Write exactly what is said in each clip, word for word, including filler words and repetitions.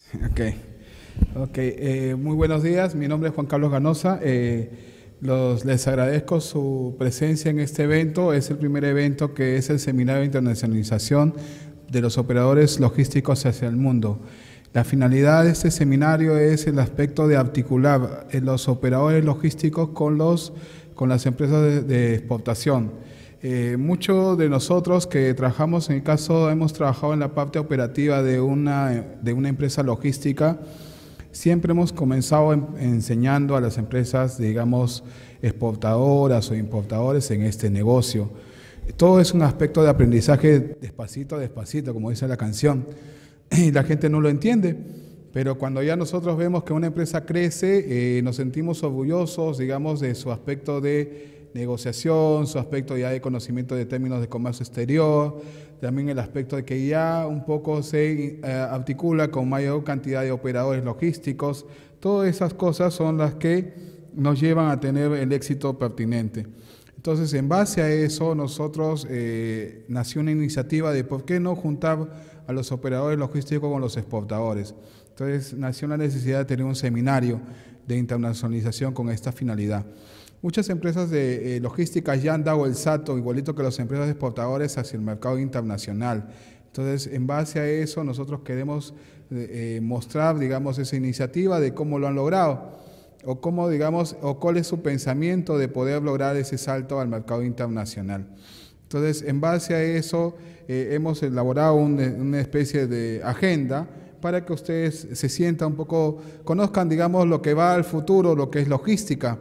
Ok, ok. Eh, muy buenos días. Mi nombre es Juan Carlos Ganosa. Eh, los, les agradezco su presencia en este evento. Es el primer evento que es el Seminario de Internacionalización de los Operadores Logísticos hacia el Mundo. La finalidad de este seminario es el aspecto de articular los operadores logísticos con, los, con las empresas de, de exportación. Eh, muchos de nosotros que trabajamos, en el caso, hemos trabajado en la parte operativa de una, de una empresa logística. Siempre hemos comenzado en, enseñando a las empresas, digamos, exportadoras o importadores en este negocio. Todo es un aspecto de aprendizaje despacito, despacito, como dice la canción, y la gente no lo entiende. Pero cuando ya nosotros vemos que una empresa crece, eh, nos sentimos orgullosos, digamos, de su aspecto de negociación, su aspecto ya de conocimiento de términos de comercio exterior, también el aspecto de que ya un poco se eh, articula con mayor cantidad de operadores logísticos. Todas esas cosas son las que nos llevan a tener el éxito pertinente. Entonces, en base a eso, nosotros eh, nació una iniciativa de por qué no juntar a los operadores logísticos con los exportadores. Entonces, nació la necesidad de tener un seminario de internacionalización con esta finalidad. Muchas empresas de eh, logística ya han dado el salto, igualito que las empresas exportadoras, hacia el mercado internacional. Entonces, en base a eso, nosotros queremos eh, mostrar, digamos, esa iniciativa de cómo lo han logrado, o cómo, digamos, o cuál es su pensamiento de poder lograr ese salto al mercado internacional. Entonces, en base a eso, eh, hemos elaborado un, una especie de agenda para que ustedes se sientan un poco, conozcan, digamos, lo que va al futuro, lo que es logística.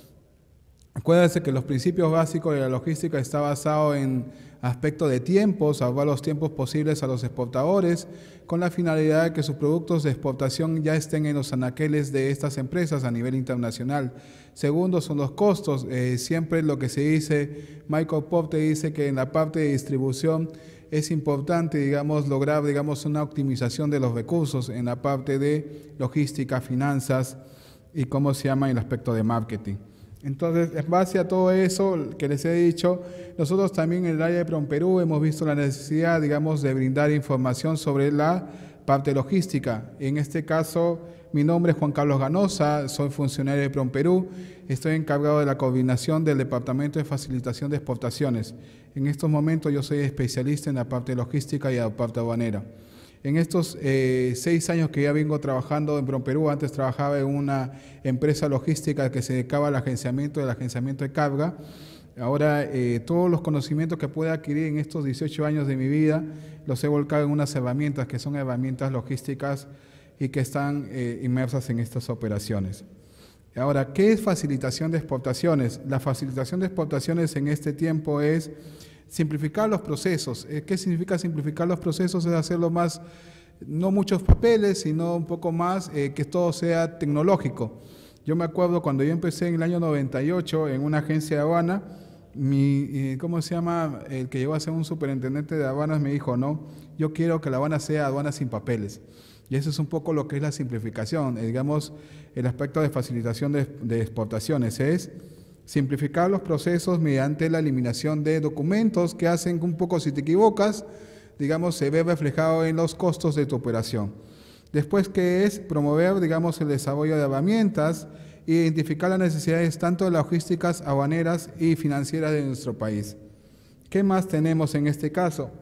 Acuérdense que los principios básicos de la logística está basado en aspecto de tiempos, salvar los tiempos posibles a los exportadores, con la finalidad de que sus productos de exportación ya estén en los anaqueles de estas empresas a nivel internacional. Segundo, son los costos. Eh, siempre lo que se dice, Michael Pop te dice que en la parte de distribución es importante, digamos, lograr, digamos, una optimización de los recursos en la parte de logística, finanzas y cómo se llama en el aspecto de marketing. Entonces, en base a todo eso que les he dicho, nosotros también en el área de PROMPERÚ hemos visto la necesidad, digamos, de brindar información sobre la parte logística. En este caso, mi nombre es Juan Carlos Ganosa, soy funcionario de PROMPERÚ, estoy encargado de la coordinación del Departamento de Facilitación de Exportaciones. En estos momentos yo soy especialista en la parte logística y la parte aduanera. En estos eh, seis años que ya vengo trabajando en PROMPERÚ, antes trabajaba en una empresa logística que se dedicaba al agenciamiento, del agenciamiento de carga. Ahora, eh, todos los conocimientos que pude adquirir en estos dieciocho años de mi vida, los he volcado en unas herramientas que son herramientas logísticas y que están eh, inmersas en estas operaciones. Ahora, ¿qué es facilitación de exportaciones? La facilitación de exportaciones en este tiempo es simplificar los procesos. ¿Qué significa simplificar los procesos? Es hacerlo más, no muchos papeles, sino un poco más, eh, que todo sea tecnológico. Yo me acuerdo cuando yo empecé en el año noventa y ocho en una agencia de aduana, mi, eh, ¿cómo se llama? El que llegó a ser un superintendente de aduanas me dijo, no, yo quiero que la aduana sea aduana sin papeles. Y eso es un poco lo que es la simplificación, eh, digamos, el aspecto de facilitación de, de exportaciones es simplificar los procesos mediante la eliminación de documentos que hacen que un poco, si te equivocas, digamos, se ve reflejado en los costos de tu operación. Después, que es promover, digamos, el desarrollo de herramientas e identificar las necesidades tanto de logísticas, aduaneras y financieras de nuestro país. ¿Qué más tenemos en este caso?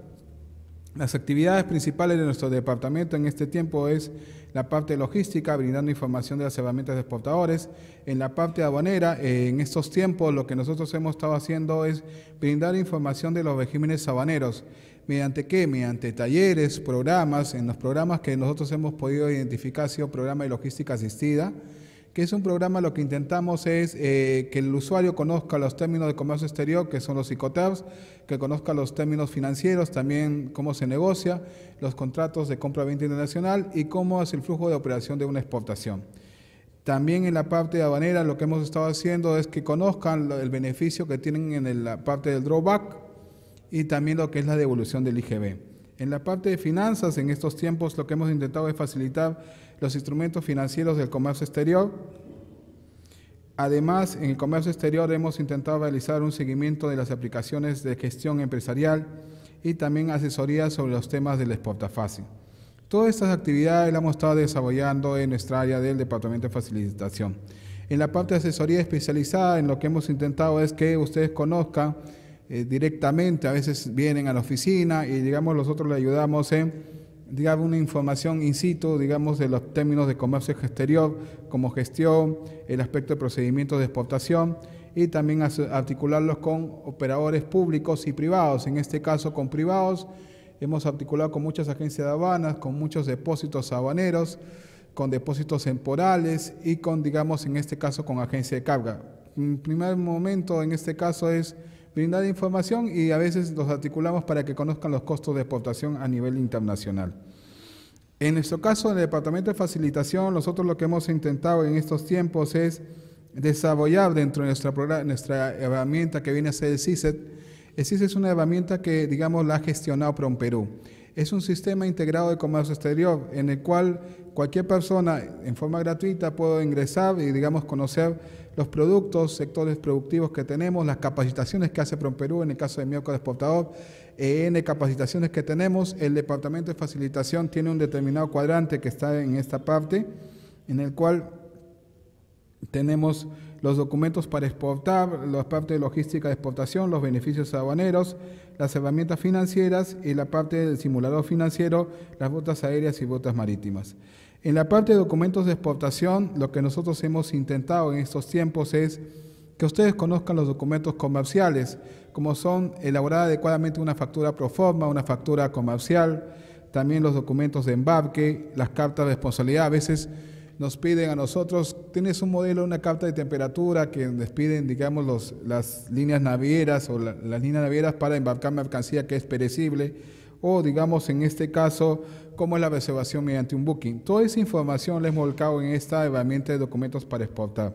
Las actividades principales de nuestro departamento en este tiempo es la parte logística, brindando información de las herramientas de exportadores. En la parte aduanera, eh, en estos tiempos, lo que nosotros hemos estado haciendo es brindar información de los regímenes aduaneros. ¿Mediante qué? Mediante talleres, programas. En los programas que nosotros hemos podido identificar ha sido programa de logística asistida, que es un programa, lo que intentamos es eh, que el usuario conozca los términos de comercio exterior, que son los ICOTAPs, que conozca los términos financieros, también cómo se negocia, los contratos de compra-venta internacional y cómo es el flujo de operación de una exportación. También en la parte aduanera lo que hemos estado haciendo es que conozcan el beneficio que tienen en la parte del drawback y también lo que es la devolución del I G B. En la parte de finanzas, en estos tiempos lo que hemos intentado es facilitar los instrumentos financieros del comercio exterior. Además, en el comercio exterior hemos intentado realizar un seguimiento de las aplicaciones de gestión empresarial y también asesoría sobre los temas del exportafácil. Todas estas actividades las hemos estado desarrollando en nuestra área del Departamento de Facilitación. En la parte de asesoría especializada, en lo que hemos intentado es que ustedes conozcan eh, directamente, a veces vienen a la oficina y digamos nosotros les ayudamos en digamos una información in situ, digamos de los términos de comercio exterior, como gestión, el aspecto de procedimientos de exportación y también articularlos con operadores públicos y privados, en este caso con privados. Hemos articulado con muchas agencias de aduanas, con muchos depósitos aduaneros, con depósitos temporales y con, digamos, en este caso, con agencia de carga. En primer momento, en este caso, es brindar información y a veces los articulamos para que conozcan los costos de exportación a nivel internacional. En nuestro caso, en el Departamento de Facilitación, nosotros lo que hemos intentado en estos tiempos es desarrollar dentro de nuestra, programa, nuestra herramienta que viene a ser el C I S E T. El C I S E T es una herramienta que, digamos, la ha gestionado PROMPERÚ. Es un sistema integrado de comercio exterior en el cual cualquier persona en forma gratuita puede ingresar y, digamos, conocer los productos, sectores productivos que tenemos, las capacitaciones que hace PROMPERÚ en el caso de miércoles exportador, en capacitaciones que tenemos. El Departamento de Facilitación tiene un determinado cuadrante que está en esta parte, en el cual tenemos los documentos para exportar, la parte de logística de exportación, los beneficios aduaneros, las herramientas financieras y la parte del simulador financiero, las rutas aéreas y rutas marítimas. En la parte de documentos de exportación, lo que nosotros hemos intentado en estos tiempos es que ustedes conozcan los documentos comerciales, como son elaborar adecuadamente una factura pro forma, una factura comercial, también los documentos de embarque, las cartas de responsabilidad. A veces nos piden a nosotros, tienes un modelo, una carta de temperatura que les piden, digamos, los, las líneas navieras o la, las líneas navieras para embarcar mercancía que es perecible, o digamos, en este caso, cómo es la reservación mediante un booking. Toda esa información la hemos volcado en esta herramienta de documentos para exportar.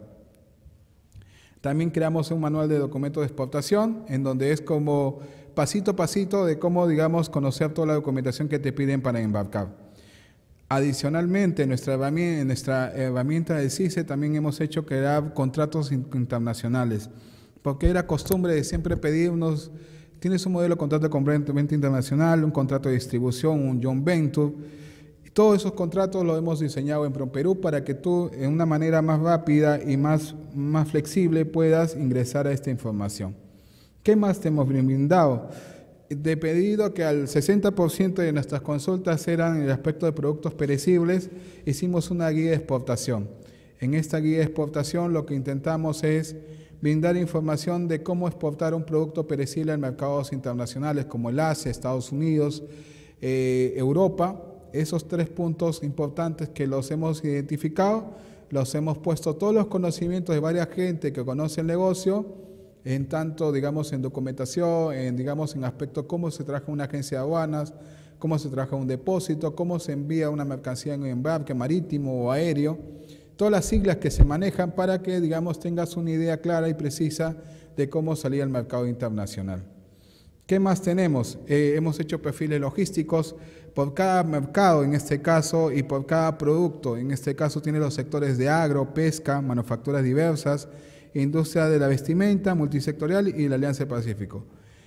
También creamos un manual de documentos de exportación, en donde es como pasito a pasito de cómo, digamos, conocer toda la documentación que te piden para embarcar. Adicionalmente, en nuestra herramienta, en nuestra herramienta del C I S E también hemos hecho crear contratos internacionales, porque era costumbre de siempre pedirnos, tienes un modelo de contrato de compra-venta internacional, un contrato de distribución, un joint venture, y todos esos contratos los hemos diseñado en PROMPERÚ para que tú, de una manera más rápida y más, más flexible, puedas ingresar a esta información. ¿Qué más te hemos brindado? De pedido que al sesenta por ciento de nuestras consultas eran en el aspecto de productos perecibles, hicimos una guía de exportación. En esta guía de exportación lo que intentamos es brindar información de cómo exportar un producto perecible a mercados internacionales como el Asia, Estados Unidos, eh, Europa. Esos tres puntos importantes que los hemos identificado, los hemos puesto todos los conocimientos de varias gente que conoce el negocio, en tanto, digamos, en documentación, en, digamos, en aspecto cómo se trabaja una agencia de aduanas, cómo se trabaja un depósito, cómo se envía una mercancía en embarque marítimo o aéreo, todas las siglas que se manejan para que, digamos, tengas una idea clara y precisa de cómo salir al mercado internacional. ¿Qué más tenemos? Eh, hemos hecho perfiles logísticos por cada mercado, en este caso, y por cada producto. En este caso tiene los sectores de agro, pesca, manufacturas diversas, industria de la vestimenta, multisectorial y la Alianza del Pacífico.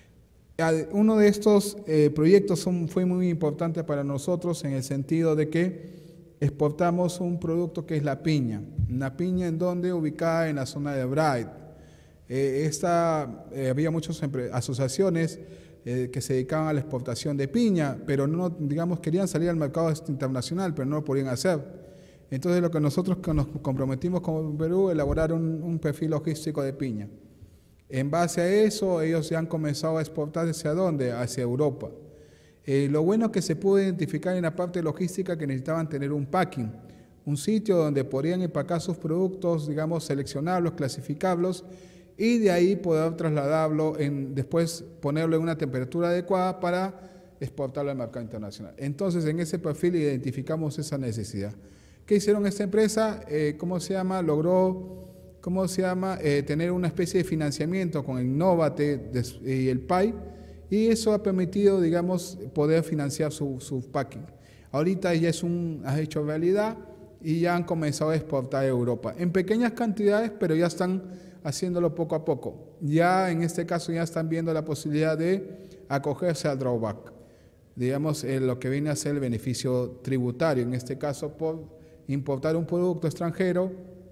Uno de estos eh, proyectos son, fue muy importante para nosotros en el sentido de que exportamos un producto que es la piña. Una piña en donde ubicada en la zona de Bright. Eh, esta, eh, había muchas asociaciones eh, que se dedicaban a la exportación de piña, pero no, digamos, querían salir al mercado internacional, pero no lo podían hacer. Entonces, lo que nosotros nos comprometimos con Perú, elaborar un, un perfil logístico de piña. En base a eso, ellos ya han comenzado a exportar hacia dónde, hacia Europa. Eh, lo bueno es que se pudo identificar en la parte logística que necesitaban tener un packing, un sitio donde podrían empacar sus productos, digamos, seleccionarlos, clasificarlos, y de ahí poder trasladarlo, en, después ponerlo en una temperatura adecuada para exportarlo al mercado internacional. Entonces, en ese perfil identificamos esa necesidad. ¿Qué hicieron esta empresa? Eh, ¿Cómo se llama? Logró, ¿cómo se llama? Eh, tener una especie de financiamiento con el Innovate y el P A I, y eso ha permitido, digamos, poder financiar su, su packing. Ahorita ya es un, ha hecho realidad y ya han comenzado a exportar a Europa. En pequeñas cantidades, pero ya están haciéndolo poco a poco. Ya en este caso ya están viendo la posibilidad de acogerse al drawback. digamos, eh, lo que viene a ser el beneficio tributario, en este caso por importar un producto extranjero,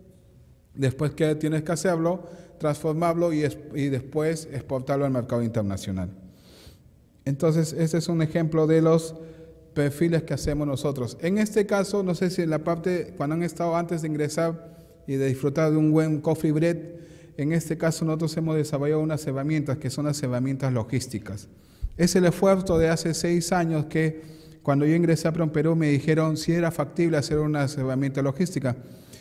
después que tienes que hacerlo, transformarlo y, es, y después exportarlo al mercado internacional. Entonces, este es un ejemplo de los perfiles que hacemos nosotros. En este caso, no sé si en la parte, cuando han estado antes de ingresar y de disfrutar de un buen coffee bread, en este caso nosotros hemos desarrollado unas herramientas que son las herramientas logísticas. Es el esfuerzo de hace seis años que cuando yo ingresé a PROMPERÚ me dijeron si era factible hacer unas herramientas logísticas.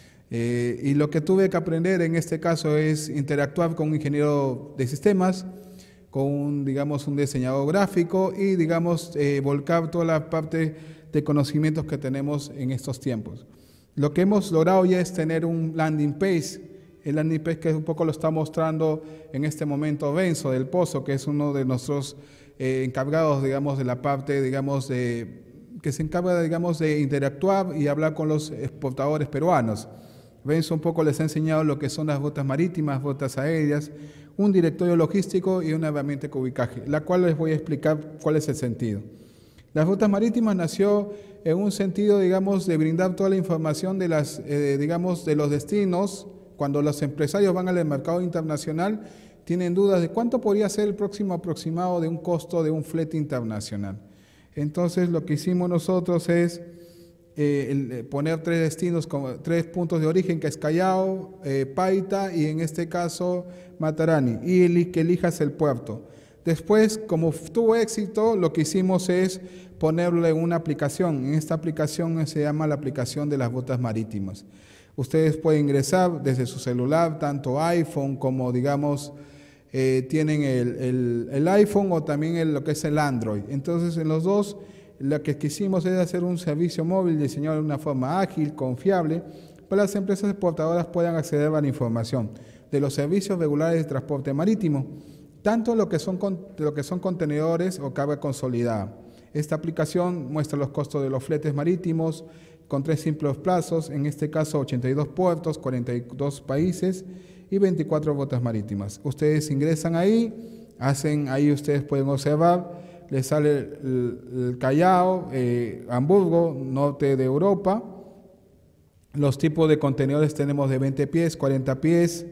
Eh, y lo que tuve que aprender en este caso es interactuar con un ingeniero de sistemas, con un, digamos, un diseñador gráfico y, digamos, eh, volcar toda la parte de conocimientos que tenemos en estos tiempos. Lo que hemos logrado ya es tener un landing page, el landing page que un poco lo está mostrando en este momento Benzo del Pozo, que es uno de nuestros eh, encargados, digamos, de la parte, digamos, de, que se encarga, digamos, de interactuar y hablar con los exportadores peruanos. Benzo un poco les ha enseñado lo que son las rutas marítimas, rutas aéreas, un directorio logístico y una herramienta de ubicaje, la cual les voy a explicar cuál es el sentido. Las rutas marítimas nació en un sentido, digamos, de brindar toda la información de, las, eh, digamos, de los destinos. Cuando los empresarios van al mercado internacional, tienen dudas de cuánto podría ser el próximo aproximado de un costo de un flete internacional. Entonces, lo que hicimos nosotros es eh, el, poner tres destinos, como, tres puntos de origen, que es Callao, eh, Paita y en este caso Matarani, y el, que elijas el puerto. Después, como tuvo éxito, lo que hicimos es ponerle una aplicación. En esta aplicación se llama la aplicación de las rutas marítimas. Ustedes pueden ingresar desde su celular, tanto iPhone como, digamos, eh, tienen el, el, el iPhone o también el, lo que es el Android. Entonces, en los dos, lo que quisimos es hacer un servicio móvil diseñado de una forma ágil, confiable, para que las empresas exportadoras puedan acceder a la información de los servicios regulares de transporte marítimo, tanto lo que son, lo que son contenedores o carga consolidada. Esta aplicación muestra los costos de los fletes marítimos con tres simples plazos, en este caso ochenta y dos puertos, cuarenta y dos países y veinticuatro rutas marítimas. Ustedes ingresan ahí, hacen ahí ustedes pueden observar, les sale el, el Callao, eh, Hamburgo, norte de Europa. Los tipos de contenedores tenemos de veinte pies, cuarenta pies,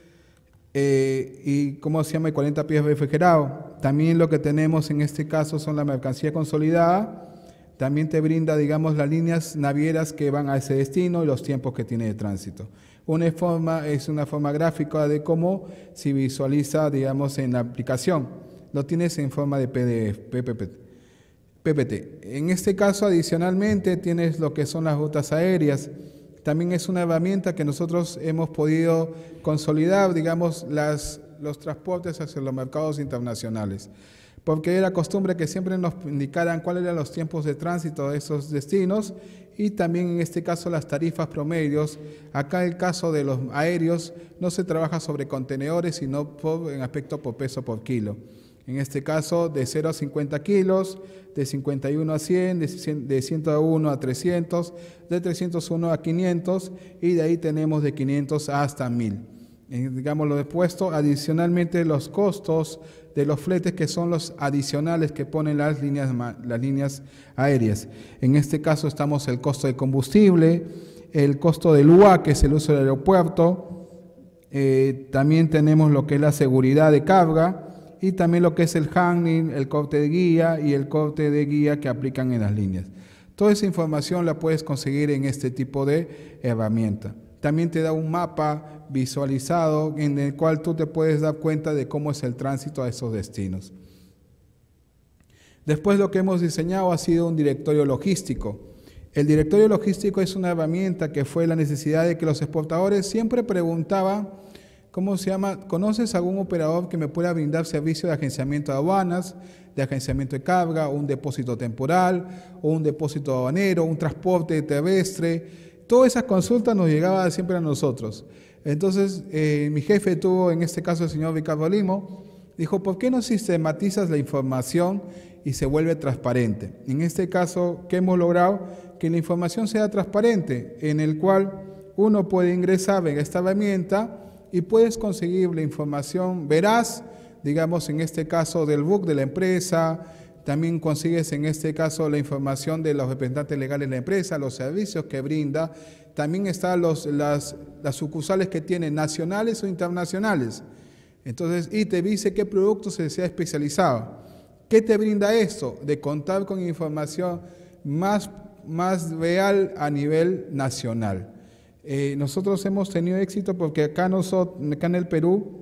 Eh, y cómo se llama, cuarenta pies refrigerado. También lo que tenemos en este caso son la mercancía consolidada. También te brinda, digamos, las líneas navieras que van a ese destino y los tiempos que tiene de tránsito. Una forma es una forma gráfica de cómo se visualiza, digamos, en la aplicación. Lo tienes en forma de P D F, P P T. En este caso, adicionalmente, tienes lo que son las rutas aéreas. También es una herramienta que nosotros hemos podido consolidar, digamos, las, los transportes hacia los mercados internacionales. Porque era costumbre que siempre nos indicaran cuáles eran los tiempos de tránsito de esos destinos y también en este caso las tarifas promedios. Acá el caso de los aéreos no se trabaja sobre contenedores, sino por, en aspecto por peso por kilo. En este caso de cero a cincuenta kilos, de cincuenta y uno a cien, de ciento uno a trescientos, de trescientos uno a quinientos y de ahí tenemos de quinientos hasta mil. Eh, digamos lo depuesto, adicionalmente los costos de los fletes que son los adicionales que ponen las líneas, las líneas aéreas. En este caso estamos el costo de combustible, el costo del U A, que es el uso del aeropuerto, eh, también tenemos lo que es la seguridad de carga, y también lo que es el handling, el corte de guía y el corte de guía que aplican en las líneas. Toda esa información la puedes conseguir en este tipo de herramienta. También te da un mapa visualizado en el cual tú te puedes dar cuenta de cómo es el tránsito a esos destinos. Después lo que hemos diseñado ha sido un directorio logístico. El directorio logístico es una herramienta que fue la necesidad de que los exportadores siempre preguntaban, ¿cómo se llama? ¿Conoces algún operador que me pueda brindar servicio de agenciamiento de aduanas, de agenciamiento de carga, un depósito temporal, o un depósito aduanero, un transporte terrestre? Todas esas consultas nos llegaban siempre a nosotros. Entonces, eh, mi jefe tuvo, en este caso el señor Ricardo Limo, dijo, ¿por qué no sistematizas la información y se vuelve transparente? En este caso, ¿qué hemos logrado? Que la información sea transparente, en el cual uno puede ingresar en esta herramienta y puedes conseguir la información veraz, digamos en este caso del book de la empresa, también consigues en este caso la información de los representantes legales de la empresa, los servicios que brinda, también están los, las, las sucursales que tiene nacionales o internacionales. Entonces, y te dice qué producto se desea especializado. ¿Qué te brinda esto? De contar con información más, más real a nivel nacional. Eh, nosotros hemos tenido éxito porque acá, nosotros, acá en el Perú,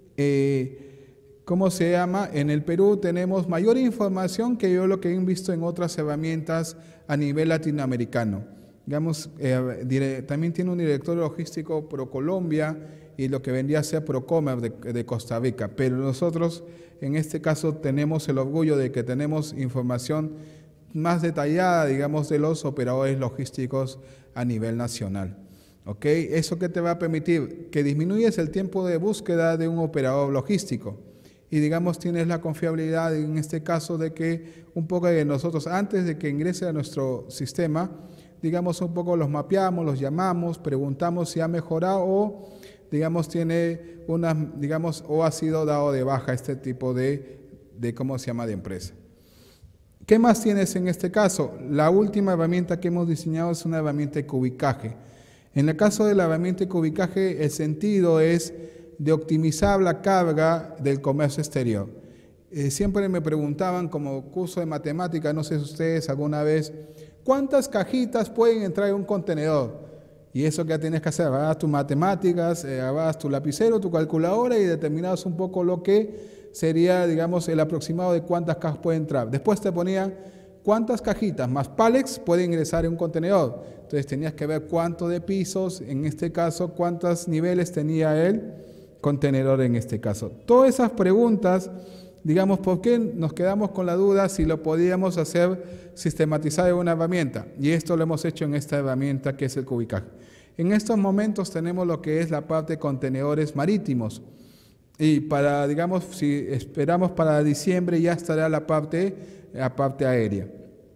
eh, ¿cómo se llama? En el Perú tenemos mayor información que yo lo que he visto en otras herramientas a nivel latinoamericano. Digamos, eh, dire, también tiene un director logístico ProColombia y lo que vendría a ser Procomer de, de Costa Rica, pero nosotros en este caso tenemos el orgullo de que tenemos información más detallada, digamos, de los operadores logísticos a nivel nacional. ¿Ok? ¿Eso qué te va a permitir? Que disminuyes el tiempo de búsqueda de un operador logístico y, digamos, tienes la confiabilidad en este caso de que un poco de nosotros, antes de que ingrese a nuestro sistema, digamos, un poco los mapeamos, los llamamos, preguntamos si ha mejorado o, digamos, tiene una, digamos, o ha sido dado de baja este tipo de, de ¿cómo se llama?, de empresa. ¿Qué más tienes en este caso? La última herramienta que hemos diseñado es una herramienta de cubicaje. En el caso de la herramienta de cubicaje, el sentido es de optimizar la carga del comercio exterior. Eh, siempre me preguntaban, como curso de matemática, no sé si ustedes alguna vez, ¿cuántas cajitas pueden entrar en un contenedor? Y eso que tienes que hacer, agarras tus matemáticas, eh, agarras tu lapicero, tu calculadora y determinas un poco lo que sería, digamos, el aproximado de cuántas cajas pueden entrar. Después te ponían cuántas cajitas más pallets pueden ingresar en un contenedor. Entonces tenías que ver cuánto de pisos, en este caso, cuántos niveles tenía el contenedor en este caso. Todas esas preguntas, digamos, ¿por qué nos quedamos con la duda si lo podíamos hacer sistematizar en una herramienta? Y esto lo hemos hecho en esta herramienta que es el cubicaje. En estos momentos tenemos lo que es la parte de contenedores marítimos. Y para, digamos, si esperamos para diciembre ya estará la parte, la parte aérea.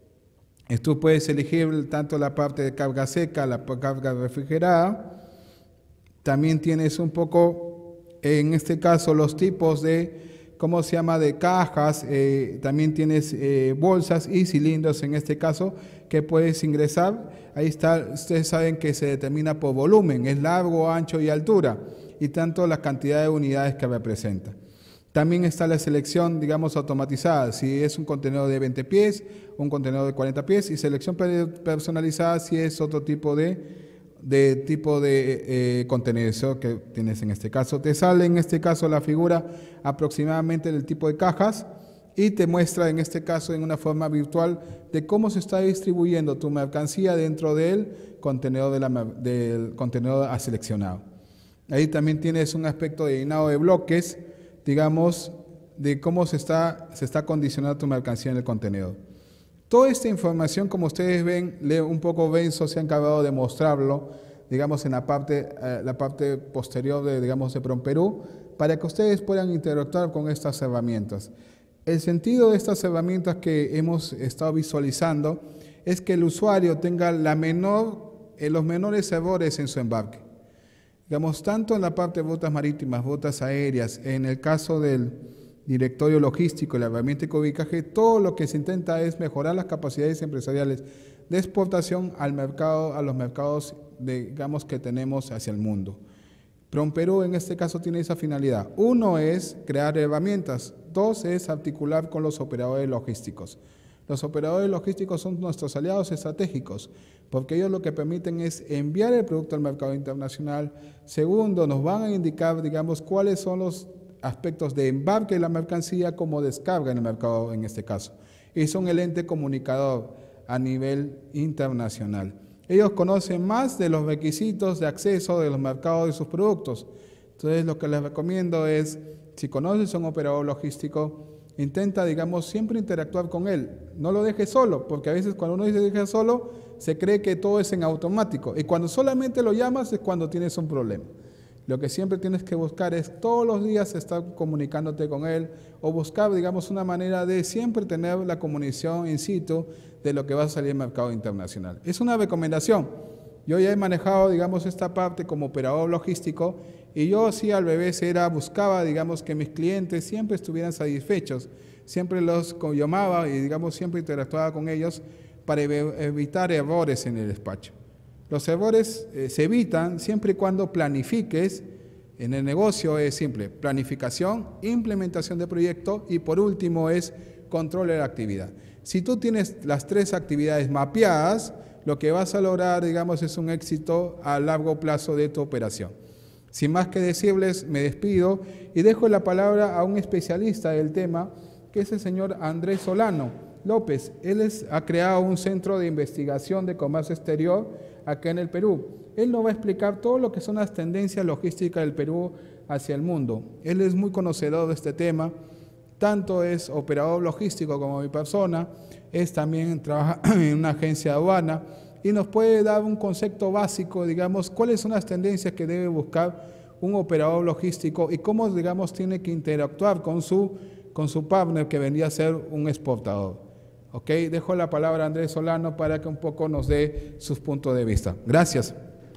Tú puedes elegir tanto la parte de carga seca, la carga refrigerada. También tienes un poco, en este caso, los tipos de, ¿cómo se llama?, de cajas. Eh, también tienes eh, bolsas y cilindros, en este caso, que puedes ingresar. Ahí está, ustedes saben que se determina por volumen, es largo, ancho y altura, y tanto la cantidad de unidades que representa. También está la selección, digamos, automatizada, si es un contenedor de veinte pies, un contenedor de cuarenta pies, y selección personalizada si es otro tipo de, de, tipo de eh, contenedor que tienes en este caso. Te sale en este caso la figura aproximadamente del tipo de cajas y te muestra en este caso en una forma virtual de cómo se está distribuyendo tu mercancía dentro del contenedor, de la, del contenedor a seleccionado. Ahí también tienes un aspecto de llenado de bloques, digamos, de cómo se está, se está condicionando tu mercancía en el contenedor. Toda esta información, como ustedes ven, un poco Benzo se ha encargado de mostrarlo, digamos, en la parte, eh, la parte posterior de, digamos, de PROMPERÚ, para que ustedes puedan interactuar con estas herramientas. El sentido de estas herramientas que hemos estado visualizando es que el usuario tenga la menor, eh, los menores errores en su embarque. Digamos, tanto en la parte de rutas marítimas, rutas aéreas, en el caso del directorio logístico, la herramienta de cubicaje, todo lo que se intenta es mejorar las capacidades empresariales de exportación al mercado, a los mercados, de, digamos, que tenemos hacia el mundo. PROMPERÚ en este caso tiene esa finalidad. Uno es crear herramientas, dos es articular con los operadores logísticos. Los operadores logísticos son nuestros aliados estratégicos, porque ellos lo que permiten es enviar el producto al mercado internacional. Segundo, nos van a indicar, digamos, cuáles son los aspectos de embarque de la mercancía como descarga en el mercado en este caso. Y son el ente comunicador a nivel internacional. Ellos conocen más de los requisitos de acceso de los mercados de sus productos. Entonces, lo que les recomiendo es, si conoces a un operador logístico, intenta, digamos, siempre interactuar con él. No lo dejes solo, porque a veces cuando uno dice deja solo, se cree que todo es en automático. Y cuando solamente lo llamas es cuando tienes un problema. Lo que siempre tienes que buscar es todos los días estar comunicándote con él o buscar, digamos, una manera de siempre tener la comunicación in situ de lo que va a salir al mercado internacional. Es una recomendación. Yo ya he manejado, digamos, esta parte como operador logístico y yo sí al revés era, buscaba, digamos, que mis clientes siempre estuvieran satisfechos siempre los llamaba y digamos siempre interactuaba con ellos para evitar errores en el despacho. Los errores eh, se evitan siempre y cuando planifiques. En el negocio es simple, planificación, implementación de proyecto y por último es control de la actividad. Si tú tienes las tres actividades mapeadas, lo que vas a lograr, digamos, es un éxito a largo plazo de tu operación. Sin más que decirles, me despido y dejo la palabra a un especialista del tema, que es el señor Andrés Solano López. Él es, ha creado un centro de investigación de comercio exterior acá en el Perú. Él nos va a explicar todo lo que son las tendencias logísticas del Perú hacia el mundo. Él es muy conocedor de este tema, tanto es operador logístico como mi persona, es también trabaja en una agencia de aduana y nos puede dar un concepto básico, digamos, cuáles son las tendencias que debe buscar un operador logístico y cómo, digamos, tiene que interactuar con su, con su partner que vendría a ser un exportador. Ok, dejo la palabra a Andrés Solano para que un poco nos dé sus puntos de vista. Gracias.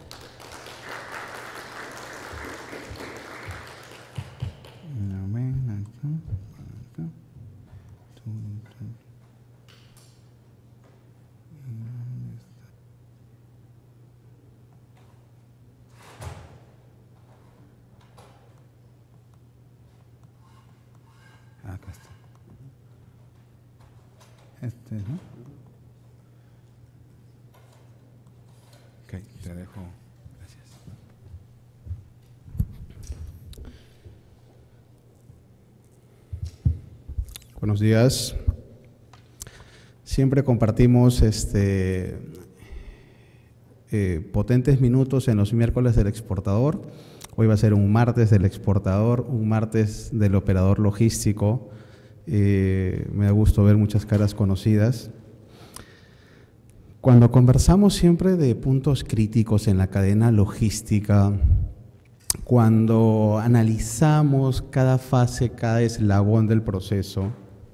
Acá está. Este, ¿no? Ok, te dejo. Gracias. Buenos días. Siempre compartimos este, eh, potentes minutos en los miércoles del exportador. Hoy va a ser un martes del exportador, un martes del operador logístico. Eh, me da gusto ver muchas caras conocidas. Cuando conversamos siempre de puntos críticos en la cadena logística, cuando analizamos cada fase, cada eslabón del proceso,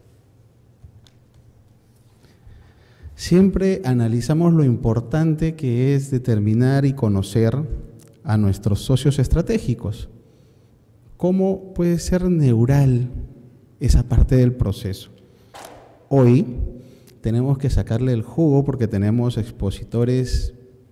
siempre analizamos lo importante que es determinar y conocer a nuestros socios estratégicos. ¿Cómo puede ser neural esa parte del proceso? Hoy tenemos que sacarle el jugo porque tenemos expositores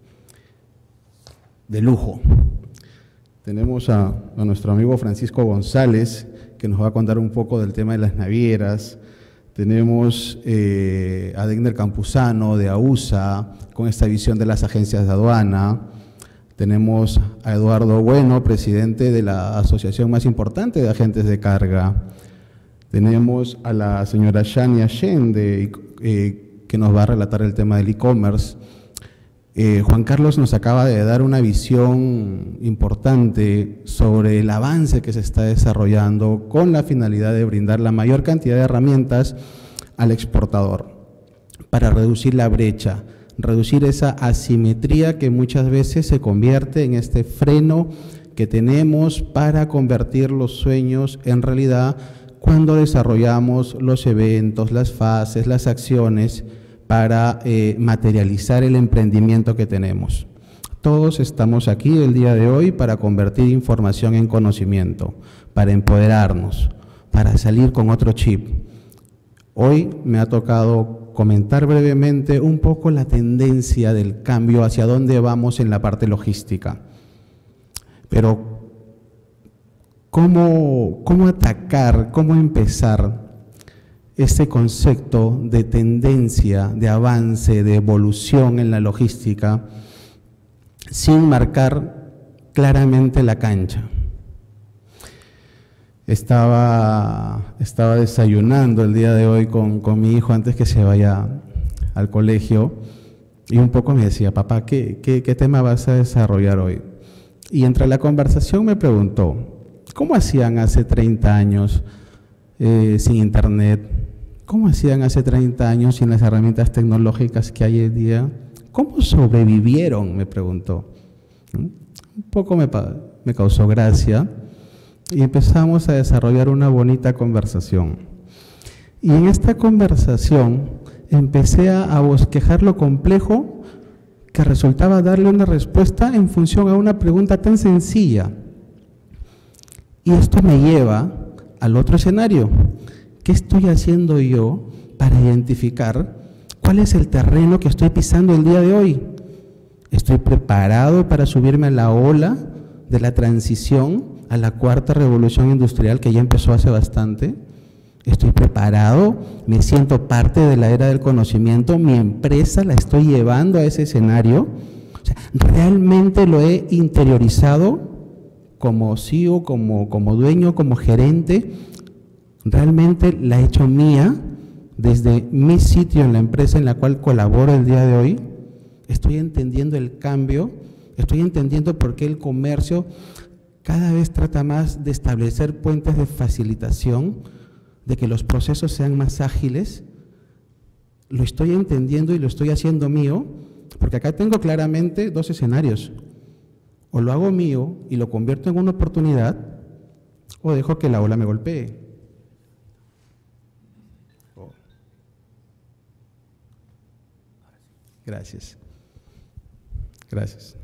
de lujo. Tenemos a, a nuestro amigo Francisco González, que nos va a contar un poco del tema de las navieras. Tenemos eh, a Degner Campuzano de AUSA, con esta visión de las agencias de aduana. Tenemos a Eduardo Bueno, presidente de la asociación más importante de agentes de carga. Tenemos a la señora Shania Shen, de, eh, que nos va a relatar el tema del e-commerce. Eh, Juan Carlos nos acaba de dar una visión importante sobre el avance que se está desarrollando con la finalidad de brindar la mayor cantidad de herramientas al exportador para reducir la brecha, reducir esa asimetría que muchas veces se convierte en este freno que tenemos para convertir los sueños en realidad cuando desarrollamos los eventos, las fases, las acciones para eh, materializar el emprendimiento que tenemos. Todos estamos aquí el día de hoy para convertir información en conocimiento, para empoderarnos, para salir con otro chip. Hoy me ha tocado comentar brevemente un poco la tendencia del cambio, hacia dónde vamos en la parte logística. Pero, ¿cómo, cómo atacar, cómo empezar este concepto de tendencia, de avance, de evolución en la logística sin marcar claramente la cancha? Estaba, estaba desayunando el día de hoy con, con mi hijo antes que se vaya al colegio y un poco me decía, papá, ¿qué, qué, qué tema vas a desarrollar hoy? Y entre la conversación me preguntó, ¿cómo hacían hace treinta años eh, sin internet? ¿Cómo hacían hace treinta años sin las herramientas tecnológicas que hay hoy día? ¿Cómo sobrevivieron? Me preguntó. Un poco me, me causó gracia. Y empezamos a desarrollar una bonita conversación. Y en esta conversación empecé a, a bosquejar lo complejo que resultaba darle una respuesta en función a una pregunta tan sencilla. Y esto me lleva al otro escenario. ¿Qué estoy haciendo yo para identificar cuál es el terreno que estoy pisando el día de hoy? ¿Estoy preparado para subirme a la ola de la transición a la cuarta revolución industrial que ya empezó hace bastante? ¿Estoy preparado? ¿Me siento parte de la era del conocimiento? ¿Mi empresa la estoy llevando a ese escenario? O sea, ¿realmente lo he interiorizado como C E O, como, como dueño, como gerente? ¿Realmente la he hecho mía desde mi sitio en la empresa en la cual colaboro el día de hoy? ¿Estoy entendiendo el cambio? ¿Estoy entendiendo por qué el comercio cada vez trata más de establecer puentes de facilitación, de que los procesos sean más ágiles? Lo estoy entendiendo y lo estoy haciendo mío, porque acá tengo claramente dos escenarios. O lo hago mío y lo convierto en una oportunidad, o dejo que la ola me golpee. Oh. Gracias. Gracias.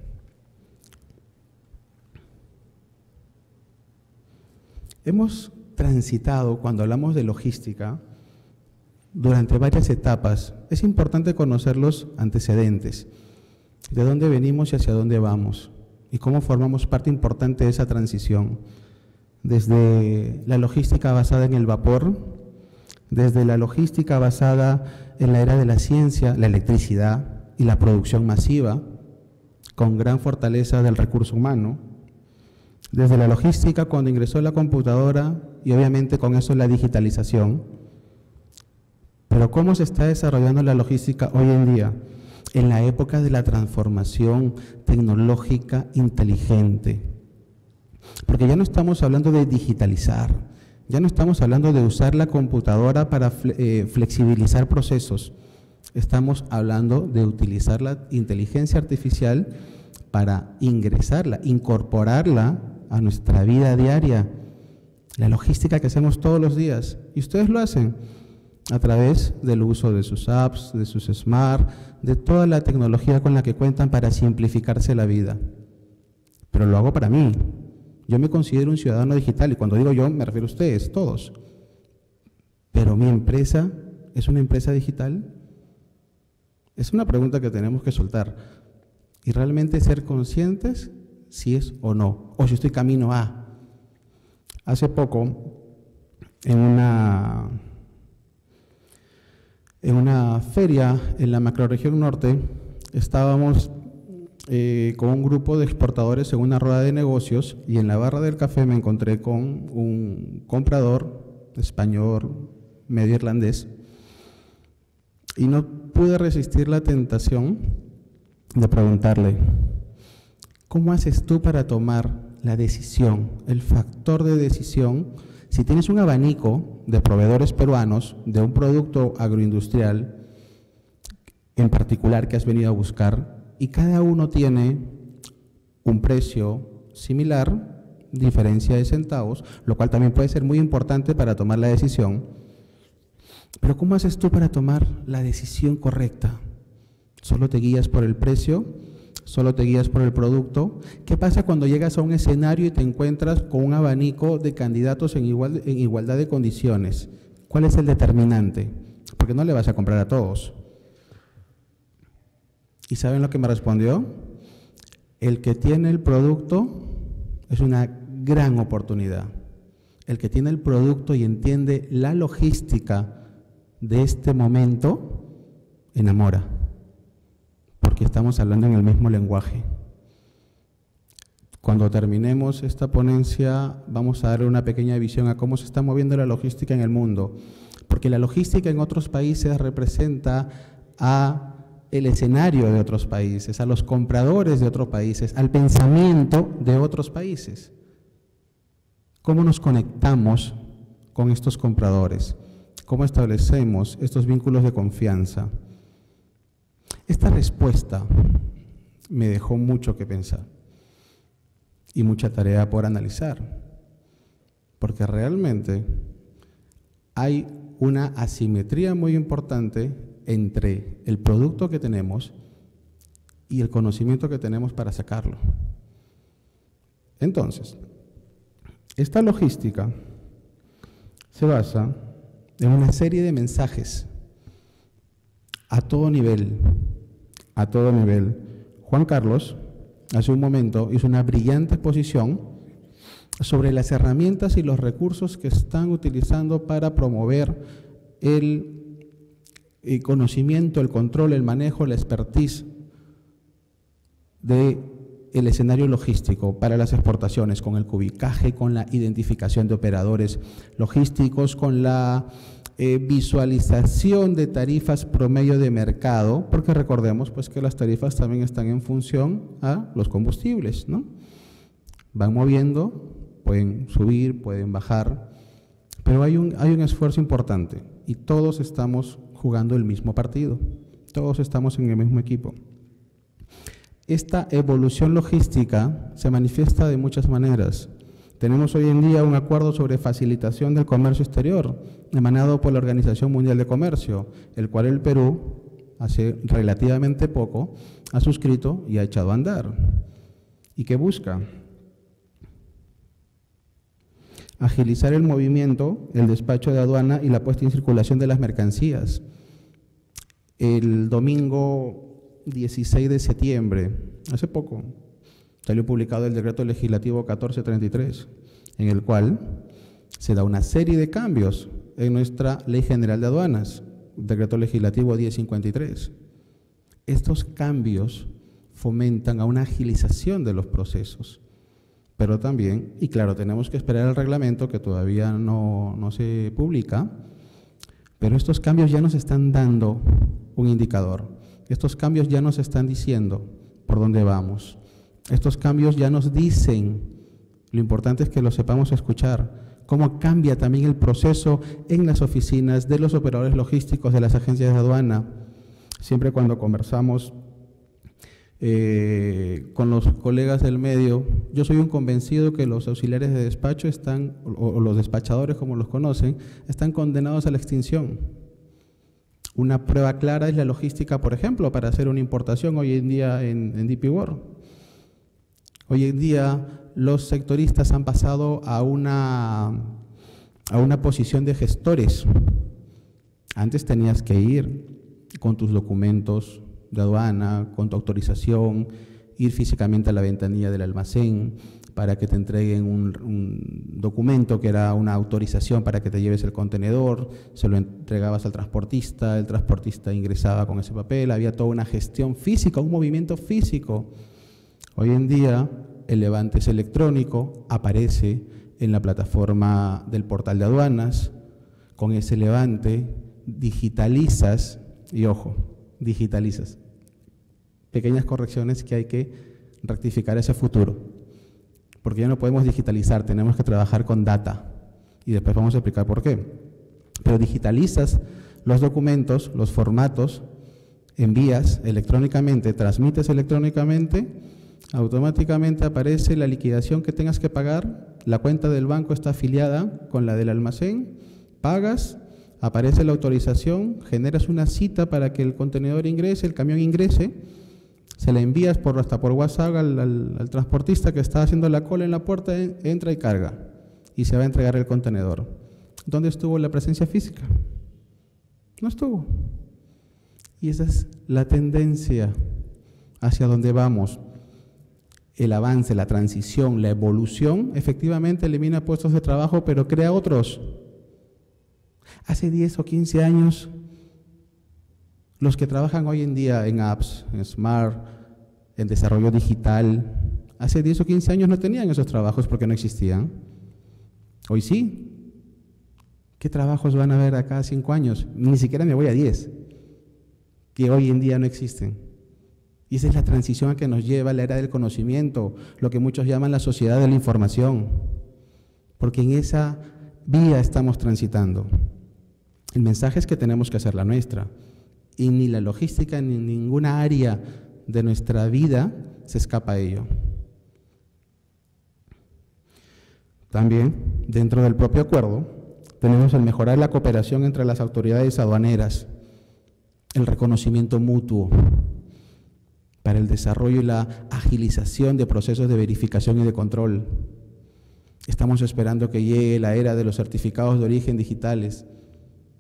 Hemos transitado, cuando hablamos de logística, durante varias etapas. Es importante conocer los antecedentes, de dónde venimos y hacia dónde vamos, y cómo formamos parte importante de esa transición. Desde la logística basada en el vapor, desde la logística basada en la era de la ciencia, la electricidad y la producción masiva, con gran fortaleza del recurso humano, desde la logística cuando ingresó la computadora y obviamente con eso la digitalización. Pero ¿cómo se está desarrollando la logística hoy en día? En la época de la transformación tecnológica inteligente. Porque ya no estamos hablando de digitalizar, ya no estamos hablando de usar la computadora para eh, flexibilizar procesos. Estamos hablando de utilizar la inteligencia artificial para ingresarla, incorporarla a nuestra vida diaria, la logística que hacemos todos los días. Y ustedes lo hacen a través del uso de sus apps, de sus smart, de toda la tecnología con la que cuentan para simplificarse la vida. Pero lo hago para mí. Yo me considero un ciudadano digital, y cuando digo yo me refiero a ustedes, todos. Pero mi empresa es una empresa digital. Es una pregunta que tenemos que soltar y realmente ser conscientes si es o no, o si estoy camino a. Hace poco, en una, en una feria en la macrorregión norte, estábamos eh, con un grupo de exportadores en una rueda de negocios, y en la barra del café me encontré con un comprador español, medio irlandés, y no pude resistir la tentación de preguntarle: ¿cómo haces tú para tomar la decisión, el factor de decisión, si tienes un abanico de proveedores peruanos de un producto agroindustrial en particular que has venido a buscar, y cada uno tiene un precio similar, diferencia de centavos, lo cual también puede ser muy importante para tomar la decisión? Pero ¿cómo haces tú para tomar la decisión correcta? ¿Solo te guías por el precio? ¿Solo te guías por el producto? ¿Qué pasa cuando llegas a un escenario y te encuentras con un abanico de candidatos en, igual, en igualdad de condiciones? ¿Cuál es el determinante? Porque no le vas a comprar a todos. ¿Y saben lo que me respondió? El que tiene el producto es una gran oportunidad. El que tiene el producto y entiende la logística de este momento, enamora, porque estamos hablando en el mismo lenguaje. Cuando terminemos esta ponencia vamos a darle una pequeña visión a cómo se está moviendo la logística en el mundo, porque la logística en otros países representa a el escenario de otros países, a los compradores de otros países, al pensamiento de otros países. ¿Cómo nos conectamos con estos compradores? ¿Cómo establecemos estos vínculos de confianza? Esta respuesta me dejó mucho que pensar y mucha tarea por analizar, porque realmente hay una asimetría muy importante entre el producto que tenemos y el conocimiento que tenemos para sacarlo. Entonces, esta logística se basa en una serie de mensajes a todo nivel, a todo nivel. Juan Carlos, hace un momento, hizo una brillante exposición sobre las herramientas y los recursos que están utilizando para promover el, el conocimiento, el control, el manejo, la expertise del escenario logístico para las exportaciones, con el cubicaje, con la identificación de operadores logísticos, con la eh, visualización de tarifas promedio de mercado, porque recordemos pues que las tarifas también están en función a los combustibles, ¿no? Van moviendo, pueden subir, pueden bajar, pero hay un, hay un esfuerzo importante y todos estamos jugando el mismo partido, todos estamos en el mismo equipo. Esta evolución logística se manifiesta de muchas maneras. Tenemos hoy en día un acuerdo sobre facilitación del comercio exterior, emanado por la Organización Mundial de Comercio, el cual el Perú, hace relativamente poco, ha suscrito y ha echado a andar. ¿Y qué busca? Agilizar el movimiento, el despacho de aduana y la puesta en circulación de las mercancías. El domingo dieciséis de septiembre, hace poco, salió publicado el decreto legislativo catorce treinta y tres, en el cual se da una serie de cambios en nuestra Ley General de Aduanas, decreto legislativo diez cincuenta y tres. Estos cambios fomentan a una agilización de los procesos, pero también, y claro, tenemos que esperar el reglamento que todavía no, no se publica, pero estos cambios ya nos están dando un indicador. Estos cambios ya nos están diciendo por dónde vamos. Estos cambios ya nos dicen, lo importante es que lo sepamos escuchar, cómo cambia también el proceso en las oficinas de los operadores logísticos de las agencias de aduana. Siempre cuando conversamos eh, con los colegas del medio, yo soy un convencido que los auxiliares de despacho están, o, o los despachadores como los conocen, están condenados a la extinción. Una prueba clara es la logística, por ejemplo, para hacer una importación hoy en día en, en D P World. Hoy en día los sectoristas han pasado a una, a una posición de gestores. Antes tenías que ir con tus documentos de aduana, con tu autorización, ir físicamente a la ventanilla del almacén para que te entreguen un, un documento que era una autorización para que te lleves el contenedor, se lo entregabas al transportista, el transportista ingresaba con ese papel, había toda una gestión física, un movimiento físico. Hoy en día el levante es electrónico, aparece en la plataforma del portal de aduanas, con ese levante digitalizas, y ojo, digitalizas, pequeñas correcciones que hay que rectificar ese futuro. Porque ya no podemos digitalizar, tenemos que trabajar con data y después vamos a explicar por qué. Pero digitalizas los documentos, los formatos, envías electrónicamente, transmites electrónicamente, automáticamente aparece la liquidación que tengas que pagar, la cuenta del banco está afiliada con la del almacén, pagas, aparece la autorización, generas una cita para que el contenedor ingrese, el camión ingrese, se la envías por, hasta por WhatsApp al, al, al transportista que está haciendo la cola en la puerta, entra y carga y se va a entregar el contenedor. ¿Dónde estuvo la presencia física? No estuvo. Y esa es la tendencia hacia donde vamos. El avance, la transición, la evolución, efectivamente elimina puestos de trabajo, pero crea otros. Hace diez o quince años, los que trabajan hoy en día en apps, en Smart, en desarrollo digital, hace diez o quince años no tenían esos trabajos porque no existían. Hoy sí. ¿Qué trabajos van a haber acá a cinco años? Ni siquiera me voy a diez, que hoy en día no existen. Y esa es la transición a que nos lleva la era del conocimiento, lo que muchos llaman la sociedad de la información, porque en esa vía estamos transitando. El mensaje es que tenemos que hacer la nuestra. Y ni la logística ni ninguna área de nuestra vida se escapa a ello. También, dentro del propio acuerdo, tenemos el mejorar la cooperación entre las autoridades aduaneras, el reconocimiento mutuo para el desarrollo y la agilización de procesos de verificación y de control. Estamos esperando que llegue la era de los certificados de origen digitales,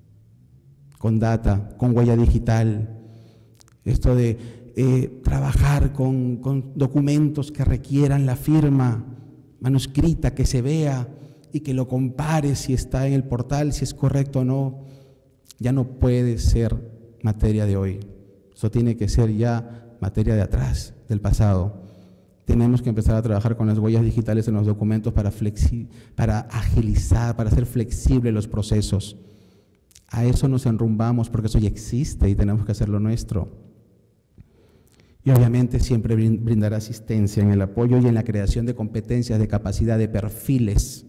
con data, con huella digital, esto de eh, trabajar con, con documentos que requieran la firma manuscrita, que se vea y que lo compare si está en el portal, si es correcto o no, ya no puede ser materia de hoy. Eso tiene que ser ya materia de atrás, del pasado. Tenemos que empezar a trabajar con las huellas digitales en los documentos para, flexi para agilizar, para hacer flexibles los procesos. A eso nos enrumbamos porque eso ya existe y tenemos que hacerlo nuestro. Y obviamente siempre brindar asistencia en el apoyo y en la creación de competencias, de capacidad, de perfiles.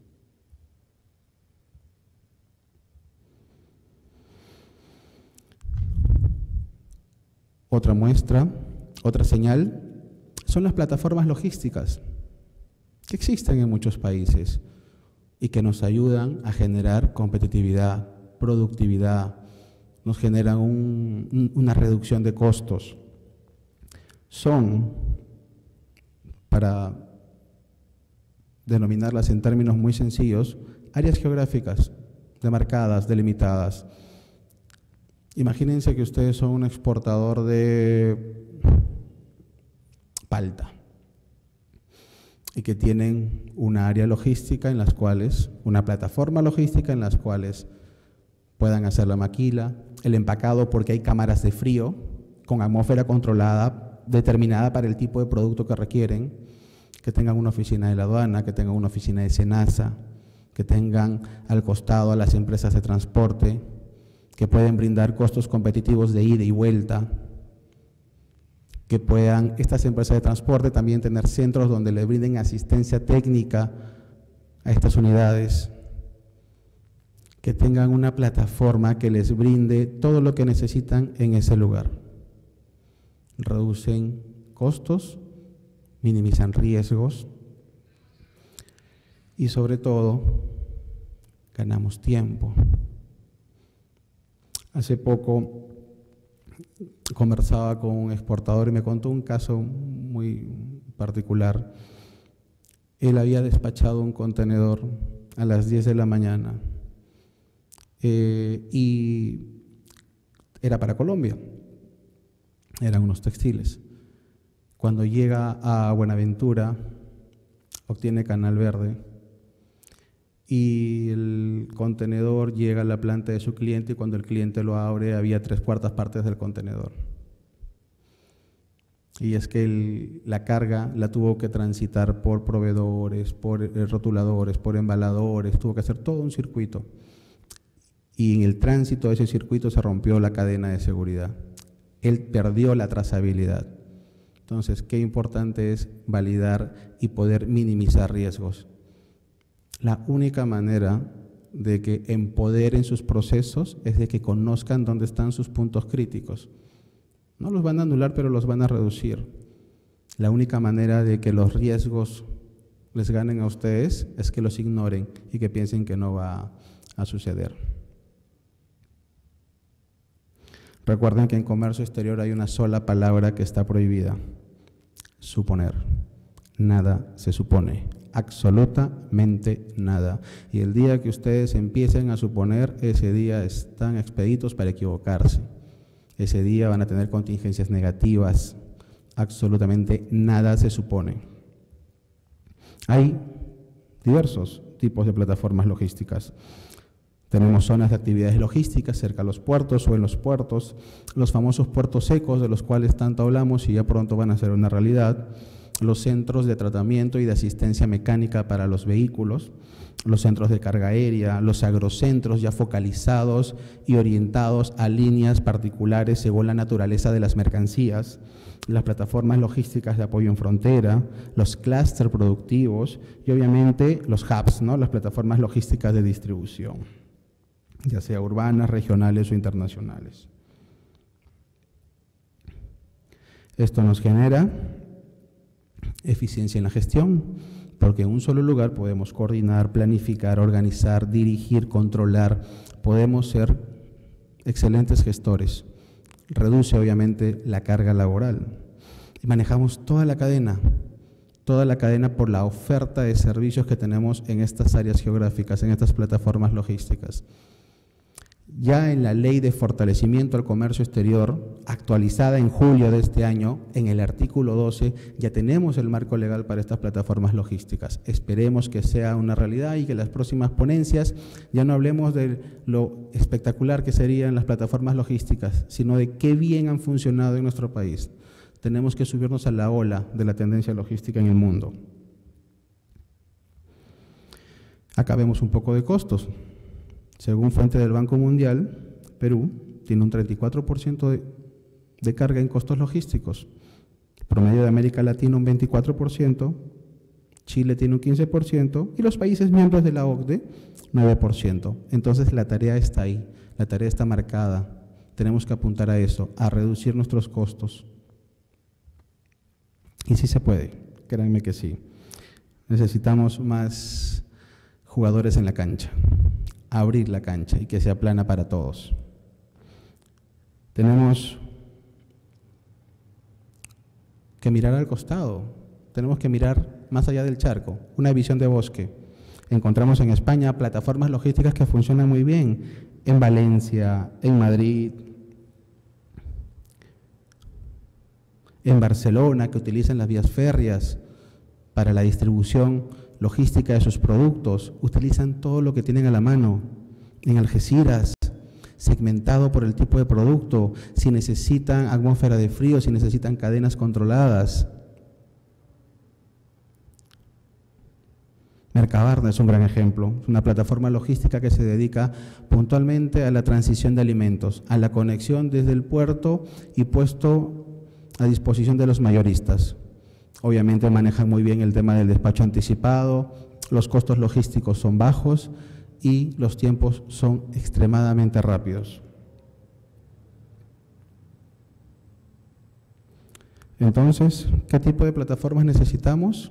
Otra muestra, otra señal, son las plataformas logísticas que existen en muchos países y que nos ayudan a generar competitividad, productividad, nos generan un, una reducción de costos. Son, para denominarlas en términos muy sencillos, áreas geográficas demarcadas, delimitadas. Imagínense que ustedes son un exportador de palta y que tienen una área logística en las cuales, una plataforma logística en las cuales puedan hacer la maquila, el empacado porque hay cámaras de frío con atmósfera controlada determinada para el tipo de producto que requieren, que tengan una oficina de la aduana, que tengan una oficina de SENASA, que tengan al costado a las empresas de transporte, que pueden brindar costos competitivos de ida y vuelta, que puedan estas empresas de transporte también tener centros donde le brinden asistencia técnica a estas unidades, que tengan una plataforma que les brinde todo lo que necesitan en ese lugar. Reducen costos, minimizan riesgos y sobre todo ganamos tiempo. Hace poco conversaba con un exportador y me contó un caso muy particular. Él había despachado un contenedor a las diez de la mañana eh, y era para Colombia, eran unos textiles. Cuando llega a Buenaventura, obtiene Canal Verde y el contenedor llega a la planta de su cliente y cuando el cliente lo abre había tres cuartas partes del contenedor. Y es que el, la carga la tuvo que transitar por proveedores, por eh, rotuladores, por embaladores, tuvo que hacer todo un circuito. Y en el tránsito de ese circuito se rompió la cadena de seguridad. Él perdió la trazabilidad. Entonces, qué importante es validar y poder minimizar riesgos. La única manera de que empoderen sus procesos es de que conozcan dónde están sus puntos críticos. No los van a anular, pero los van a reducir. La única manera de que los riesgos les ganen a ustedes es que los ignoren y que piensen que no va a suceder. Recuerden que en comercio exterior hay una sola palabra que está prohibida: suponer. Nada se supone, absolutamente nada. Y el día que ustedes empiecen a suponer, ese día están expeditos para equivocarse. Ese día van a tener contingencias negativas. Absolutamente nada se supone. Hay diversos tipos de plataformas logísticas. Tenemos zonas de actividades logísticas cerca a los puertos o en los puertos, los famosos puertos secos de los cuales tanto hablamos y ya pronto van a ser una realidad, los centros de tratamiento y de asistencia mecánica para los vehículos, los centros de carga aérea, los agrocentros ya focalizados y orientados a líneas particulares según la naturaleza de las mercancías, las plataformas logísticas de apoyo en frontera, los clústeres productivos y obviamente los hubs, ¿no? Las plataformas logísticas de distribución, ya sea urbanas, regionales o internacionales. Esto nos genera eficiencia en la gestión, porque en un solo lugar podemos coordinar, planificar, organizar, dirigir, controlar, podemos ser excelentes gestores. Reduce obviamente la carga laboral y manejamos toda la cadena, toda la cadena por la oferta de servicios que tenemos en estas áreas geográficas, en estas plataformas logísticas. Ya en la Ley de Fortalecimiento al Comercio Exterior, actualizada en julio de este año, en el artículo doce, ya tenemos el marco legal para estas plataformas logísticas. Esperemos que sea una realidad y que las próximas ponencias ya no hablemos de lo espectacular que serían las plataformas logísticas, sino de qué bien han funcionado en nuestro país. Tenemos que subirnos a la ola de la tendencia logística en el mundo. Acá vemos un poco de costos. Según fuente del Banco Mundial, Perú tiene un treinta y cuatro por ciento de, de carga en costos logísticos. Promedio de América Latina un veinticuatro por ciento, Chile tiene un quince por ciento y los países miembros de la O C D E nueve por ciento. Entonces la tarea está ahí, la tarea está marcada. Tenemos que apuntar a eso, a reducir nuestros costos. Y sí se puede, créanme que sí. Necesitamos más jugadores en la cancha. Abrir la cancha y que sea plana para todos. Tenemos que mirar al costado, tenemos que mirar más allá del charco, una visión de bosque. Encontramos en España plataformas logísticas que funcionan muy bien, en Valencia, en Madrid, en Barcelona, que utilizan las vías férreas para la distribución logística de sus productos, utilizan todo lo que tienen a la mano. En Algeciras, segmentado por el tipo de producto, si necesitan atmósfera de frío, si necesitan cadenas controladas. Mercabarna es un gran ejemplo, es una plataforma logística que se dedica puntualmente a la transición de alimentos, a la conexión desde el puerto y puesto a disposición de los mayoristas. Obviamente manejan muy bien el tema del despacho anticipado, los costos logísticos son bajos y los tiempos son extremadamente rápidos. Entonces, ¿qué tipo de plataformas necesitamos?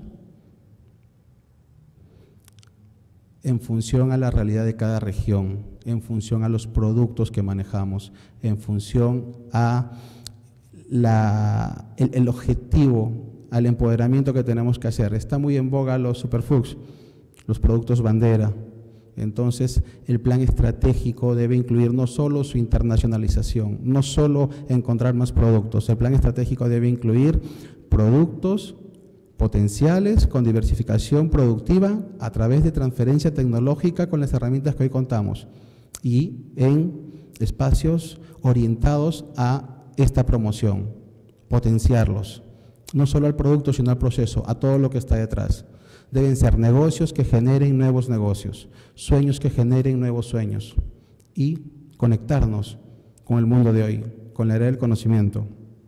En función a la realidad de cada región, en función a los productos que manejamos, en función a la, el, el objetivo, al empoderamiento que tenemos que hacer. Está muy en boga los superfoods, los productos bandera. Entonces, el plan estratégico debe incluir no solo su internacionalización, no solo encontrar más productos. El plan estratégico debe incluir productos potenciales con diversificación productiva a través de transferencia tecnológica con las herramientas que hoy contamos y en espacios orientados a esta promoción, potenciarlos. No solo al producto, sino al proceso, a todo lo que está detrás. Deben ser negocios que generen nuevos negocios, sueños que generen nuevos sueños y conectarnos con el mundo de hoy, con la era del conocimiento.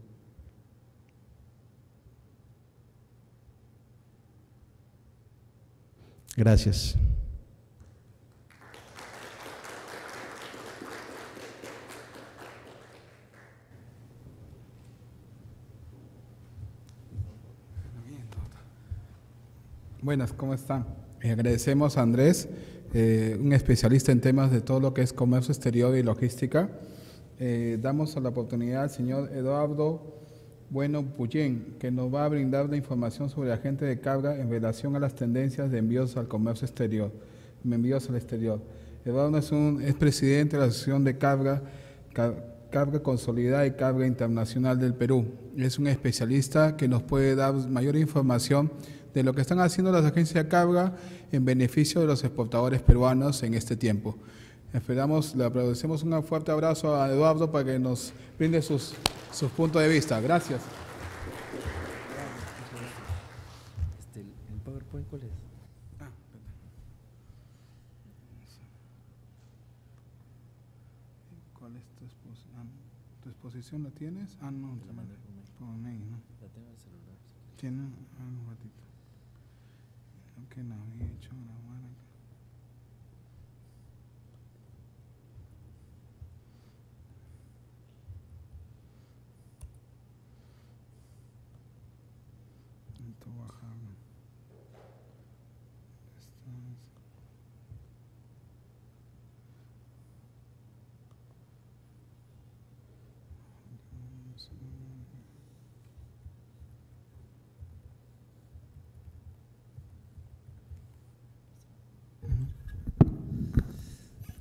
Gracias. Buenas, ¿cómo están? Eh, agradecemos a Andrés, eh, un especialista en temas de todo lo que es comercio exterior y logística. Eh, damos la oportunidad al señor Eduardo Bueno Puyén, que nos va a brindar la información sobre la agente de carga en relación a las tendencias de envíos al comercio exterior, envíos al exterior. Eduardo es, un, es presidente de la Asociación de Carga, Car, Carga Consolidada y Carga Internacional del Perú. Es un especialista que nos puede dar mayor información de lo que están haciendo las agencias de carga en beneficio de los exportadores peruanos en este tiempo. Esperamos, le agradecemos un fuerte abrazo a Eduardo para que nos brinde sus, sus puntos de vista. Gracias. Este, ¿el PowerPoint cuál es? Ah, ¿cuál es tu exposición? Ah, ¿tu exposición la tienes? Ah, no, La mandé por mail. por mail, ¿no? La tengo en el celular. Tiene ah, un ratito. Que no había hecho grabar acá. Esto bajarlo.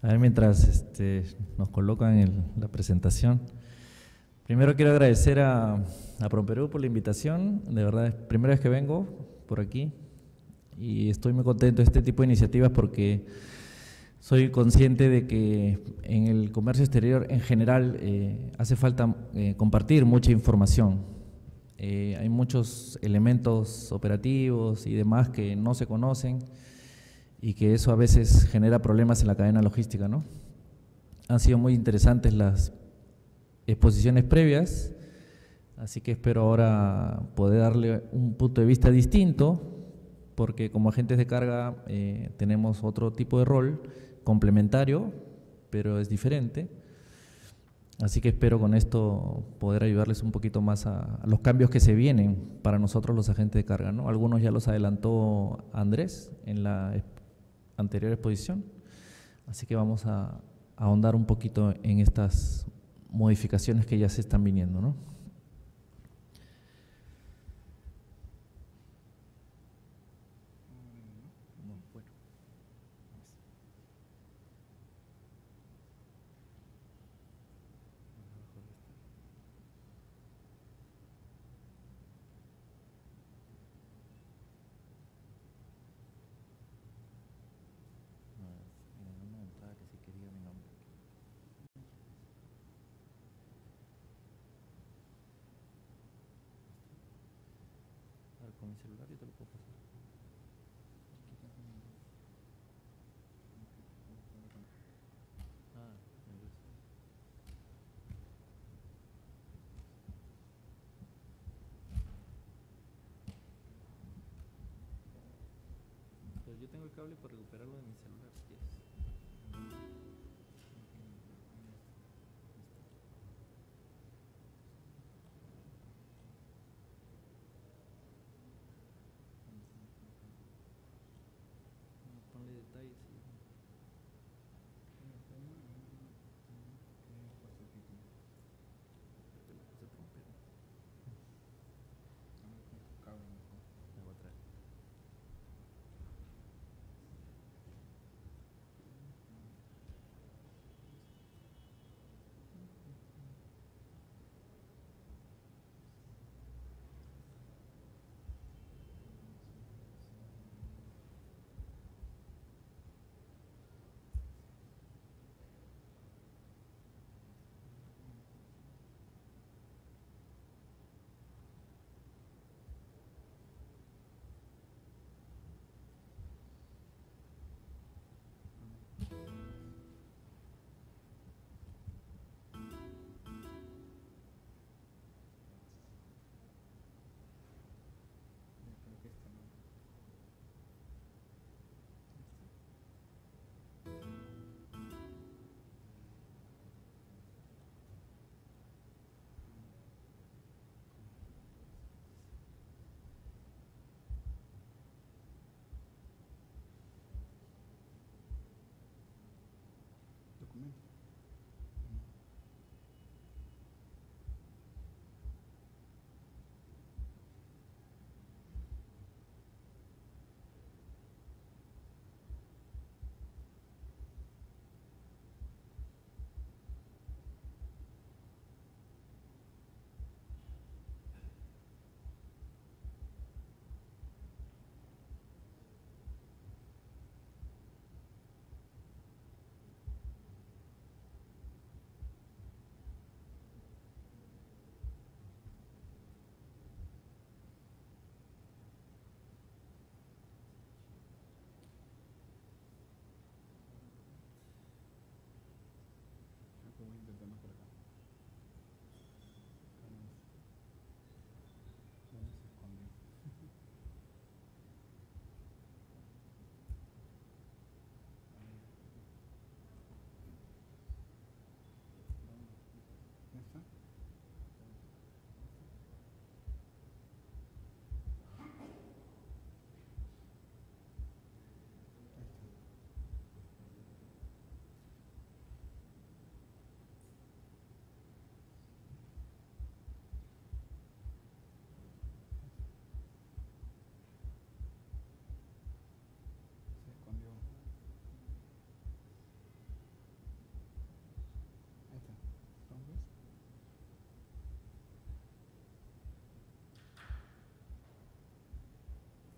A ver, mientras este, nos colocan el- la presentación. Primero quiero agradecer a, a ProPerú por la invitación. De verdad, es la primera vez que vengo por aquí y estoy muy contento de este tipo de iniciativas porque soy consciente de que en el comercio exterior en general eh, hace falta eh, compartir mucha información. Eh, hay muchos elementos operativos y demás que no se conocen y que eso a veces genera problemas en la cadena logística, ¿no? Han sido muy interesantes las exposiciones previas, así que espero ahora poder darle un punto de vista distinto, porque como agentes de carga eh, tenemos otro tipo de rol complementario, pero es diferente. Así que espero con esto poder ayudarles un poquito más a, a los cambios que se vienen para nosotros los agentes de carga, ¿no? Algunos ya los adelantó Andrés en la anterior exposición, así que vamos a, a ahondar un poquito en estas modificaciones que ya se están viniendo, ¿no? Con mi celular yo te lo puedo pasar. Ah, pero yo tengo el cable para recuperarlo de mi celular si quieres. Ponle detalles y me voy a traer.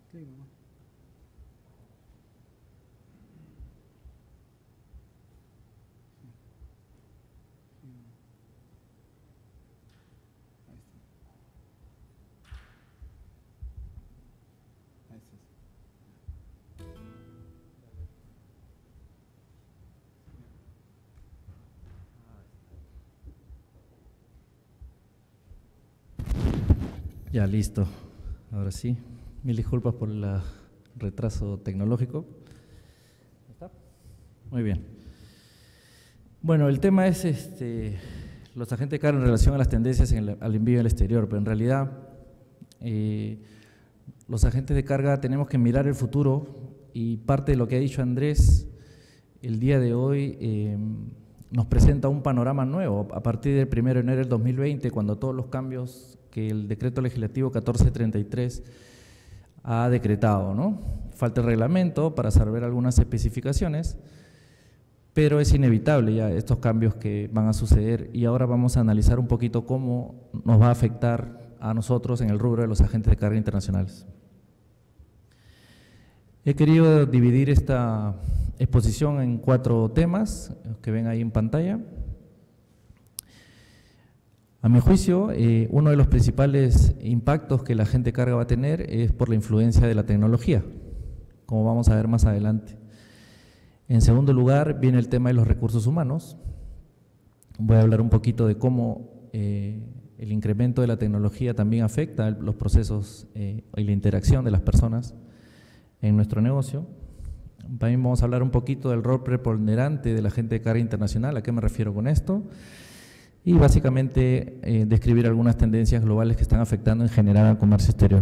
Ya, listo. Ahora sí. Mil disculpas por el retraso tecnológico. ¿Está? Muy bien. Bueno, el tema es este, los agentes de carga en relación a las tendencias en el, al envío al exterior, pero en realidad eh, los agentes de carga tenemos que mirar el futuro y parte de lo que ha dicho Andrés el día de hoy eh, nos presenta un panorama nuevo a partir del primero de enero del dos mil veinte, cuando todos los cambios que el decreto legislativo catorce treinta y tres ha decretado, ¿no? Falta el reglamento para saber algunas especificaciones, pero es inevitable ya estos cambios que van a suceder y ahora vamos a analizar un poquito cómo nos va a afectar a nosotros en el rubro de los agentes de carga internacionales. He querido dividir esta exposición en cuatro temas que ven ahí en pantalla. A mi juicio, eh, uno de los principales impactos que la agente de carga va a tener es por la influencia de la tecnología, como vamos a ver más adelante. En segundo lugar, viene el tema de los recursos humanos. Voy a hablar un poquito de cómo eh, el incremento de la tecnología también afecta los procesos eh, y la interacción de las personas en nuestro negocio. También vamos a hablar un poquito del rol preponderante de la agente de carga internacional. ¿A qué me refiero con esto? Y básicamente eh, describir algunas tendencias globales que están afectando en general al comercio exterior.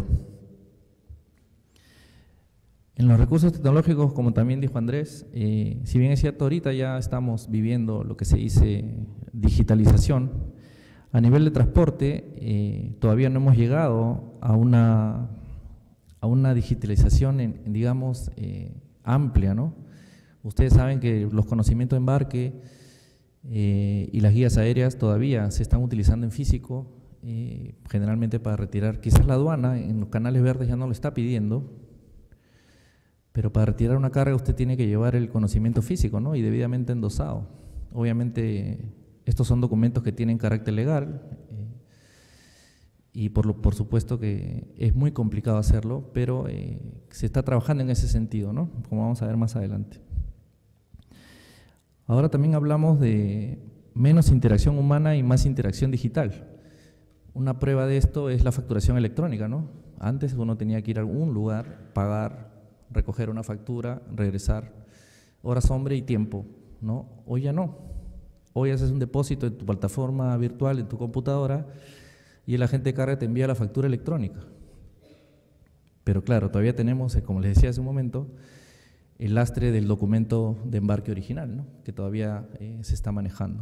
En los recursos tecnológicos, como también dijo Andrés, eh, si bien es cierto, ahorita ya estamos viviendo lo que se dice digitalización, a nivel de transporte eh, todavía no hemos llegado a una, a una digitalización, en, en, digamos, eh, amplia, ¿no? Ustedes saben que los conocimientos de embarque Eh, y las guías aéreas todavía se están utilizando en físico, eh, generalmente para retirar, quizás la aduana en los canales verdes ya no lo está pidiendo, pero para retirar una carga usted tiene que llevar el conocimiento físico, ¿no? Y debidamente endosado. Obviamente estos son documentos que tienen carácter legal eh, y por, lo, por supuesto que es muy complicado hacerlo, pero eh, se está trabajando en ese sentido, ¿no? Como vamos a ver más adelante. Ahora también hablamos de menos interacción humana y más interacción digital. Una prueba de esto es la facturación electrónica, ¿no? Antes uno tenía que ir a algún lugar, pagar, recoger una factura, regresar, horas hombre y tiempo, ¿no? Hoy ya no. Hoy haces un depósito en tu plataforma virtual, en tu computadora, y el agente de carga te envía la factura electrónica. Pero claro, todavía tenemos, como les decía hace un momento, el lastre del documento de embarque original, ¿no? Que todavía eh, se está manejando.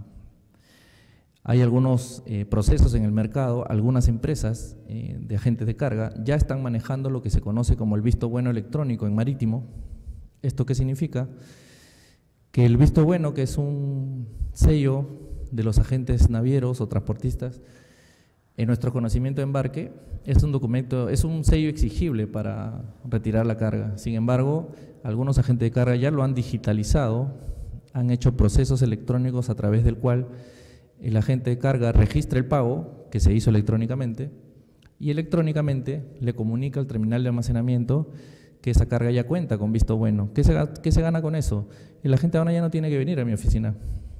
Hay algunos eh, procesos en el mercado, algunas empresas eh, de agentes de carga ya están manejando lo que se conoce como el visto bueno electrónico en marítimo. ¿Esto qué significa? Que el visto bueno, que es un sello de los agentes navieros o transportistas, en nuestro conocimiento de embarque, es un documento, es un sello exigible para retirar la carga. Sin embargo, algunos agentes de carga ya lo han digitalizado, han hecho procesos electrónicos a través del cual el agente de carga registra el pago, que se hizo electrónicamente, y electrónicamente le comunica al terminal de almacenamiento que esa carga ya cuenta con visto bueno. ¿Qué se, qué se gana con eso? El agente ahora ya no tiene que venir a mi oficina.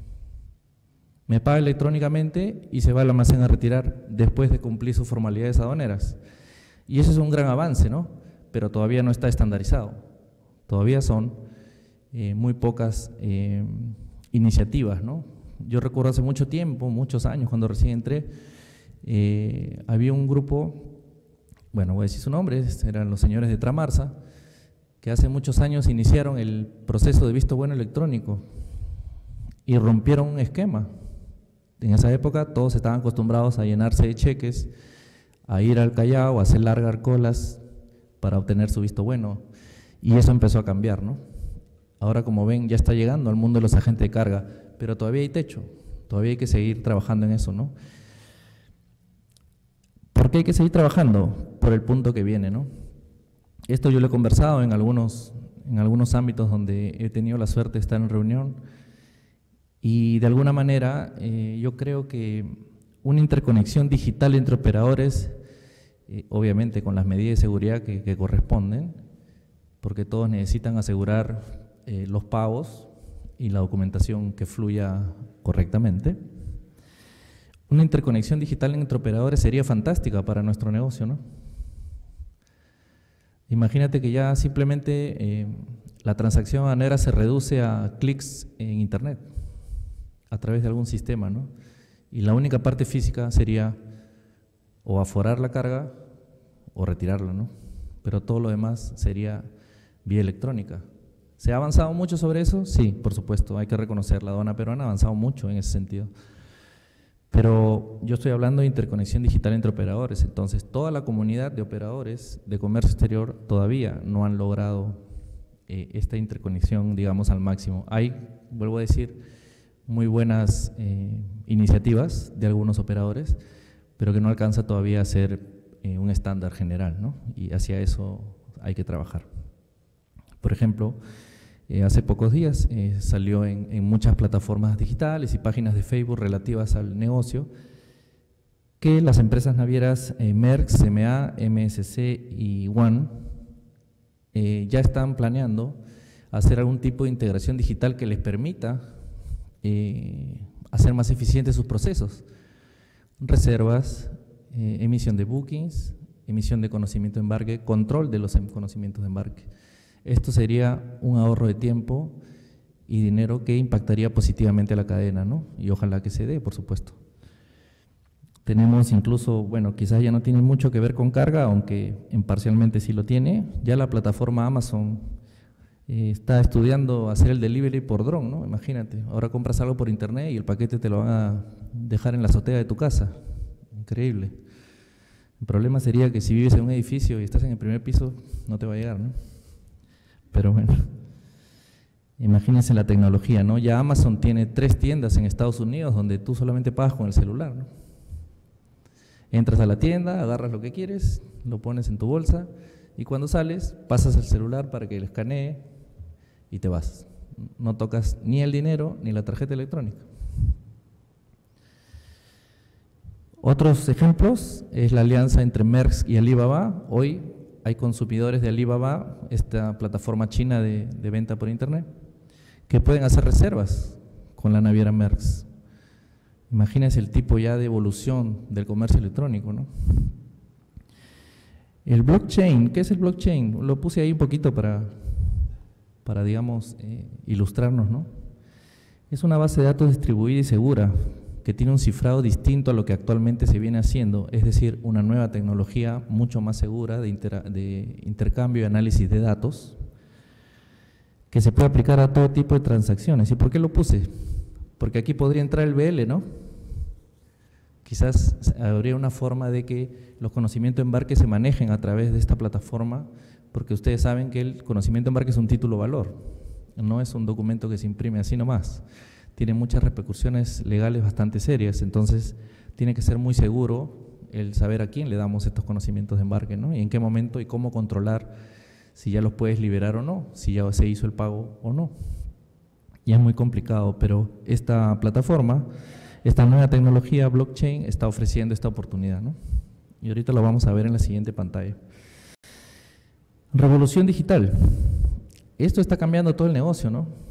Me paga electrónicamente y se va al almacén a retirar después de cumplir sus formalidades aduaneras. Y eso es un gran avance, ¿no? Pero todavía no está estandarizado. Todavía son eh, muy pocas eh, iniciativas, ¿no? Yo recuerdo hace mucho tiempo, muchos años, cuando recién entré, eh, había un grupo, bueno, voy a decir su nombre, eran los señores de Tramarsa, que hace muchos años iniciaron el proceso de visto bueno electrónico y rompieron un esquema. En esa época todos estaban acostumbrados a llenarse de cheques, a ir al Callao, a hacer largas colas para obtener su visto bueno, y eso empezó a cambiar, ¿no? Ahora, como ven, ya está llegando al mundo de los agentes de carga, pero todavía hay techo, todavía hay que seguir trabajando en eso, ¿no? ¿Por qué hay que seguir trabajando? Por el punto que viene, ¿no? Esto yo lo he conversado en algunos, en algunos ámbitos donde he tenido la suerte de estar en reunión, y de alguna manera eh, yo creo que una interconexión digital entre operadores, eh, obviamente con las medidas de seguridad que, que corresponden, porque todos necesitan asegurar eh, los pagos y la documentación que fluya correctamente. Una interconexión digital entre operadores sería fantástica para nuestro negocio, ¿no? Imagínate que ya simplemente eh, la transacción aduanera se reduce a clics en internet a través de algún sistema, ¿no? Y la única parte física sería o aforar la carga o retirarla, ¿no? Pero todo lo demás sería vía electrónica. ¿Se ha avanzado mucho sobre eso? Sí, por supuesto, hay que reconocer, la aduana peruana ha avanzado mucho en ese sentido. Pero yo estoy hablando de interconexión digital entre operadores, entonces toda la comunidad de operadores de comercio exterior todavía no han logrado eh, esta interconexión, digamos, al máximo. Hay, vuelvo a decir, muy buenas eh, iniciativas de algunos operadores, pero que no alcanza todavía a ser eh, un estándar general, ¿no? Y hacia eso hay que trabajar. Por ejemplo, Eh, hace pocos días eh, salió en, en muchas plataformas digitales y páginas de Facebook relativas al negocio que las empresas navieras eh, Maersk, C M A, M S C y One eh, ya están planeando hacer algún tipo de integración digital que les permita eh, hacer más eficientes sus procesos. Reservas, eh, emisión de bookings, emisión de conocimiento de embarque, control de los conocimientos de embarque. Esto sería un ahorro de tiempo y dinero que impactaría positivamente a la cadena, ¿no? Y ojalá que se dé, por supuesto. Tenemos incluso, bueno, quizás ya no tiene mucho que ver con carga, aunque en parcialmente sí lo tiene. Ya la plataforma Amazon eh, está estudiando hacer el delivery por dron, ¿no? Imagínate, ahora compras algo por internet y el paquete te lo van a dejar en la azotea de tu casa. Increíble. El problema sería que si vives en un edificio y estás en el primer piso, no te va a llegar, ¿no? Pero bueno, imagínense la tecnología, ¿no? Ya Amazon tiene tres tiendas en Estados Unidos donde tú solamente pagas con el celular, ¿no? Entras a la tienda, agarras lo que quieres, lo pones en tu bolsa y cuando sales pasas el celular para que lo escanee y te vas. No tocas ni el dinero ni la tarjeta electrónica. Otros ejemplos es la alianza entre Maersk y Alibaba. Hoy hay consumidores de Alibaba, esta plataforma china de, de venta por internet, que pueden hacer reservas con la naviera Maersk. Imagínense el tipo ya de evolución del comercio electrónico, ¿no? El blockchain, ¿qué es el blockchain? Lo puse ahí un poquito para, para digamos, eh, ilustrarnos, ¿no? Es una base de datos distribuida y segura, que tiene un cifrado distinto a lo que actualmente se viene haciendo, es decir, una nueva tecnología mucho más segura de, inter, de intercambio y análisis de datos, que se puede aplicar a todo tipo de transacciones. ¿Y por qué lo puse? Porque aquí podría entrar el B L, ¿no? Quizás habría una forma de que los conocimientos de embarque se manejen a través de esta plataforma, porque ustedes saben que el conocimiento de embarque es un título valor, no es un documento que se imprime así nomás. Tiene muchas repercusiones legales bastante serias, entonces tiene que ser muy seguro el saber a quién le damos estos conocimientos de embarque, ¿no? Y en qué momento y cómo controlar si ya los puedes liberar o no, si ya se hizo el pago o no. Y es muy complicado, pero esta plataforma, esta nueva tecnología blockchain está ofreciendo esta oportunidad, ¿no? Y ahorita lo vamos a ver en la siguiente pantalla. Revolución digital. Esto está cambiando todo el negocio, ¿no?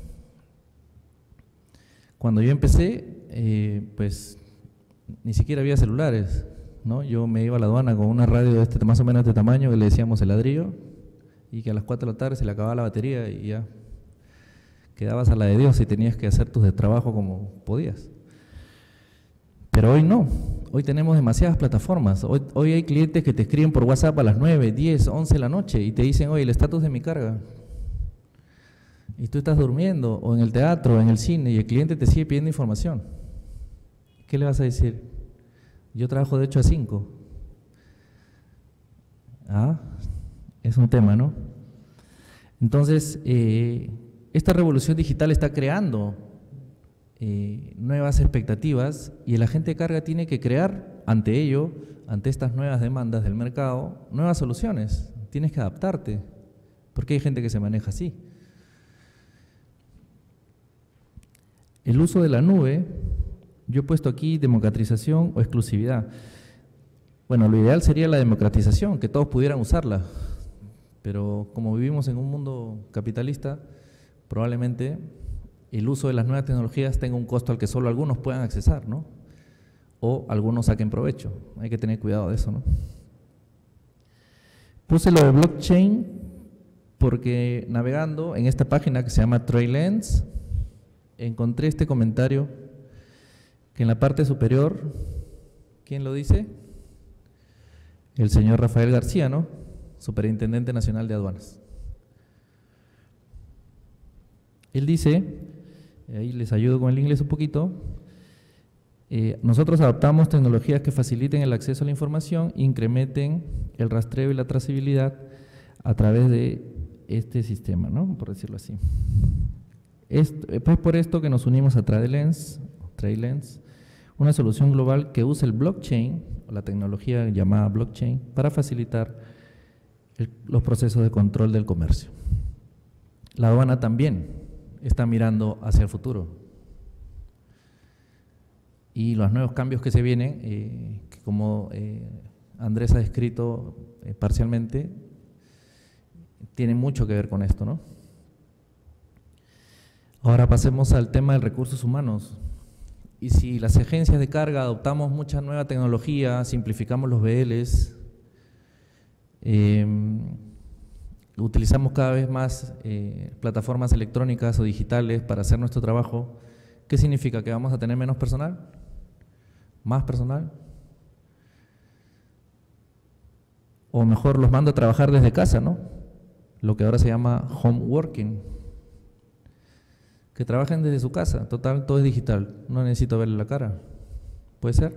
Cuando yo empecé, eh, pues ni siquiera había celulares, ¿no? Yo me iba a la aduana con una radio de este, más o menos de este tamaño, que le decíamos el ladrillo, y que a las cuatro de la tarde se le acababa la batería y ya quedabas a la de Dios y tenías que hacer tus de trabajo como podías. Pero hoy no, hoy tenemos demasiadas plataformas, hoy, hoy hay clientes que te escriben por WhatsApp a las nueve, diez, once de la noche y te dicen, oye, el estatus de mi carga. Y tú estás durmiendo, o en el teatro, o en el cine, y el cliente te sigue pidiendo información. ¿Qué le vas a decir? Yo trabajo de ocho a cinco. Ah, es un tema, ¿no? Entonces, eh, esta revolución digital está creando eh, nuevas expectativas y el agente de carga tiene que crear ante ello, ante estas nuevas demandas del mercado, nuevas soluciones tienes que adaptarte, porque hay gente que se maneja así. El uso de la nube, yo he puesto aquí democratización o exclusividad. Bueno, lo ideal sería la democratización, que todos pudieran usarla, pero como vivimos en un mundo capitalista, probablemente el uso de las nuevas tecnologías tenga un costo al que solo algunos puedan accesar, ¿no? O algunos saquen provecho. Hay que tener cuidado de eso, ¿no? Puse lo de blockchain porque navegando en esta página que se llama TrailLens, encontré este comentario que en la parte superior, ¿quién lo dice? El señor Rafael García, ¿no? Superintendente Nacional de Aduanas. Él dice, ahí les ayudo con el inglés un poquito, eh, nosotros adoptamos tecnologías que faciliten el acceso a la información, incrementen el rastreo y la trazabilidad a través de este sistema, ¿no? Por decirlo así. Es pues por esto que nos unimos a TrailLens, TrailLens, una solución global que usa el blockchain, la tecnología llamada blockchain, para facilitar el, los procesos de control del comercio. La aduana también está mirando hacia el futuro. Y los nuevos cambios que se vienen, eh, que como eh, Andrés ha descrito eh, parcialmente, tienen mucho que ver con esto, ¿no? Ahora pasemos al tema de recursos humanos. Y si las agencias de carga adoptamos mucha nueva tecnología, simplificamos los B Ls, eh, utilizamos cada vez más eh, plataformas electrónicas o digitales para hacer nuestro trabajo, ¿qué significa? ¿Que vamos a tener menos personal? ¿Más personal? O mejor, los mando a trabajar desde casa, ¿no? Lo que ahora se llama home working. Que trabajen desde su casa, total, todo es digital, no necesito verle la cara. ¿Puede ser?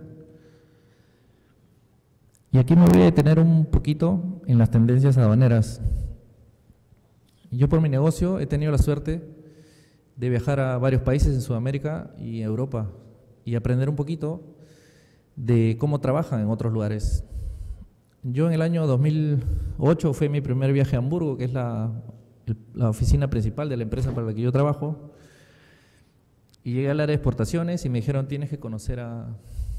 Y aquí me voy a detener un poquito en las tendencias aduaneras. Yo por mi negocio he tenido la suerte de viajar a varios países en Sudamérica y Europa y aprender un poquito de cómo trabajan en otros lugares. Yo en el año dos mil ocho fue mi primer viaje a Hamburgo, que es la, la oficina principal de la empresa para la que yo trabajo. Y llegué al área de exportaciones y me dijeron, tienes que conocer a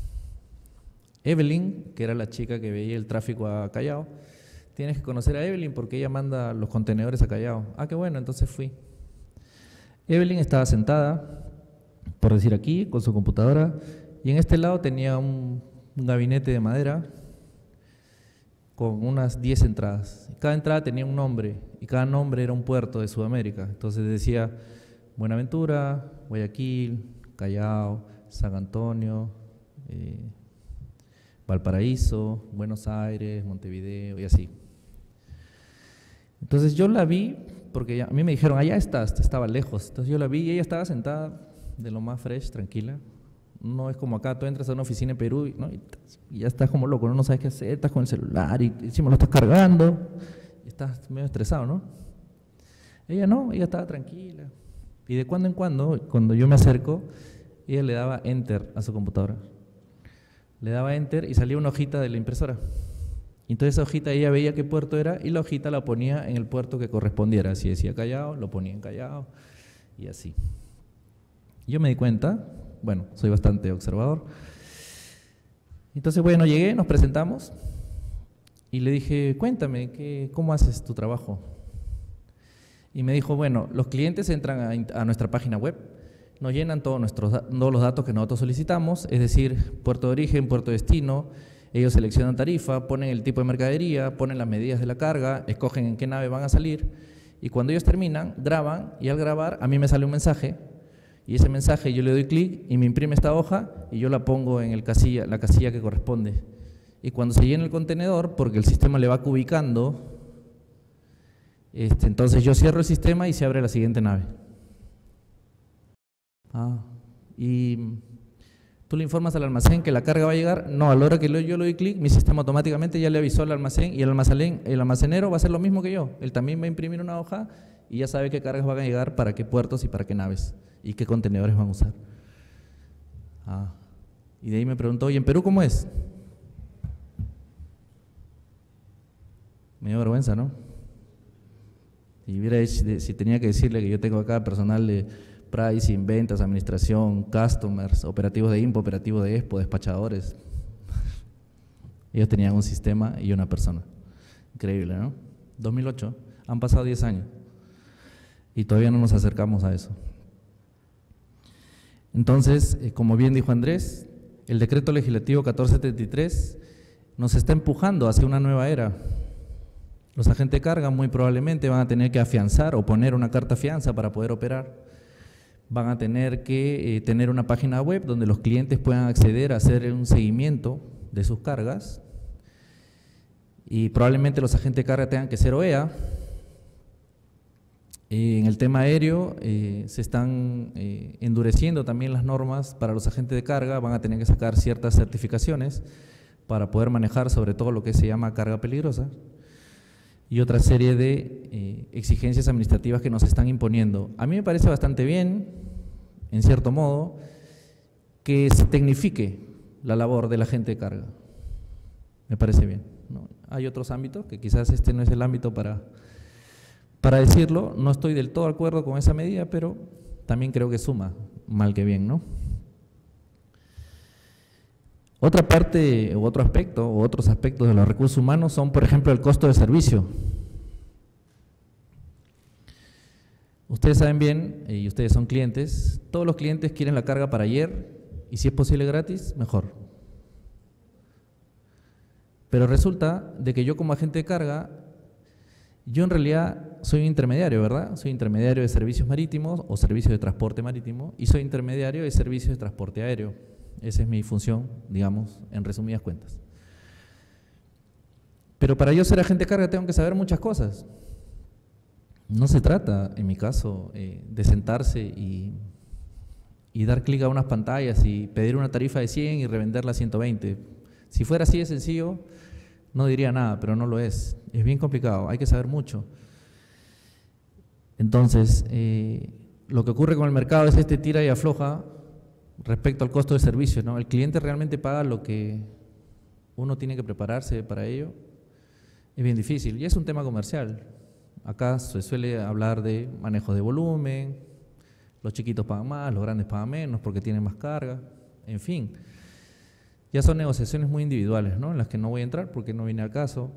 Evelyn, que era la chica que veía el tráfico a Callao. Tienes que conocer a Evelyn porque ella manda los contenedores a Callao. Ah, qué bueno, entonces fui. Evelyn estaba sentada, por decir aquí, con su computadora, y en este lado tenía un, un gabinete de madera con unas diez entradas. Cada entrada tenía un nombre, y cada nombre era un puerto de Sudamérica. Entonces decía Buenaventura, Guayaquil, Callao, San Antonio, eh, Valparaíso, Buenos Aires, Montevideo y así. Entonces yo la vi, porque a mí me dijeron, allá estás, estaba lejos. Entonces yo la vi y ella estaba sentada de lo más fresh, tranquila. No es como acá, tú entras a una oficina en Perú y, ¿no? y, y ya estás como loco, ¿no? no sabes qué hacer, estás con el celular y encima lo estás cargando y estás medio estresado, ¿no? Ella no, ella estaba tranquila. Y de cuando en cuando, cuando yo me acerco, ella le daba enter a su computadora. Le daba enter y salía una hojita de la impresora. Y entonces esa hojita ella veía qué puerto era y la hojita la ponía en el puerto que correspondiera. Si decía Callao, lo ponía en Callao y así. Yo me di cuenta, bueno, soy bastante observador. Entonces, bueno, llegué, nos presentamos y le dije, cuéntame, ¿qué, ¿cómo haces tu trabajo? Y me dijo, bueno, los clientes entran a, a nuestra página web, nos llenan todos, nuestros, todos los datos que nosotros solicitamos, es decir, puerto de origen, puerto de destino, ellos seleccionan tarifa, ponen el tipo de mercadería, ponen las medidas de la carga, escogen en qué nave van a salir y cuando ellos terminan, graban y al grabar a mí me sale un mensaje y ese mensaje yo le doy clic y me imprime esta hoja y yo la pongo en el casilla, la casilla que corresponde. Y cuando se llena el contenedor, porque el sistema le va cubicando, Este, entonces yo cierro el sistema y se abre la siguiente nave. Ah, y tú le informas al almacén que la carga va a llegar. No, a la hora que yo le doy clic, mi sistema automáticamente ya le avisó al almacén y el, almacén, el almacenero va a hacer lo mismo que yo. Él también va a imprimir una hoja y ya sabe qué cargas van a llegar, para qué puertos y para qué naves y qué contenedores van a usar. Ah, y de ahí me preguntó, ¿y en Perú cómo es? Me dio vergüenza, ¿no? Si, hubiera, si tenía que decirle que yo tengo acá personal de pricing, ventas, administración, customers, operativos de impo, operativos de expo, despachadores. Ellos tenían un sistema y una persona. Increíble, ¿no? dos mil ocho, han pasado diez años y todavía no nos acercamos a eso. Entonces, eh, como bien dijo Andrés, el decreto legislativo catorce setenta y tres nos está empujando hacia una nueva era. Los agentes de carga muy probablemente van a tener que afianzar o poner una carta fianza para poder operar. Van a tener que eh, tener una página web donde los clientes puedan acceder a hacer un seguimiento de sus cargas. Y probablemente los agentes de carga tengan que ser O E A. Eh, en el tema aéreo eh, se están eh, endureciendo también las normas para los agentes de carga, van a tener que sacar ciertas certificaciones para poder manejar sobre todo lo que se llama carga peligrosa y otra serie de eh, exigencias administrativas que nos están imponiendo. A mí me parece bastante bien, en cierto modo, que se tecnifique la labor del agente de carga. Me parece bien, ¿no? Hay otros ámbitos que quizás este no es el ámbito para, para decirlo. No estoy del todo de acuerdo con esa medida, pero también creo que suma, mal que bien, ¿no? Otra parte, u otro aspecto, u otros aspectos de los recursos humanos son, por ejemplo, el costo de servicio. Ustedes saben bien, y ustedes son clientes, todos los clientes quieren la carga para ayer, y si es posible gratis, mejor. Pero resulta de que yo como agente de carga, yo en realidad soy un intermediario, ¿verdad? Soy intermediario de servicios marítimos o servicios de transporte marítimo y soy intermediario de servicios de transporte aéreo. Esa es mi función, digamos, en resumidas cuentas. Pero para yo ser agente de carga tengo que saber muchas cosas. No se trata, en mi caso, eh, de sentarse y, y dar clic a unas pantallas y pedir una tarifa de cien y revenderla a ciento veinte. Si fuera así de sencillo, no diría nada, pero no lo es. Es bien complicado, hay que saber mucho. Entonces, eh, lo que ocurre con el mercado es este tira y afloja respecto al costo de servicio, ¿no? El cliente realmente paga lo que uno tiene que prepararse para ello. Es bien difícil y es un tema comercial. Acá se suele hablar de manejo de volumen, los chiquitos pagan más, los grandes pagan menos porque tienen más carga, en fin. Ya son negociaciones muy individuales, ¿no? En las que no voy a entrar porque no viene al caso,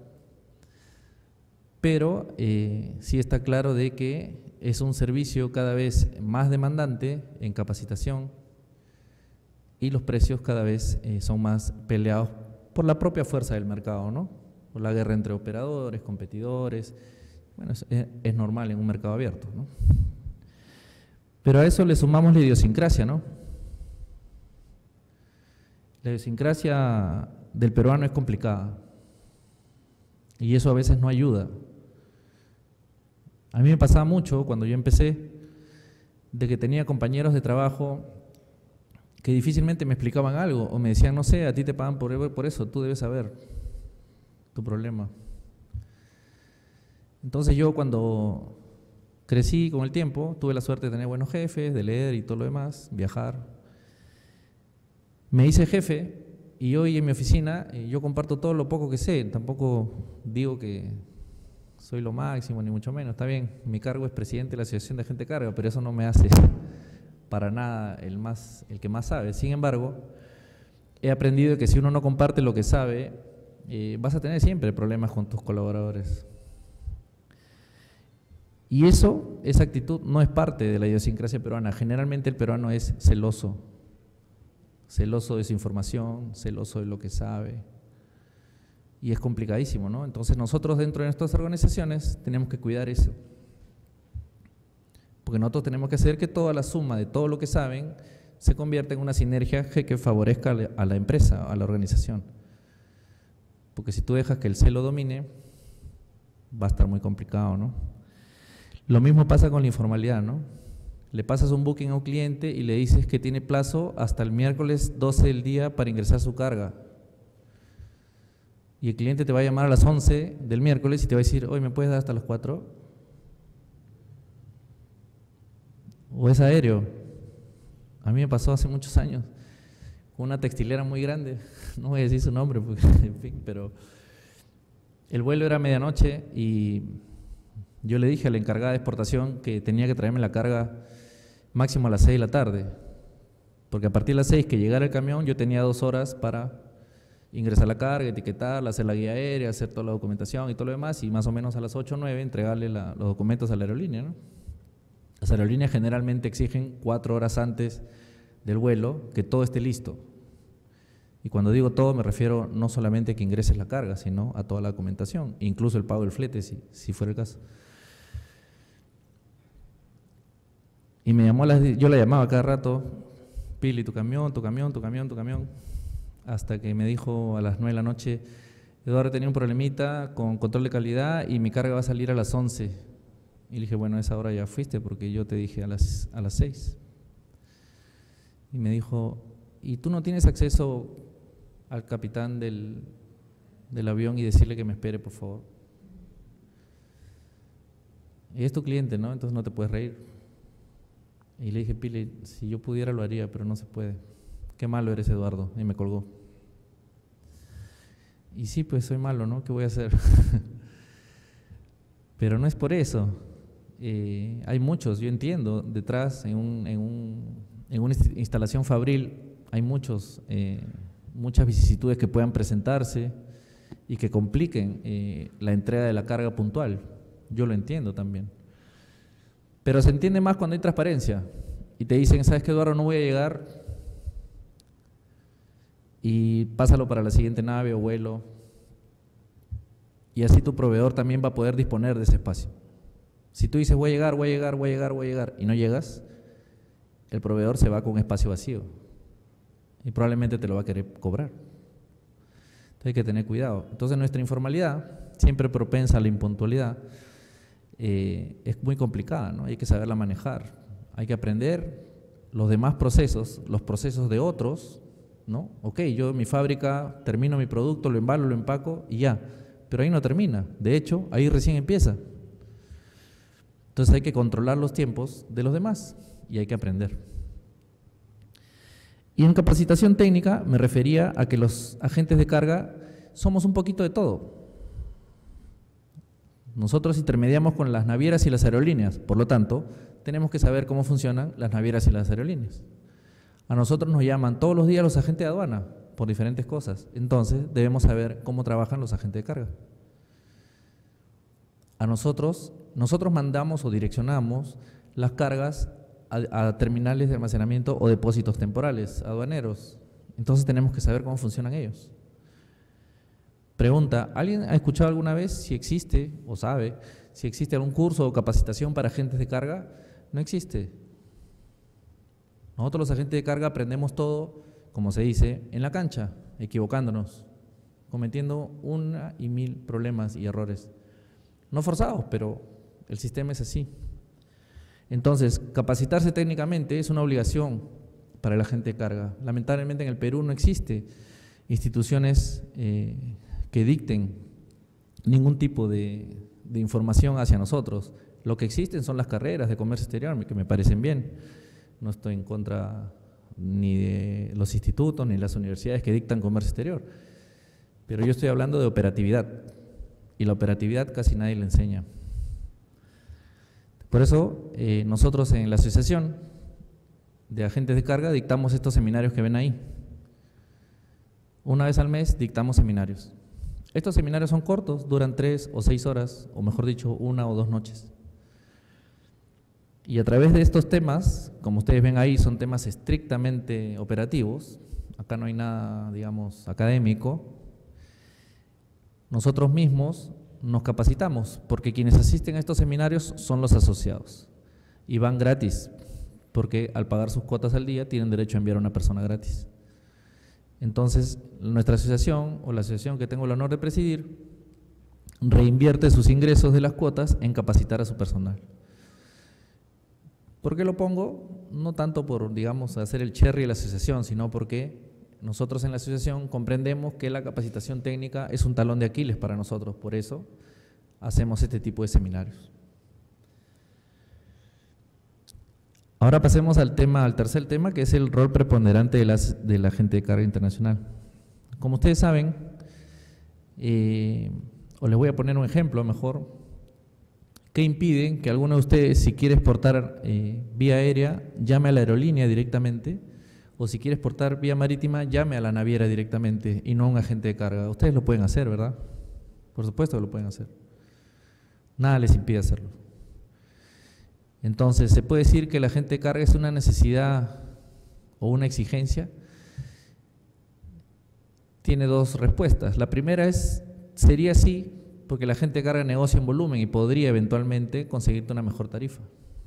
pero eh, sí está claro de que es un servicio cada vez más demandante en capacitación y los precios cada vez eh, son más peleados por la propia fuerza del mercado, ¿no? Por la guerra entre operadores, competidores. Bueno, es, es normal en un mercado abierto, ¿no? Pero a eso le sumamos la idiosincrasia, ¿no? La idiosincrasia del peruano es complicada y eso a veces no ayuda. A mí me pasaba mucho cuando yo empecé de que tenía compañeros de trabajo que difícilmente me explicaban algo o me decían, no sé, a ti te pagan por, por eso, tú debes saber tu problema. Entonces yo cuando crecí con el tiempo, tuve la suerte de tener buenos jefes, de leer y todo lo demás, viajar. Me hice jefe y hoy en mi oficina eh, yo comparto todo lo poco que sé, tampoco digo que soy lo máximo ni mucho menos, está bien, mi cargo es presidente de la Asociación de Agente de Carga, pero eso no me hace para nada el, más, el que más sabe. Sin embargo, he aprendido que si uno no comparte lo que sabe, eh, vas a tener siempre problemas con tus colaboradores. Y eso, esa actitud no es parte de la idiosincrasia peruana. Generalmente el peruano es celoso, celoso de su información, celoso de lo que sabe, y es complicadísimo, ¿no? Entonces nosotros dentro de nuestras organizaciones tenemos que cuidar eso, porque nosotros tenemos que hacer que toda la suma de todo lo que saben se convierta en una sinergia que, que favorezca a la empresa, a la organización, porque si tú dejas que el celo domine, va a estar muy complicado, ¿no? Lo mismo pasa con la informalidad, ¿no? Le pasas un booking a un cliente y le dices que tiene plazo hasta el miércoles doce del día para ingresar su carga. Y el cliente te va a llamar a las once del miércoles y te va a decir, hoy ¿me puedes dar hasta las cuatro? O es aéreo. A mí me pasó hace muchos años con una textilera muy grande, no voy a decir su nombre, porque, en fin, pero El vuelo era a medianoche y yo le dije a la encargada de exportación que tenía que traerme la carga máximo a las seis de la tarde, porque a partir de las seis que llegara el camión yo tenía dos horas para ingresar la carga, etiquetarla, hacer la guía aérea, hacer toda la documentación y todo lo demás, y más o menos a las ocho o nueve entregarle la, los documentos a la aerolínea, ¿no? Las aerolíneas generalmente exigen cuatro horas antes del vuelo que todo esté listo. Y cuando digo todo me refiero no solamente a que ingreses la carga, sino a toda la documentación, incluso el pago del flete, si, si fuera el caso. Y me llamó, a las, yo la llamaba cada rato, Pili, tu camión, tu camión, tu camión, tu camión, hasta que me dijo a las nueve de la noche, Eduardo, tenía un problemita con control de calidad y mi carga va a salir a las once. Y le dije, bueno, a esa hora ya fuiste porque yo te dije a las, a las seis. Y me dijo, ¿y tú no tienes acceso al capitán del, del avión y decirle que me espere, por favor? Y es tu cliente, ¿no? Entonces no te puedes reír. Y le dije, Pili, si yo pudiera lo haría, pero no se puede. Qué malo eres, Eduardo. Y me colgó. Y sí, pues soy malo, ¿no? ¿Qué voy a hacer? Pero no es por eso. Eh, hay muchos, yo entiendo, detrás, en, un, en, un, en una instalación fabril, hay muchos, eh, muchas vicisitudes que puedan presentarse y que compliquen eh, la entrega de la carga puntual. Yo lo entiendo también. Pero se entiende más cuando hay transparencia y te dicen, ¿sabes qué, Eduardo? No voy a llegar y pásalo para la siguiente nave o vuelo. Y así tu proveedor también va a poder disponer de ese espacio. Si tú dices, voy a llegar, voy a llegar, voy a llegar, voy a llegar, y no llegas, el proveedor se va con un espacio vacío y probablemente te lo va a querer cobrar. Entonces hay que tener cuidado. Entonces nuestra informalidad, siempre propensa a la impuntualidad, eh, es muy complicada, ¿no? Hay que saberla manejar, hay que aprender los demás procesos, los procesos de otros, ¿no? Ok, yo en mi fábrica termino mi producto, lo embalo, lo empaco y ya, pero ahí no termina, de hecho, ahí recién empieza. Entonces hay que controlar los tiempos de los demás y hay que aprender. Y en capacitación técnica me refería a que los agentes de carga somos un poquito de todo. Nosotros intermediamos con las navieras y las aerolíneas, por lo tanto, tenemos que saber cómo funcionan las navieras y las aerolíneas. A nosotros nos llaman todos los días los agentes de aduana por diferentes cosas, entonces debemos saber cómo trabajan los agentes de carga. A nosotros, nosotros mandamos o direccionamos las cargas a, a terminales de almacenamiento o depósitos temporales, aduaneros, entonces tenemos que saber cómo funcionan ellos. Pregunta, ¿alguien ha escuchado alguna vez si existe o sabe si existe algún curso o capacitación para agentes de carga? No existe. Nosotros los agentes de carga aprendemos todo, como se dice, en la cancha, equivocándonos, cometiendo una y mil problemas y errores. No forzados, pero el sistema es así. Entonces, capacitarse técnicamente es una obligación para el agente de carga. Lamentablemente en el Perú no existe instituciones eh, que dicten ningún tipo de, de información hacia nosotros. Lo que existen son las carreras de comercio exterior, que me parecen bien. No estoy en contra ni de los institutos ni de las universidades que dictan comercio exterior, pero yo estoy hablando de operatividad, y la operatividad casi nadie le enseña. Por eso eh, nosotros en la Asociación de Agentes de Carga dictamos estos seminarios que ven ahí. Una vez al mes dictamos seminarios. Estos seminarios son cortos, duran tres o seis horas, o mejor dicho, una o dos noches. Y a través de estos temas, como ustedes ven ahí, son temas estrictamente operativos, acá no hay nada, digamos, académico. Nosotros mismos nos capacitamos, porque quienes asisten a estos seminarios son los asociados y van gratis, porque al pagar sus cuotas al día tienen derecho a enviar a una persona gratis. Entonces, nuestra asociación, o la asociación que tengo el honor de presidir, reinvierte sus ingresos de las cuotas en capacitar a su personal. ¿Por qué lo pongo? No tanto por, digamos, hacer el cherry de la asociación, sino porque nosotros en la asociación comprendemos que la capacitación técnica es un talón de Aquiles para nosotros, por eso hacemos este tipo de seminarios. Ahora pasemos al tema, al tercer tema, que es el rol preponderante de, las, de la agente de carga internacional. Como ustedes saben, eh, o les voy a poner un ejemplo mejor, que impiden que alguno de ustedes, si quiere exportar eh, vía aérea, llame a la aerolínea directamente, o si quiere exportar vía marítima, llame a la naviera directamente y no a un agente de carga. Ustedes lo pueden hacer, ¿verdad? Por supuesto que lo pueden hacer. Nada les impide hacerlo. Entonces, ¿se puede decir que el agente de carga es una necesidad o una exigencia? Tiene dos respuestas. La primera es, sería sí, porque la gente de carga negocia en volumen y podría eventualmente conseguirte una mejor tarifa.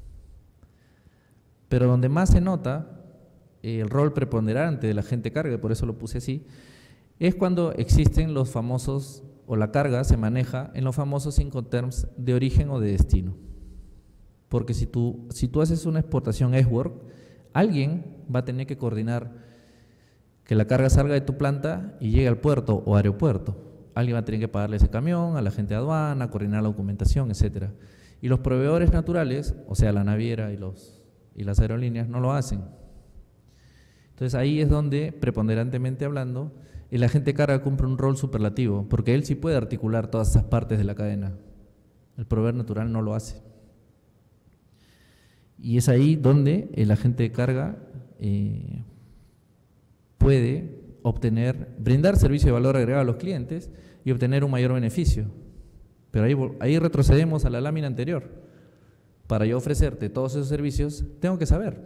Pero donde más se nota el rol preponderante de la gente de carga, por eso lo puse así, es cuando existen los famosos, o la carga se maneja en los famosos Incoterms de origen o de destino. Porque si tú, si tú haces una exportación S-Work, alguien va a tener que coordinar que la carga salga de tu planta y llegue al puerto o aeropuerto. Alguien va a tener que pagarle ese camión, a la gente de aduana, coordinar la documentación, etcétera. Y los proveedores naturales, o sea, la naviera y, los, y las aerolíneas, no lo hacen. Entonces ahí es donde, preponderantemente hablando, el agente de carga cumple un rol superlativo, porque él sí puede articular todas esas partes de la cadena. El proveedor natural no lo hace. Y es ahí donde el agente de carga eh, puede obtener, brindar servicio de valor agregado a los clientes y obtener un mayor beneficio. Pero ahí, ahí retrocedemos a la lámina anterior. Para yo ofrecerte todos esos servicios, tengo que saber.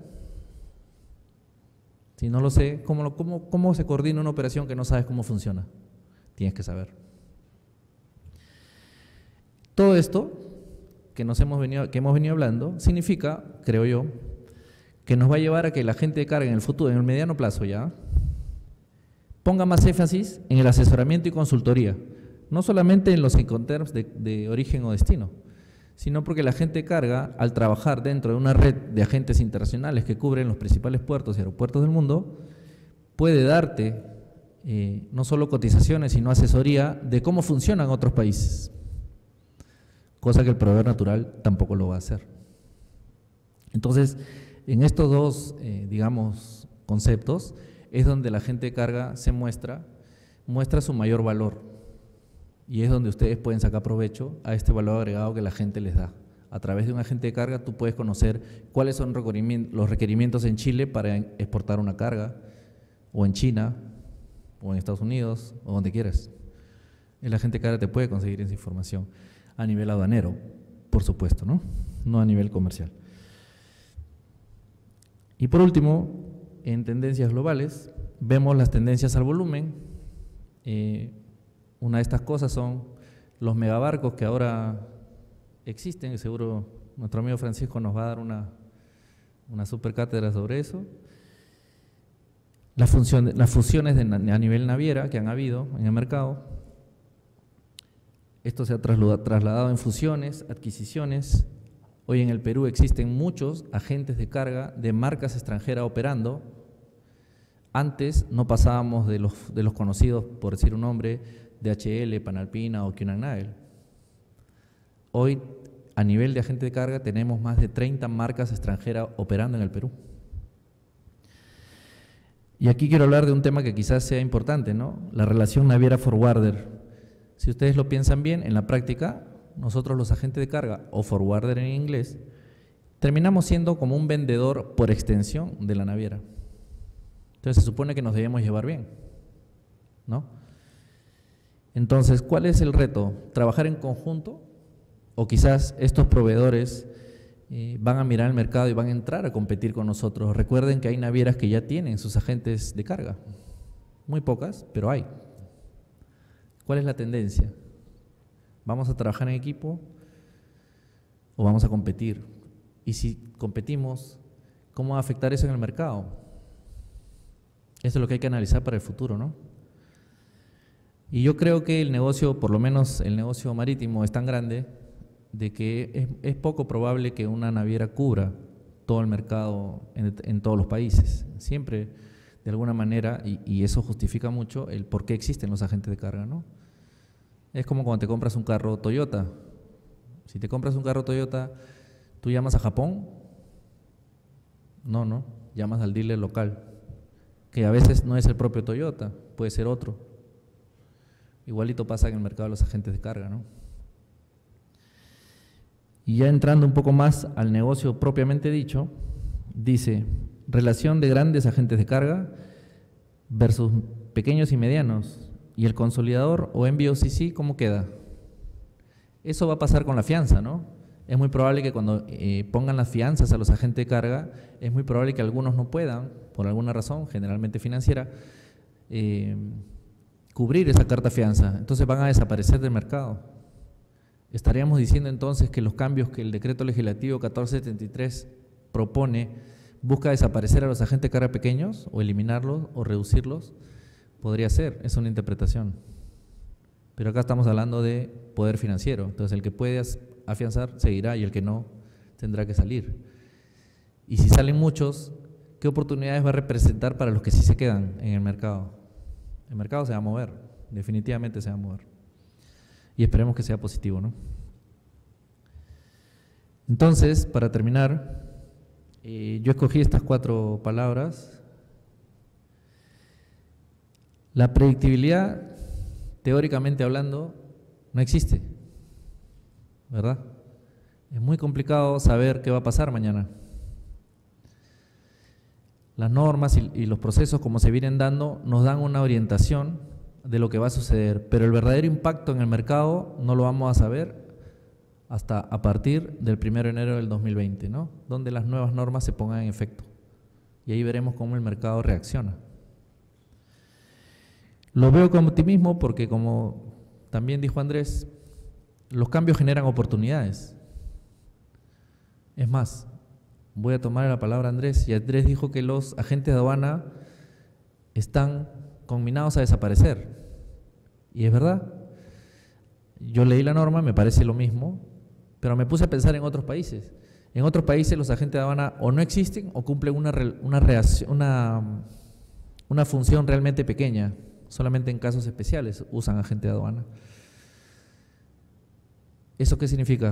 Si no lo sé, ¿cómo, lo, cómo, ¿cómo se coordina una operación que no sabes cómo funciona? Tienes que saber. Todo esto que, nos hemos venido, que hemos venido hablando significa, creo yo, que nos va a llevar a que la gente de carga en el futuro, en el mediano plazo ya, ponga más énfasis en el asesoramiento y consultoría, no solamente en los Incoterms de, de origen o destino, sino porque la gente de carga, al trabajar dentro de una red de agentes internacionales que cubren los principales puertos y aeropuertos del mundo, puede darte eh, no solo cotizaciones, sino asesoría de cómo funcionan otros países, cosa que el proveedor natural tampoco lo va a hacer. Entonces, en estos dos, eh, digamos, conceptos, es donde la gente de carga se muestra, muestra su mayor valor. Y es donde ustedes pueden sacar provecho a este valor agregado que la gente les da. A través de un agente de carga tú puedes conocer cuáles son los requerimientos en Chile para exportar una carga, o en China, o en Estados Unidos, o donde quieras. El agente de carga te puede conseguir esa información a nivel aduanero, por supuesto, ¿no? No a nivel comercial. Y por último, en tendencias globales, vemos las tendencias al volumen. Eh, Una de estas cosas son los megabarcos que ahora existen, y seguro nuestro amigo Francisco nos va a dar una, una super cátedra sobre eso. Las, funciones, las fusiones de, a nivel naviera que han habido en el mercado. Esto se ha trasladado en fusiones, adquisiciones. Hoy en el Perú existen muchos agentes de carga de marcas extranjeras operando. Antes no pasábamos de los, de los conocidos, por decir un nombre, D H L, Panalpina o Kuehne+Nagel. Hoy, a nivel de agente de carga, tenemos más de treinta marcas extranjeras operando en el Perú. Y aquí quiero hablar de un tema que quizás sea importante, ¿no? La relación naviera-forwarder. Si ustedes lo piensan bien, en la práctica, nosotros los agentes de carga, o forwarder en inglés, terminamos siendo como un vendedor por extensión de la naviera. Entonces se supone que nos debemos llevar bien, ¿no? Entonces, ¿cuál es el reto? ¿Trabajar en conjunto? O quizás estos proveedores eh, van a mirar el mercado y van a entrar a competir con nosotros. Recuerden que hay navieras que ya tienen sus agentes de carga. Muy pocas, pero hay. ¿Cuál es la tendencia? ¿Vamos a trabajar en equipo o vamos a competir? Y si competimos, ¿cómo va a afectar eso en el mercado? Eso es lo que hay que analizar para el futuro, ¿no? Y yo creo que el negocio, por lo menos el negocio marítimo, es tan grande de que es, es poco probable que una naviera cubra todo el mercado en, en todos los países. Siempre, de alguna manera, y, y eso justifica mucho el por qué existen los agentes de carga, ¿no? Es como cuando te compras un carro Toyota. Si te compras un carro Toyota, ¿tú llamas a Japón? No, no, llamas al dealer local, que a veces no es el propio Toyota, puede ser otro. Igualito pasa en el mercado de los agentes de carga, ¿no? Y ya entrando un poco más al negocio propiamente dicho, dice, relación de grandes agentes de carga versus pequeños y medianos. ¿Y el consolidador o M B O C C cómo queda? Eso va a pasar con la fianza, ¿no? Es muy probable que cuando eh, pongan las fianzas a los agentes de carga, es muy probable que algunos no puedan, por alguna razón, generalmente financiera, eh, cubrir esa carta fianza. Entonces van a desaparecer del mercado. Estaríamos diciendo entonces que los cambios que el decreto legislativo catorce setenta y tres propone, busca desaparecer a los agentes de carga pequeños, o eliminarlos, o reducirlos. Podría ser, es una interpretación. Pero acá estamos hablando de poder financiero. Entonces el que puede afianzar seguirá y el que no tendrá que salir. Y si salen muchos, ¿qué oportunidades va a representar para los que sí se quedan en el mercado? El mercado se va a mover, definitivamente se va a mover. Y esperemos que sea positivo, ¿no? Entonces, para terminar, eh, yo escogí estas cuatro palabras. La predictibilidad, teóricamente hablando, no existe, ¿verdad? Es muy complicado saber qué va a pasar mañana. Las normas y, y los procesos como se vienen dando nos dan una orientación de lo que va a suceder, pero el verdadero impacto en el mercado no lo vamos a saber hasta a partir del primero de enero del dos mil veinte, ¿no? Donde las nuevas normas se pongan en efecto. Y ahí veremos cómo el mercado reacciona. Lo veo con optimismo porque, como también dijo Andrés, los cambios generan oportunidades. Es más, voy a tomar la palabra a Andrés, y Andrés dijo que los agentes de aduana están conminados a desaparecer. Y es verdad. Yo leí la norma, me parece lo mismo, pero me puse a pensar en otros países. En otros países los agentes de aduana o no existen o cumplen una, una, reacción, una, una función realmente pequeña. Solamente en casos especiales usan agente de aduana. ¿Eso qué significa?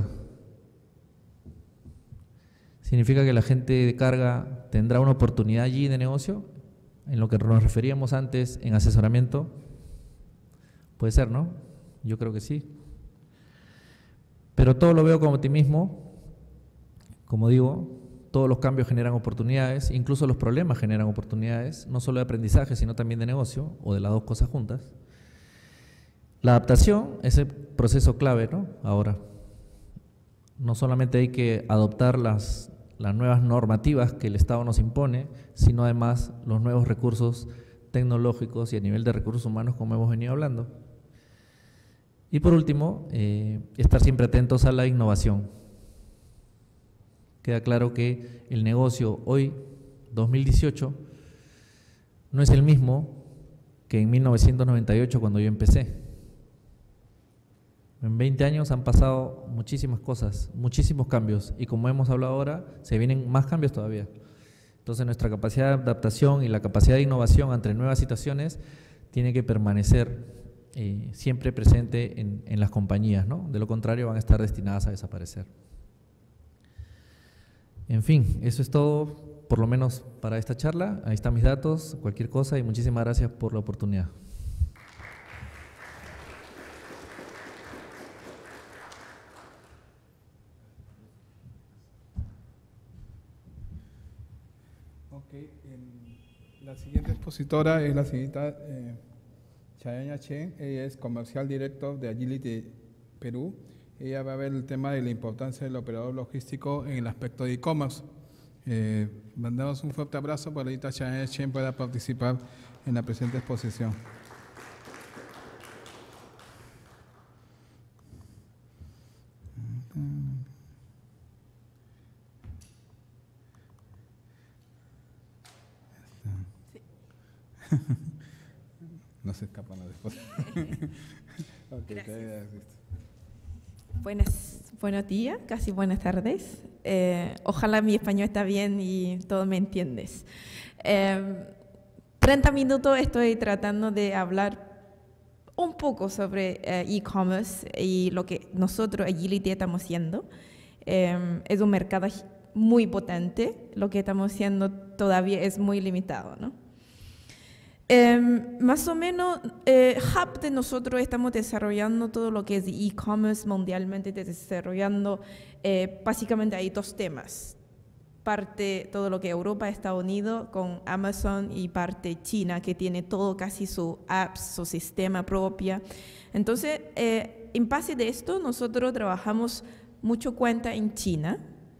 Significa que la gente de carga tendrá una oportunidad allí de negocio, en lo que nos referíamos antes en asesoramiento. Puede ser, ¿no? Yo creo que sí. Pero todo lo veo con optimismo. Como digo, todos los cambios generan oportunidades, incluso los problemas generan oportunidades, no solo de aprendizaje, sino también de negocio, o de las dos cosas juntas. La adaptación es el proceso clave, ¿no? Ahora, no solamente hay que adoptar las, las nuevas normativas que el Estado nos impone, sino además los nuevos recursos tecnológicos y a nivel de recursos humanos, como hemos venido hablando. Y por último, eh, estar siempre atentos a la innovación. Queda claro que el negocio hoy, dos mil dieciocho, no es el mismo que en mil novecientos noventa y ocho cuando yo empecé. En veinte años han pasado muchísimas cosas, muchísimos cambios, y como hemos hablado ahora, se vienen más cambios todavía. Entonces nuestra capacidad de adaptación y la capacidad de innovación ante nuevas situaciones tiene que permanecer eh, siempre presente en, en las compañías, ¿no? De lo contrario van a estar destinadas a desaparecer. En fin, eso es todo, por lo menos para esta charla. Ahí están mis datos, cualquier cosa, y muchísimas gracias por la oportunidad. Ok, el, la siguiente expositora es la señorita eh, Chayana Chen. Ella es Comercial Director de Agility Perú. Ella va a ver el tema de la importancia del operador logístico en el aspecto de e-commerce. Eh, mandamos un fuerte abrazo para que la Chayana Chen pueda participar en la presente exposición. Sí. No se escapan las después. Okay, gracias. Buenas, buenos días, casi buenas tardes. Eh, ojalá mi español está bien y todo me entiendes. Eh, treinta minutos estoy tratando de hablar un poco sobre eh, e-commerce y lo que nosotros, Agility, estamos haciendo. Eh, es un mercado muy potente, lo que estamos haciendo todavía es muy limitado, ¿no? Eh, más o menos, eh, Hub de nosotros estamos desarrollando todo lo que es e-commerce mundialmente, desarrollando, eh, básicamente hay dos temas. Parte todo lo que Europa, Estados Unidos con Amazon y parte China que tiene todo casi su apps, su sistema propio. Entonces, eh, en base de esto nosotros trabajamos mucho cuenta en China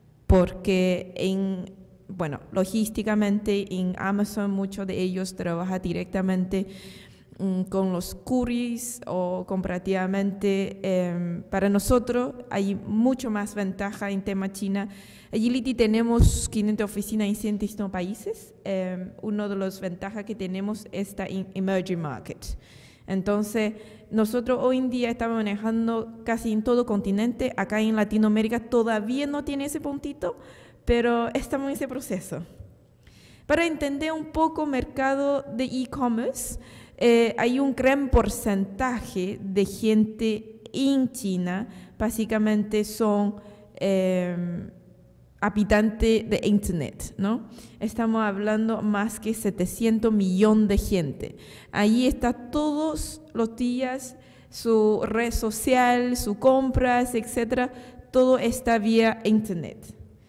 porque en, bueno, logísticamente en Amazon muchos de ellos trabajan directamente um, con los couriers o comparativamente eh, para nosotros hay mucho más ventaja en tema China. Agility tenemos quinientas oficinas en ciento diecinueve países. Eh, una de las ventajas que tenemos está en emerging markets. Entonces, nosotros hoy en día estamos manejando casi en todo continente. Acá en Latinoamérica todavía no tiene ese puntito, pero estamos en ese proceso. Para entender un poco el mercado de e-commerce, eh, hay un gran porcentaje de gente en China, básicamente son eh, habitantes de Internet, ¿no? Estamos hablando más que setecientos millones de gente. Ahí está todos los días su red social, sus compras, etcétera. Todo está vía Internet.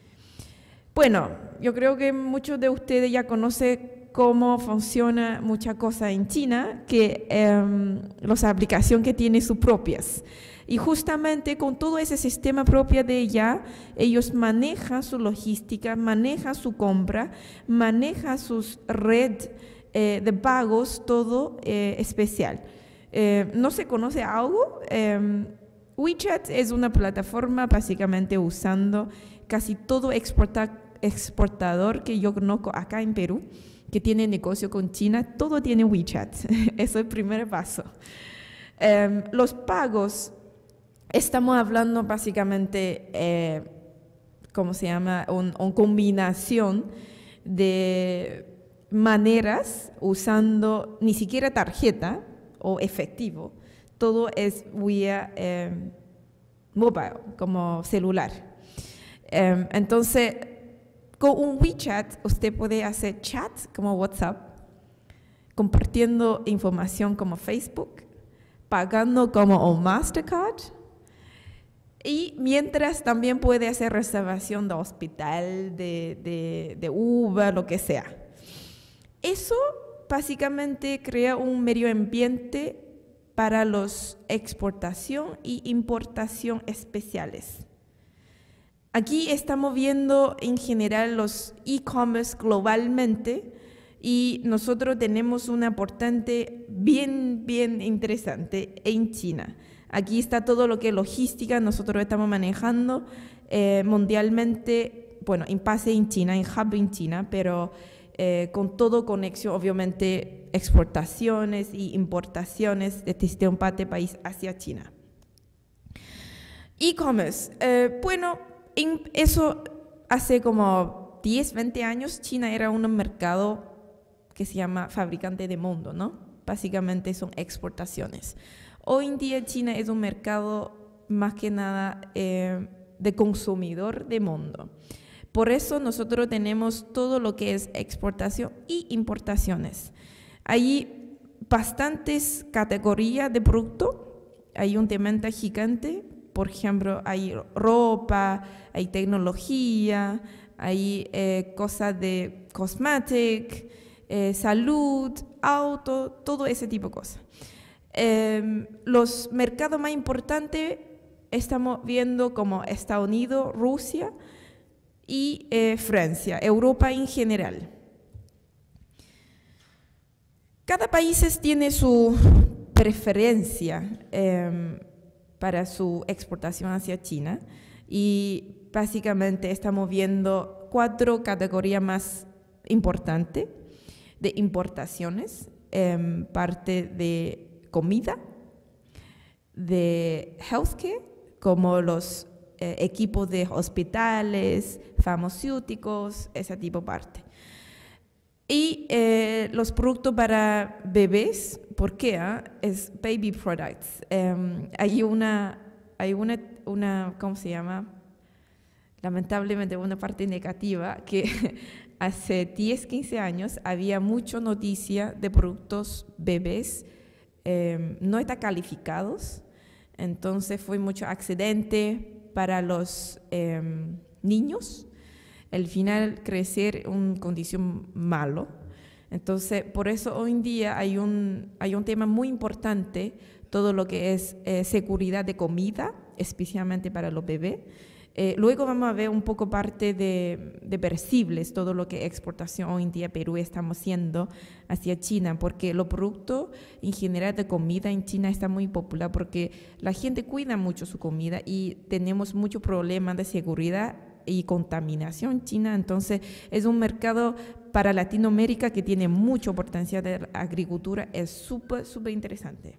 Bueno, yo creo que muchos de ustedes ya conocen cómo funciona muchas cosas en China, que eh, las aplicaciones que tienen sus propias. Y justamente con todo ese sistema propio de ella, ellos manejan su logística, manejan su compra, manejan sus redes eh, de pagos, todo eh, especial. Eh, ¿No se conoce algo? Eh, WeChat es una plataforma básicamente usando casi todo exporta, exportador que yo conozco acá en Perú, que tiene negocio con China, todo tiene WeChat. Eso es el primer paso. Eh, los pagos, estamos hablando básicamente, eh, ¿cómo se llama? Una un combinación de maneras usando ni siquiera tarjeta o efectivo. Todo es vía eh, mobile, como celular. Eh, entonces, con un WeChat, usted puede hacer chat como WhatsApp, compartiendo información como Facebook, pagando como un Mastercard, y mientras también puede hacer reservación de hospital, de, de, de Uber, lo que sea. Eso básicamente crea un medio ambiente para los exportación y importación especiales. Aquí estamos viendo en general los e-commerce globalmente y nosotros tenemos un aportante bien, bien interesante en China. Aquí está todo lo que es logística, nosotros estamos manejando eh, mundialmente, bueno, en base en China, en hub en China, pero eh, con todo conexión, obviamente, exportaciones y importaciones desde un parte país hacia China. E-commerce, eh, bueno, en eso hace como diez, veinte años, China era un mercado que se llama fabricante de mundo, ¿no? Básicamente son exportaciones. Hoy en día China es un mercado más que nada eh, de consumidor de mundo. Por eso nosotros tenemos todo lo que es exportación y importaciones. Hay bastantes categorías de producto, hay un demanda gigante. Por ejemplo, hay ropa, hay tecnología, hay eh, cosas de cosmética, eh, salud, auto, todo ese tipo de cosas. Eh, los mercados más importantes estamos viendo como Estados Unidos, Rusia y eh, Francia, Europa en general. Cada país tiene su preferencia eh, para su exportación hacia China y básicamente estamos viendo cuatro categorías más importantes de importaciones, eh, parte de comida, de healthcare, como los eh, equipos de hospitales, farmacéuticos, ese tipo de parte. Y eh, los productos para bebés, ¿por qué? Eh? Es baby products. Um, hay una, hay una, una, ¿cómo se llama? lamentablemente una parte negativa, que hace diez, quince años había mucha noticia de productos bebés eh, no está calificados, entonces fue mucho accidente para los eh, niños, al final crecer en una condición malo. Entonces, por eso hoy en día hay un, hay un tema muy importante, todo lo que es eh, seguridad de comida, especialmente para los bebés. Eh, luego vamos a ver un poco parte de, de percibles, todo lo que exportación hoy en día Perú estamos haciendo hacia China, porque los productos en general de comida en China está muy popular porque la gente cuida mucho su comida y tenemos muchos problemas de seguridad y contaminación en China, entonces es un mercado para Latinoamérica que tiene mucho potencial de agricultura, es súper, súper interesante.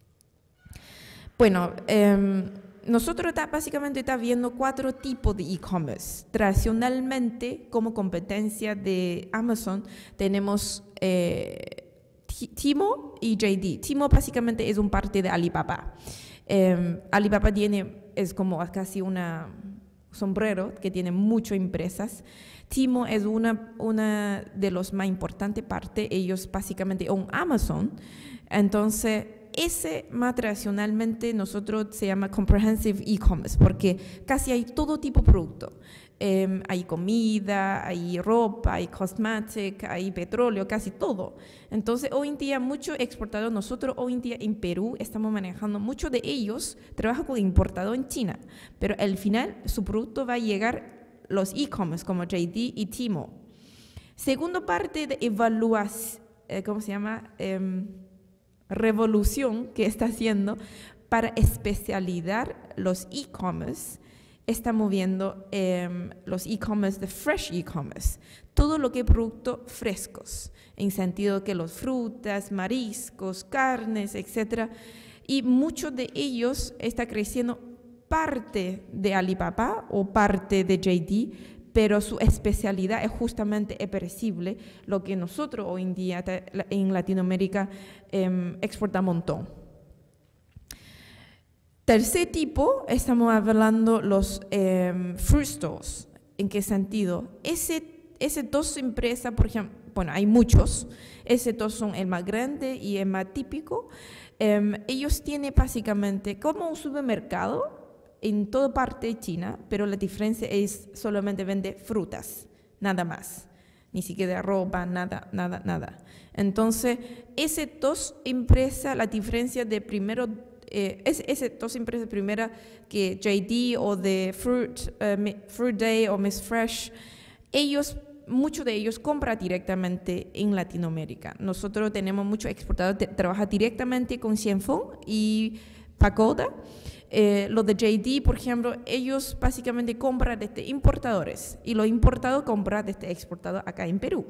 Bueno, eh, nosotros está, básicamente estamos viendo cuatro tipos de e-commerce. Tradicionalmente, como competencia de Amazon, tenemos eh, Temu y J D. Temu básicamente es un parte de Alibaba. Eh, Alibaba tiene, es como casi una sombrero que tiene muchas empresas. Temu es una, una de los más importantes partes. Ellos básicamente son Amazon. Entonces, ese más tradicionalmente nosotros se llama comprehensive e-commerce porque casi hay todo tipo de producto. Eh, hay comida, hay ropa, hay cosmética, hay petróleo, casi todo. Entonces hoy en día muchos exportadores, nosotros hoy en día en Perú estamos manejando, muchos de ellos trabajan con importador en China, pero al final su producto va a llegar los e-commerce como J D y Temu. Segunda parte de evaluación, eh, ¿cómo se llama? Eh, revolución que está haciendo para especializar los e-commerce, está moviendo eh, los e-commerce de fresh e-commerce, todo lo que es productos frescos, en sentido que los frutas, mariscos, carnes, etcétera, y muchos de ellos está creciendo parte de Alibaba o parte de J D, pero su especialidad es justamente perecible, lo que nosotros hoy en día en Latinoamérica eh, exportamos un montón. Tercer tipo, estamos hablando los eh, fruit stores. ¿En qué sentido? Ese, ese dos empresas, por ejemplo, bueno, hay muchos, ese dos son el más grande y el más típico. Eh, ellos tienen básicamente como un supermercado en toda parte de China, pero la diferencia es solamente vende frutas, nada más, ni siquiera ropa, nada, nada, nada. Entonces, esas dos empresas, la diferencia de primero, eh, es, esas dos empresas primera que J D o de Fruit, uh, Fruit Day o Miss Fresh, ellos, muchos de ellos compran directamente en Latinoamérica. Nosotros tenemos muchos exportadores que trabajan directamente con Xianfeng y Pagoda. Eh, los de J D, por ejemplo, ellos básicamente compran desde importadores y los importados compran desde exportados acá en Perú.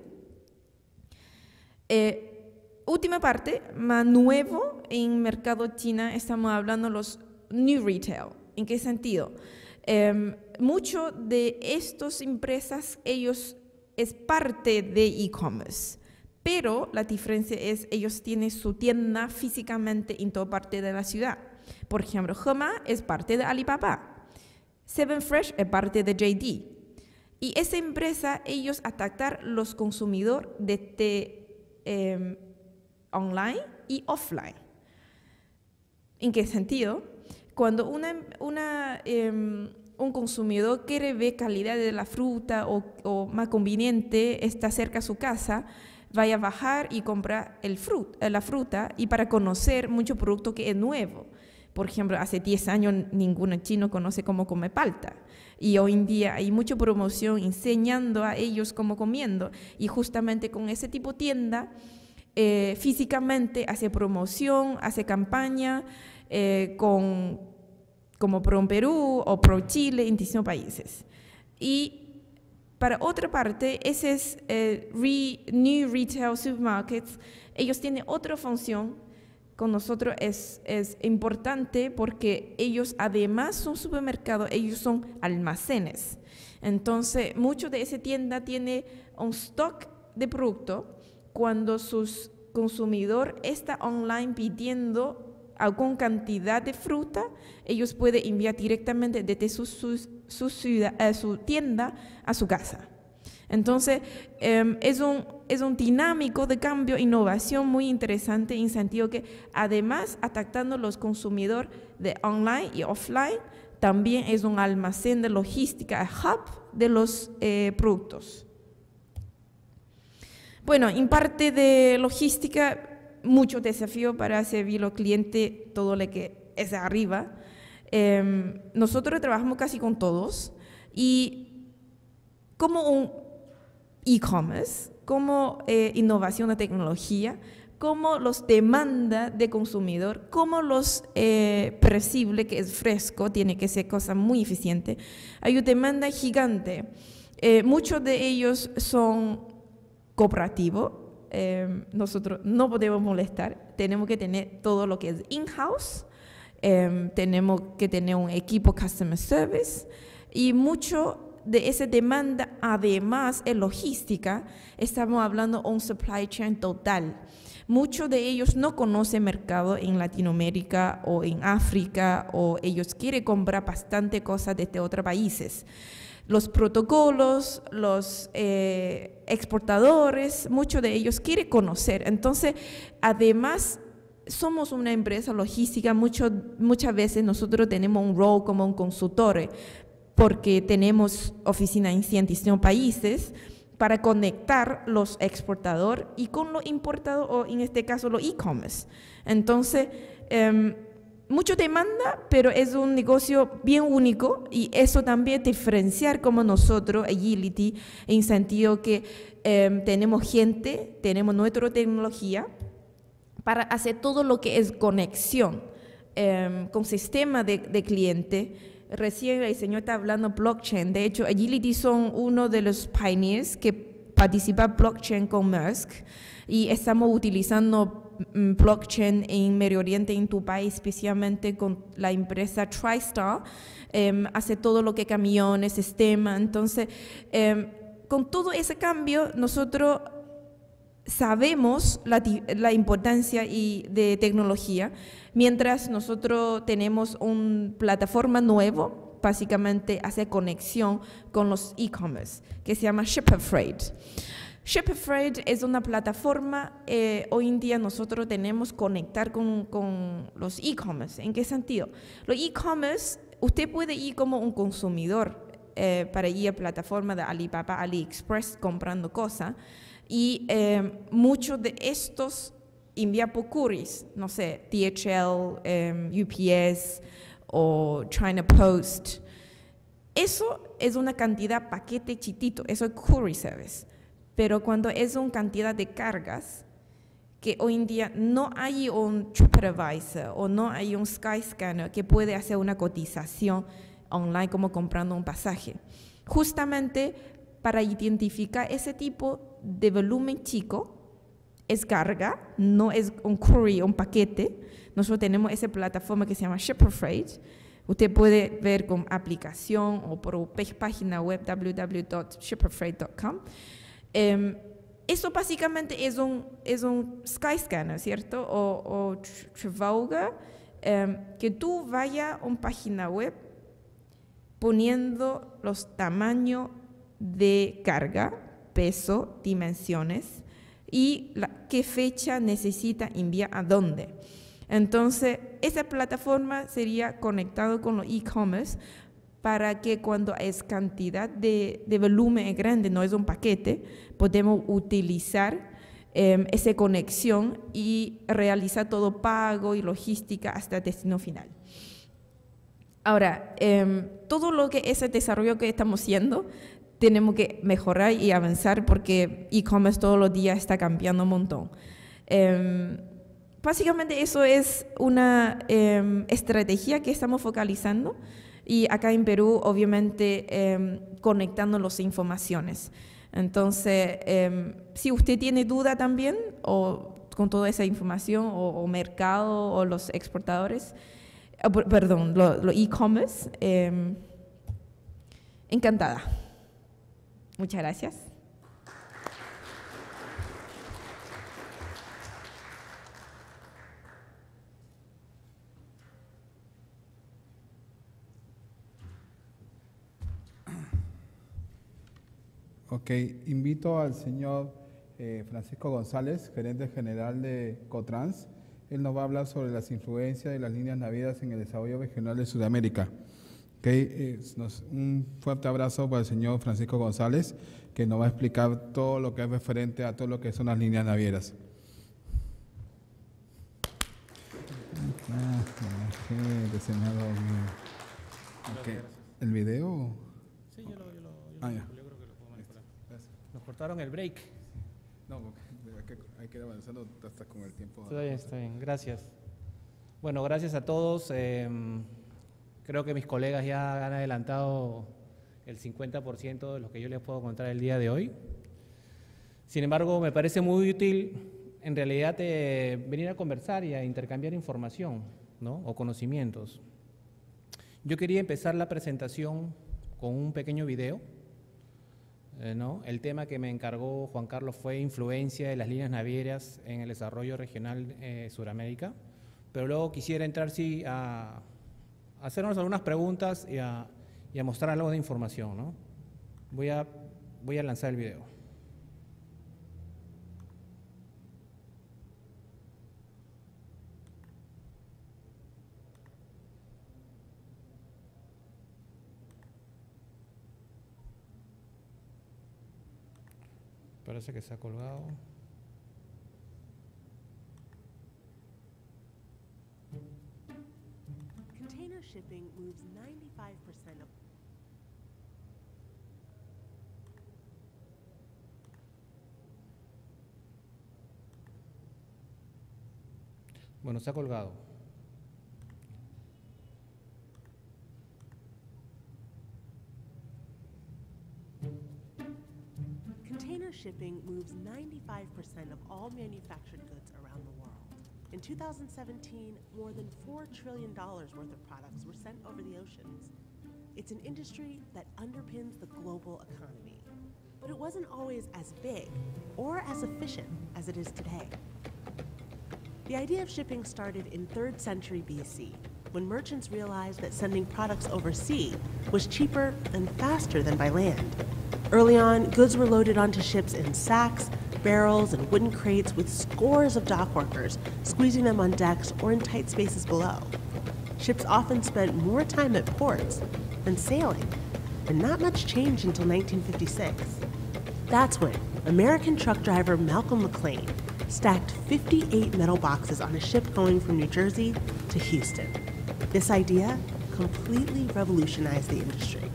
Eh, última parte, más nuevo en mercado China, estamos hablando de los new retail. ¿En qué sentido? Eh, Muchos de estas empresas, ellos es parte de e-commerce, pero la diferencia es ellos tienen su tienda físicamente en toda parte de la ciudad. Por ejemplo, Hema es parte de Alibaba, Seven Fresh es parte de J D. Y esa empresa, ellos atacan los consumidores desde eh, online y offline. ¿En qué sentido? Cuando una, una, eh, un consumidor quiere ver calidad de la fruta o, o más conveniente, está cerca de su casa, vaya a bajar y comprar el frut, la fruta y para conocer mucho producto que es nuevo. Por ejemplo, hace diez años ningún chino conoce cómo comer palta. Y hoy en día hay mucha promoción enseñando a ellos cómo comiendo. Y justamente con ese tipo de tienda, eh, físicamente hace promoción, hace campaña eh, con, como Pro Perú o Pro Chile en distintos países. Y para otra parte, ese es eh, re, New Retail Supermarkets. Ellos tienen otra función. Con nosotros es, es importante porque ellos además son supermercados, ellos son almacenes. Entonces, mucho de esa tienda tiene un stock de producto cuando sus consumidor está online pidiendo alguna cantidad de fruta, ellos pueden enviar directamente desde su, su, su, ciudad, eh, su tienda a su casa. Entonces, eh, es, un, es un dinámico de cambio, innovación muy interesante en sentido que además atacando a los consumidores de online y offline, también es un almacén de logística, el hub de los eh, productos. Bueno, en parte de logística, mucho desafío para servir al cliente todo lo que es arriba. Eh, nosotros trabajamos casi con todos y como un e-commerce, como eh, innovación de tecnología, como los demanda de consumidor, como los eh, percibe que es fresco, tiene que ser cosa muy eficiente. Hay una demanda gigante. Eh, muchos de ellos son cooperativos. Eh, nosotros no podemos molestar, tenemos que tener todo lo que es in-house, eh, tenemos que tener un equipo customer service y mucho de esa demanda además en logística, estamos hablando de un supply chain total. Muchos de ellos no conocen mercado en Latinoamérica o en África o ellos quieren comprar bastante cosas desde otros países. Los protocolos, los eh, exportadores, muchos de ellos quieren conocer. Entonces, además, somos una empresa logística, mucho, muchas veces nosotros tenemos un rol como un consultor, porque tenemos oficina en ciento y cinco países para conectar los exportadores y con los importadores, o en este caso los e-commerce. Entonces, eh, mucho demanda, pero es un negocio bien único y eso también diferenciar como nosotros, Agility, en sentido que eh, tenemos gente, tenemos nuestra tecnología para hacer todo lo que es conexión eh, con sistema de, de cliente. Recién el señor está hablando blockchain, de hecho Agility son uno de los pioneers que participa blockchain con Maersk y estamos utilizando blockchain en Medio Oriente, en tu país, especialmente con la empresa TriStar, eh, hace todo lo que camiones, sistema. Entonces, eh, con todo ese cambio, nosotros sabemos la, la importancia y de tecnología, mientras nosotros tenemos una plataforma nueva, básicamente hace conexión con los e-commerce, que se llama Shipper Freight. Shipper Freight es una plataforma, eh, hoy en día nosotros tenemos que conectar con, con los e-commerce. ¿En qué sentido? Los e-commerce, usted puede ir como un consumidor eh, para ir a la plataforma de Alibaba, AliExpress comprando cosas y eh, muchos de estos envían por couriers, no sé, D H L, eh, U P S o China Post. Eso es una cantidad paquete chiquito, eso es courier service. Pero cuando es una cantidad de cargas, que hoy en día no hay un TripAdvisor o no hay un Skyscanner que puede hacer una cotización online como comprando un pasaje. Justamente para identificar ese tipo de volumen chico, es carga, no es un courier, un paquete. Nosotros tenemos esa plataforma que se llama Shipper Freight. Usted puede ver con aplicación o por página web w w w punto shipper freight punto com. Um, eso básicamente es un, es un Skyscanner, ¿cierto? O, o Trivago, um, que tú vayas a una página web poniendo los tamaños de carga, peso, dimensiones y la, qué fecha necesita enviar a dónde. Entonces, esa plataforma sería conectado con los e-commerce para que cuando es cantidad de, de volumen grande, no es un paquete, podemos utilizar eh, esa conexión y realizar todo pago y logística hasta el destino final. Ahora, eh, todo lo que ese desarrollo que estamos haciendo, tenemos que mejorar y avanzar porque e-commerce todos los días está cambiando un montón. Eh, básicamente eso es una eh, estrategia que estamos focalizando. Y acá en Perú, obviamente, eh, conectando las informaciones. Entonces, eh, si usted tiene duda también, o con toda esa información, o, o mercado, o los exportadores, eh, perdón, los lo e-commerce, eh, encantada. Muchas gracias. Ok, invito al señor eh, Francisco González, gerente general de Cotrans. Él nos va a hablar sobre las influencias de las líneas navieras en el desarrollo regional de Sudamérica. Okay, eh, nos, un fuerte abrazo para el señor Francisco González, que nos va a explicar todo lo que es referente a todo lo que son las líneas navieras. Ah, gente, se me ha dormido. Okay. ¿El video? Sí, yo lo, yo lo, yo ah, lo, ya. yo creo que lo puedo manipular. Nos cortaron el break. No, porque hay que, hay que ir avanzando hasta con el tiempo. Está bien, está bien, gracias. Bueno, gracias a todos. Eh, creo que mis colegas ya han adelantado el cincuenta por ciento de lo que yo les puedo contar el día de hoy. Sin embargo, me parece muy útil en realidad eh, venir a conversar y a intercambiar información, ¿no? O conocimientos. Yo quería empezar la presentación con un pequeño video. Eh, ¿no? El tema que me encargó Juan Carlos fue influencia de las líneas navieras en el desarrollo regional eh, Suramérica, pero luego quisiera entrar sí, a, a hacernos algunas preguntas y a, y a mostrar algo de información, ¿no? Voy a, voy a lanzar el video. Parece que se ha colgado. Container shipping moves ninety-five percent of Bueno, se ha colgado. Container shipping moves ninety-five percent of all manufactured goods around the world. In two thousand seventeen, more than four trillion dollars worth of products were sent over the oceans. It's an industry that underpins the global economy. But it wasn't always as big or as efficient as it is today. The idea of shipping started in third century B C, when merchants realized that sending products overseas was cheaper and faster than by land. Early on, goods were loaded onto ships in sacks, barrels, and wooden crates with scores of dock workers squeezing them on decks or in tight spaces below. Ships often spent more time at ports than sailing, and not much changed until nineteen fifty-six. That's when American truck driver Malcolm McLean stacked fifty-eight metal boxes on a ship going from New Jersey to Houston. This idea completely revolutionized the industry.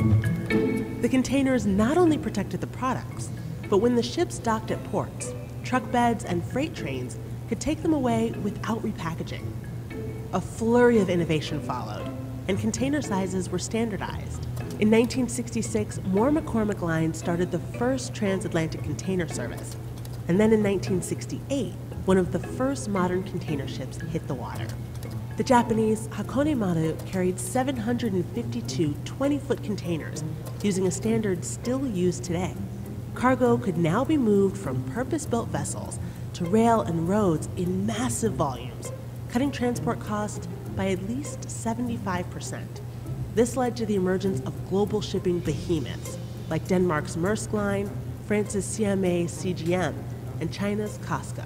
The containers not only protected the products, but when the ships docked at ports, truck beds and freight trains could take them away without repackaging. A flurry of innovation followed, and container sizes were standardized. In nineteen sixty-six, Moore McCormick Line started the first transatlantic container service. And then in nineteen sixty-eight, one of the first modern container ships hit the water. The Japanese Hakone Maru carried seven hundred fifty-two twenty-foot containers using a standard still used today. Cargo could now be moved from purpose-built vessels to rail and roads in massive volumes, cutting transport costs by at least seventy-five percent. This led to the emergence of global shipping behemoths like Denmark's Maersk Line, France's C M A C G M, and China's COSCO.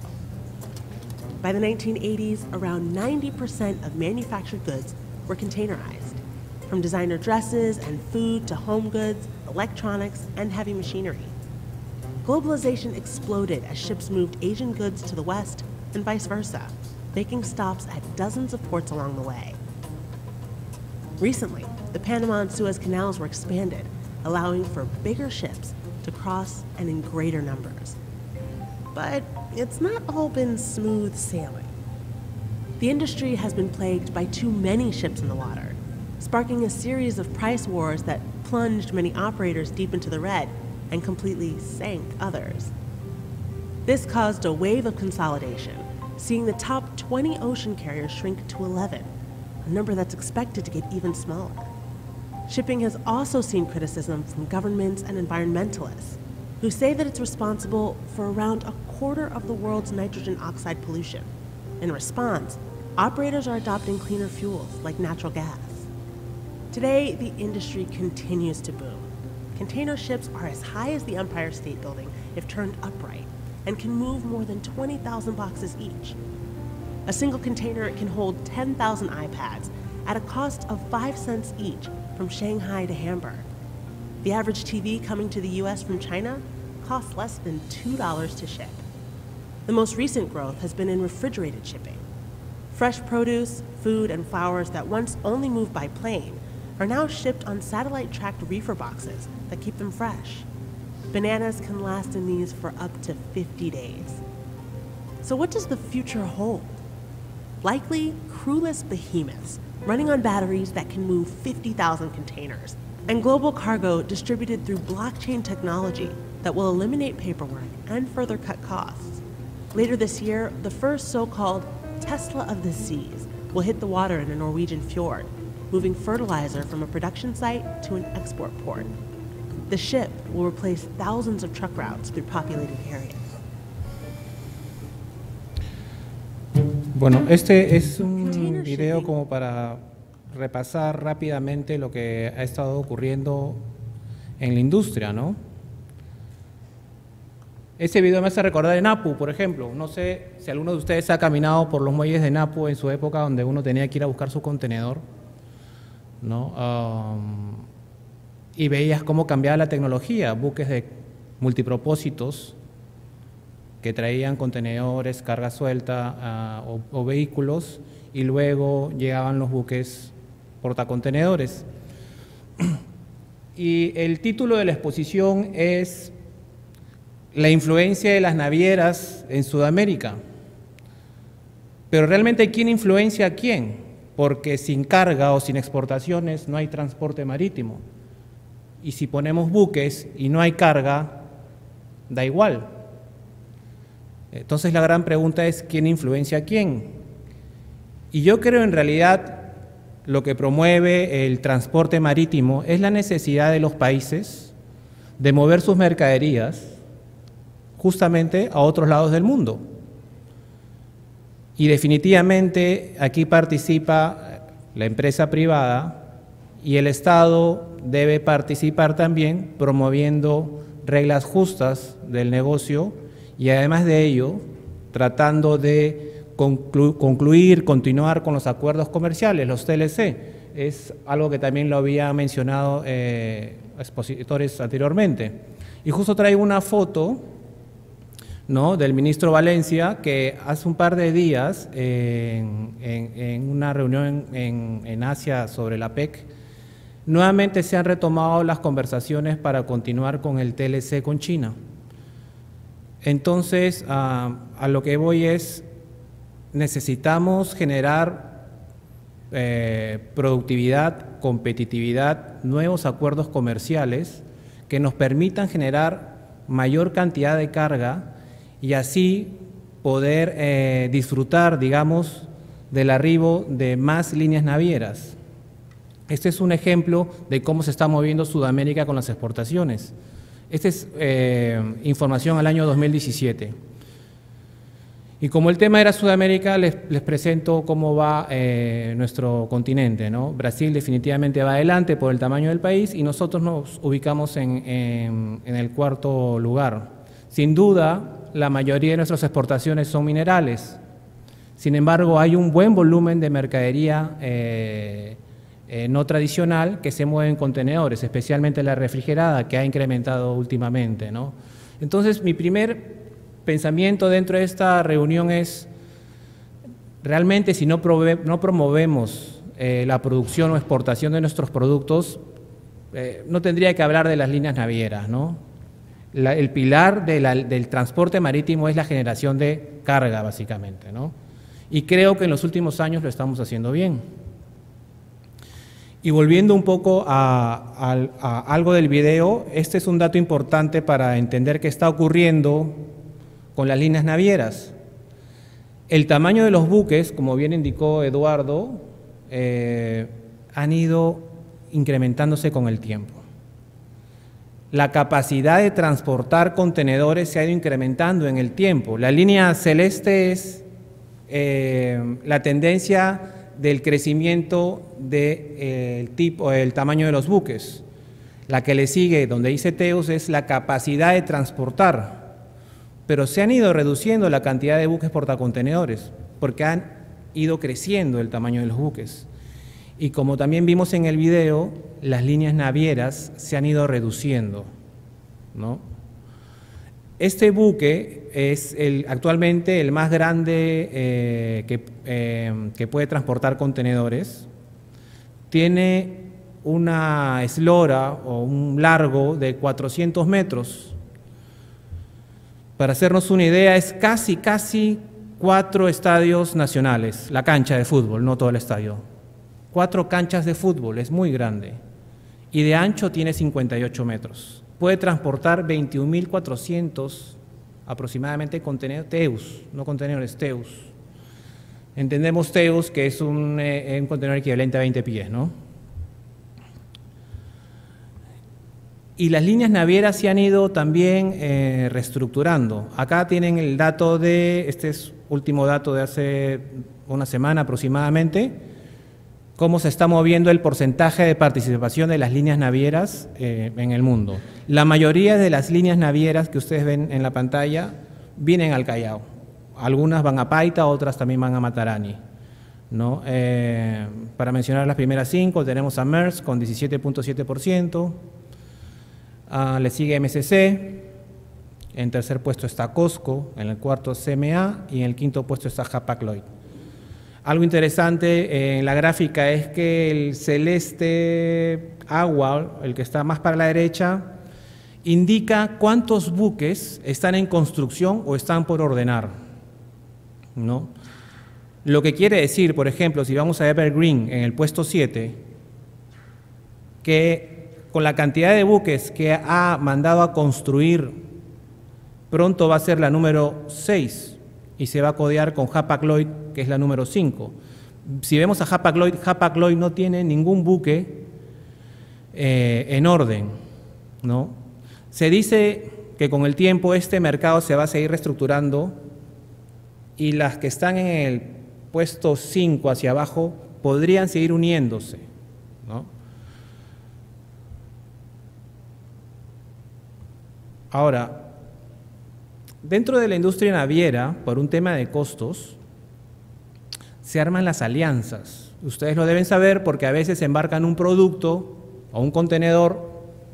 By the nineteen eighties, around ninety percent of manufactured goods were containerized, from designer dresses and food to home goods, electronics, and heavy machinery. Globalization exploded as ships moved Asian goods to the West and vice versa, making stops at dozens of ports along the way. Recently, the Panama and Suez Canals were expanded, allowing for bigger ships to cross and in greater numbers. But it's not all been smooth sailing. The industry has been plagued by too many ships in the water, sparking a series of price wars that plunged many operators deep into the red and completely sank others. This caused a wave of consolidation, seeing the top twenty ocean carriers shrink to eleven, a number that's expected to get even smaller. Shipping has also seen criticism from governments and environmentalists, who say that it's responsible for around a quarter of the world's nitrogen oxide pollution. In response, operators are adopting cleaner fuels like natural gas. Today, the industry continues to boom. container ships are as high as the Empire State Building if turned upright and can move more than twenty thousand boxes each. A single container can hold ten thousand iPads at a cost of five cents each from Shanghai to Hamburg. The average T V coming to the U S from China costs less than two dollars to ship. The most recent growth has been in refrigerated shipping. Fresh produce, food, and flowers that once only moved by plane are now shipped on satellite-tracked reefer boxes that keep them fresh. Bananas can last in these for up to fifty days. So what does the future hold? Likely crewless behemoths running on batteries that can move fifty thousand containers, and global cargo distributed through blockchain technology that will eliminate paperwork and further cut costs. Later this year, the first so-called Tesla of the seas will hit the water in a Norwegian fjord, moving fertilizer from a production site to an export port. The ship will replace thousands of truck routes through populated areas. Bueno, este es un video como para repasar rápidamente lo que ha estado ocurriendo en la industria, ¿no? Este video me hace recordar en Napu, por ejemplo. No sé si alguno de ustedes ha caminado por los muelles de Napu en su época donde uno tenía que ir a buscar su contenedor, ¿no? Um, y veías cómo cambiaba la tecnología, buques de multipropósitos que traían contenedores, carga suelta uh, o, o vehículos, y luego llegaban los buques portacontenedores. Y el título de la exposición es la influencia de las navieras en Sudamérica. Pero realmente, ¿quién influencia a quién? Porque sin carga o sin exportaciones no hay transporte marítimo. Y si ponemos buques y no hay carga, da igual. Entonces la gran pregunta es, ¿quién influencia a quién? Y yo creo en realidad lo que promueve el transporte marítimo es la necesidad de los países de mover sus mercaderías justamente a otros lados del mundo. Y definitivamente aquí participa la empresa privada y el Estado debe participar también promoviendo reglas justas del negocio y además de ello tratando de conclu- concluir, continuar con los acuerdos comerciales, los T L C. Es algo que también lo había mencionado eh, expositores anteriormente. Y justo traigo una foto, ¿no?, del ministro Valencia, que hace un par de días eh, en, en, en una reunión en, en Asia sobre la P E C, nuevamente se han retomado las conversaciones para continuar con el T L C con China. Entonces, a, a lo que voy es, necesitamos generar eh, productividad, competitividad, nuevos acuerdos comerciales que nos permitan generar mayor cantidad de carga y así poder eh, disfrutar, digamos, del arribo de más líneas navieras. Este es un ejemplo de cómo se está moviendo Sudamérica con las exportaciones. Esta es eh, información al año dos mil diecisiete. Y como el tema era Sudamérica, les, les presento cómo va eh, nuestro continente, ¿no? Brasil definitivamente va adelante por el tamaño del país y nosotros nos ubicamos en, en, en el cuarto lugar. Sin duda, la mayoría de nuestras exportaciones son minerales. Sin embargo, hay un buen volumen de mercadería eh, eh, no tradicional que se mueve en contenedores, especialmente la refrigerada, que ha incrementado últimamente, ¿no? Entonces, mi primer pensamiento dentro de esta reunión es, realmente si no, prove, no promovemos eh, la producción o exportación de nuestros productos, eh, no tendría que hablar de las líneas navieras, ¿no? La, el pilar de la, del transporte marítimo es la generación de carga, básicamente, ¿no? Y creo que en los últimos años lo estamos haciendo bien. Y volviendo un poco a, a, a algo del video, este es un dato importante para entender qué está ocurriendo con las líneas navieras. El tamaño de los buques, como bien indicó Eduardo, eh, han ido incrementándose con el tiempo. La capacidad de transportar contenedores se ha ido incrementando en el tiempo. La línea celeste es eh, la tendencia del crecimiento del de, eh, tipo, el tamaño de los buques. La que le sigue, donde dice Teus, es la capacidad de transportar, pero se han ido reduciendo la cantidad de buques portacontenedores, porque han ido creciendo el tamaño de los buques. Y como también vimos en el video, las líneas navieras se han ido reduciendo, ¿no? Este buque es el, actualmente el más grande eh, que, eh, que puede transportar contenedores. Tiene una eslora o un largo de cuatrocientos metros. Para hacernos una idea, es casi, casi cuatro estadios nacionales, la cancha de fútbol, no todo el estadio. Cuatro canchas de fútbol, es muy grande. Y de ancho tiene cincuenta y ocho metros. Puede transportar veintiún mil cuatrocientos aproximadamente contenedores, teus, no contenedores, teus. Entendemos teus que es un, eh, un contenedor equivalente a veinte pies, ¿no? Y las líneas navieras se han ido también eh, reestructurando. Acá tienen el dato de, este es último dato de hace una semana aproximadamente, cómo se está moviendo el porcentaje de participación de las líneas navieras eh, en el mundo. La mayoría de las líneas navieras que ustedes ven en la pantalla vienen al Callao. Algunas van a Paita, otras también van a Matarani, ¿no? Eh, para mencionar las primeras cinco, tenemos a Maersk con diecisiete punto siete por ciento, uh, le sigue M S C, en tercer puesto está COSCO, en el cuarto C M A y en el quinto puesto está Hapag-Lloyd. Algo interesante en la gráfica es que el celeste agua, el que está más para la derecha, indica cuántos buques están en construcción o están por ordenar, ¿no? Lo que quiere decir, por ejemplo, si vamos a Evergreen en el puesto siete, que con la cantidad de buques que ha mandado a construir, pronto va a ser la número seis y se va a codear con Hapag-Lloyd, que es la número cinco. Si vemos a Hapag-Lloyd, Hapag-Lloyd no tiene ningún buque eh, en orden, ¿no? Se dice que con el tiempo este mercado se va a seguir reestructurando y las que están en el puesto cinco hacia abajo podrían seguir uniéndose, ¿no? Ahora, dentro de la industria naviera, por un tema de costos, se arman las alianzas. Ustedes lo deben saber porque a veces embarcan un producto o un contenedor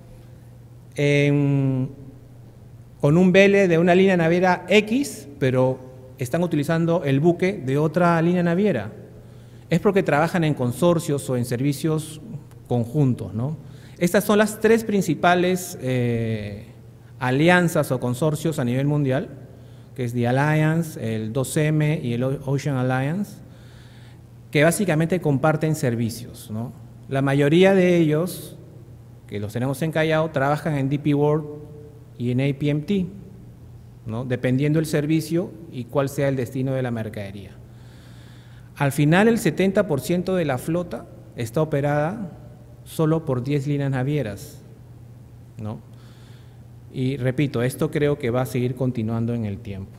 en, con un vele de una línea naviera X, pero están utilizando el buque de otra línea naviera. Es porque trabajan en consorcios o en servicios conjuntos, ¿no? Estas son las tres principales eh, alianzas o consorcios a nivel mundial, que es The Alliance, el dos M y el Ocean Alliance, que básicamente comparten servicios, ¿no? La mayoría de ellos, que los tenemos en Callao, trabajan en D P World y en A P M T, ¿no? Dependiendo del servicio y cuál sea el destino de la mercadería. Al final, el setenta por ciento de la flota está operada solo por diez líneas navieras, ¿no? Y repito, esto creo que va a seguir continuando en el tiempo.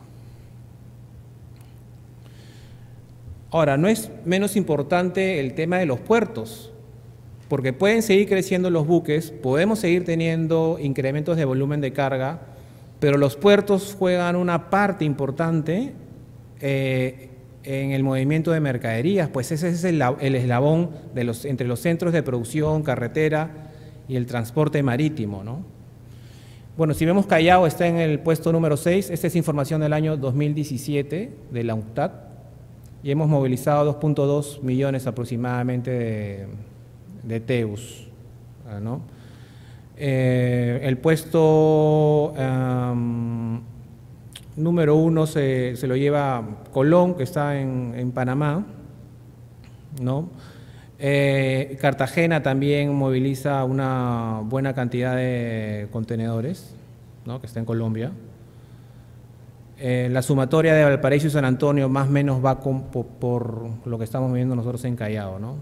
Ahora, no es menos importante el tema de los puertos, porque pueden seguir creciendo los buques, podemos seguir teniendo incrementos de volumen de carga, pero los puertos juegan una parte importante eh, en el movimiento de mercaderías, pues ese es el, el eslabón de los, entre los centros de producción, carretera y el transporte marítimo, ¿no? Bueno, si vemos Callao está en el puesto número seis, esta es información del año dos mil diecisiete de la UNCTAD y hemos movilizado dos punto dos millones aproximadamente de, de teus, ¿no? Eh, el puesto um, número uno se, se lo lleva Colón, que está en, en Panamá, ¿no? Eh, Cartagena también moviliza una buena cantidad de contenedores, ¿no? Que está en Colombia. Eh, la sumatoria de Valparaíso y San Antonio más o menos va con, por, por lo que estamos viendo nosotros en Callao, ¿no?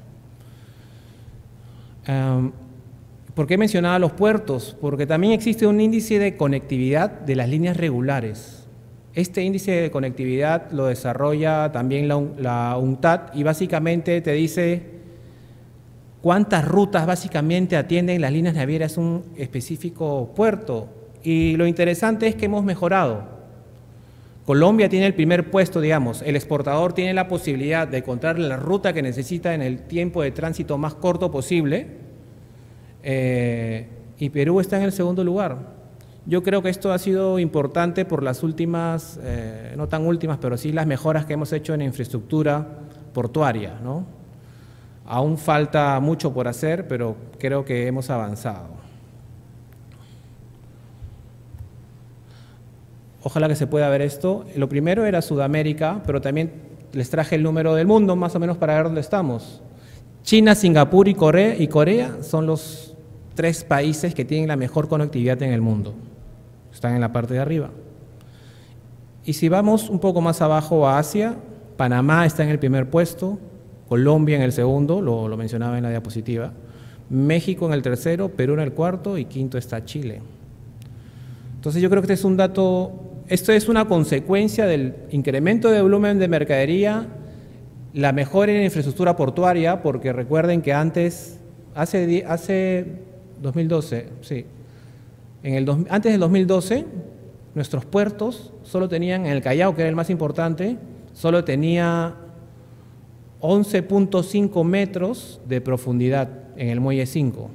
Um, ¿Por qué mencionaba los puertos? Porque también existe un índice de conectividad de las líneas regulares. Este índice de conectividad lo desarrolla también la, la UNCTAD y básicamente te dice cuántas rutas básicamente atienden las líneas navieras un específico puerto. Y lo interesante es que hemos mejorado. Colombia tiene el primer puesto, digamos, el exportador tiene la posibilidad de encontrar la ruta que necesita en el tiempo de tránsito más corto posible, eh, y Perú está en el segundo lugar. Yo creo que esto ha sido importante por las últimas, eh, no tan últimas, pero sí las mejoras que hemos hecho en infraestructura portuaria, ¿no? Aún falta mucho por hacer, pero creo que hemos avanzado. Ojalá que se pueda ver esto. Lo primero era Sudamérica, pero también les traje el número del mundo, más o menos para ver dónde estamos. China, Singapur y Corea, y Corea son los tres países que tienen la mejor conectividad en el mundo. Están en la parte de arriba. Y si vamos un poco más abajo a Asia, Panamá está en el primer puesto, Colombia en el segundo, lo, lo mencionaba en la diapositiva, México en el tercero, Perú en el cuarto y quinto está Chile. Entonces yo creo que este es un dato, esto es una consecuencia del incremento de volumen de mercadería, la mejora en infraestructura portuaria, porque recuerden que antes, hace, hace dos mil doce, sí, en el dos, antes del dos mil doce, nuestros puertos solo tenían, en el Callao, que era el más importante, solo tenía once punto cinco metros de profundidad en el muelle cinco.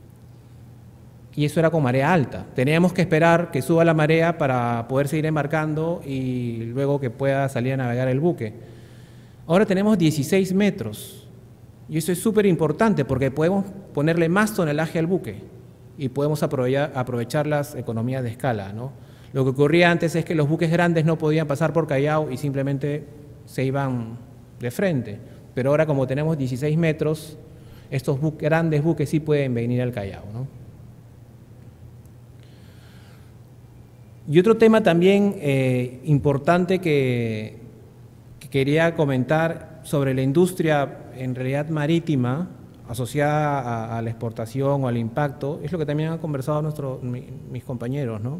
Y eso era con marea alta. Teníamos que esperar que suba la marea para poder seguir embarcando y luego que pueda salir a navegar el buque. Ahora tenemos dieciséis metros y eso es súper importante porque podemos ponerle más tonelaje al buque y podemos aprovechar, aprovechar las economías de escala, ¿no? Lo que ocurría antes es que los buques grandes no podían pasar por Callao y simplemente se iban de frente. Pero ahora, como tenemos dieciséis metros, estos bu- grandes buques sí pueden venir al Callao, ¿no? Y otro tema también eh, importante que, que quería comentar sobre la industria en realidad marítima asociada a, a la exportación o al impacto, es lo que también han conversado nuestros, mi, mis compañeros, ¿no?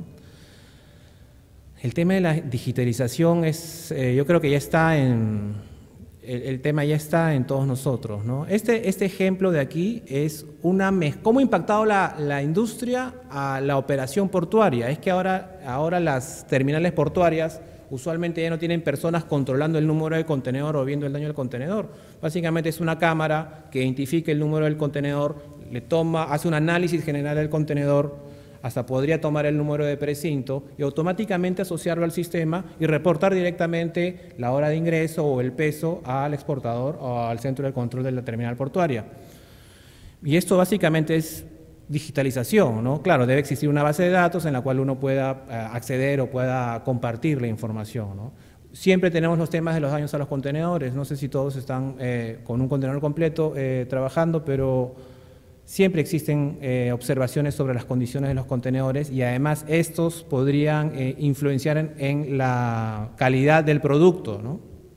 El tema de la digitalización es, eh, yo creo que ya está en... El, el tema ya está en todos nosotros, ¿no? Este, este ejemplo de aquí es una cómo ha impactado la, la industria a la operación portuaria. Es que ahora, ahora las terminales portuarias usualmente ya no tienen personas controlando el número del contenedor o viendo el daño del contenedor. Básicamente es una cámara que identifica el número del contenedor, le toma, hace un análisis general del contenedor, hasta podría tomar el número de precinto y automáticamente asociarlo al sistema y reportar directamente la hora de ingreso o el peso al exportador o al centro de control de la terminal portuaria. Y esto básicamente es digitalización, ¿no? Claro, debe existir una base de datos en la cual uno pueda eh, acceder o pueda compartir la información, ¿no? Siempre tenemos los temas de los daños a los contenedores, no sé si todos están eh, con un contenedor completo eh, trabajando, pero siempre existen eh, observaciones sobre las condiciones de los contenedores y además estos podrían eh, influenciar en, en la calidad del producto, ¿no?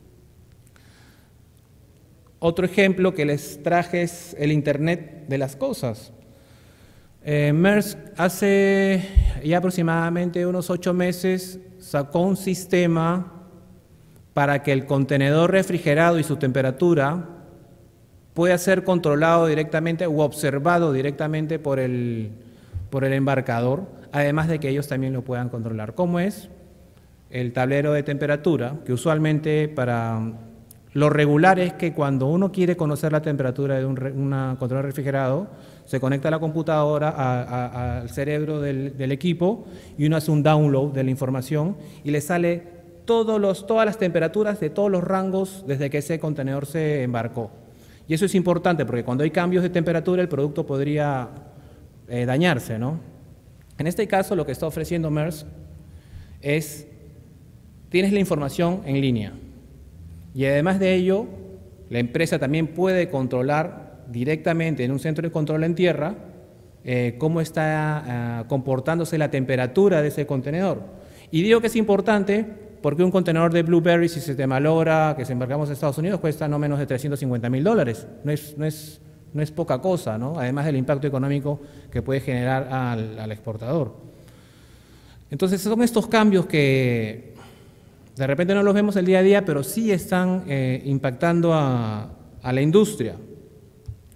Otro ejemplo que les traje es el Internet de las cosas. Eh, Maersk hace ya aproximadamente unos ocho meses sacó un sistema para que el contenedor refrigerado y su temperatura puede ser controlado directamente o observado directamente por el, por el embarcador, además de que ellos también lo puedan controlar. ¿Cómo es? El tablero de temperatura, que usualmente para lo regular es que cuando uno quiere conocer la temperatura de un una contenedor refrigerado, se conecta a la computadora, a, a, al cerebro del, del equipo y uno hace un download de la información y le sale todos los, todas las temperaturas de todos los rangos desde que ese contenedor se embarcó. Y eso es importante porque cuando hay cambios de temperatura el producto podría eh, dañarse, ¿no? En este caso lo que está ofreciendo Maersk es, tienes la información en línea y además de ello la empresa también puede controlar directamente en un centro de control en tierra eh, cómo está uh, comportándose la temperatura de ese contenedor. Y digo que es importante porque un contenedor de Blueberry, si se te malogra, que se embarcamos a Estados Unidos, cuesta no menos de trescientos cincuenta mil dólares. No es, no, es, no es poca cosa, ¿no? Además del impacto económico que puede generar al, al exportador. Entonces son estos cambios que de repente no los vemos el día a día, pero sí están eh, impactando a, a la industria.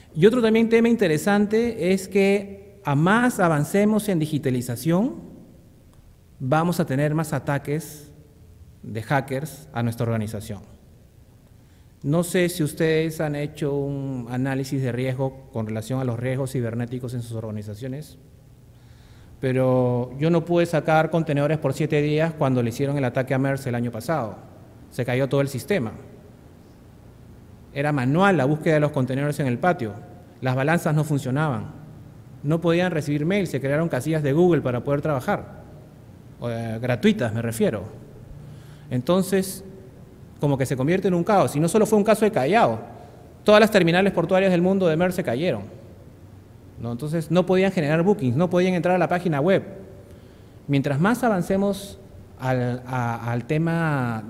Y otro también tema interesante es que a más avancemos en digitalización, vamos a tener más ataques de hackers a nuestra organización. No sé si ustedes han hecho un análisis de riesgo con relación a los riesgos cibernéticos en sus organizaciones, pero yo no pude sacar contenedores por siete días cuando le hicieron el ataque a MERS el año pasado. Se cayó todo el sistema. Era manual la búsqueda de los contenedores en el patio. Las balanzas no funcionaban. No podían recibir mail, se crearon casillas de Google para poder trabajar. Eh, gratuitas, me refiero. Entonces, como que se convierte en un caos. Y no solo fue un caso de Callao, todas las terminales portuarias del mundo de MERS se cayeron, ¿no? Entonces no podían generar bookings, no podían entrar a la página web. Mientras más avancemos al, a, al tema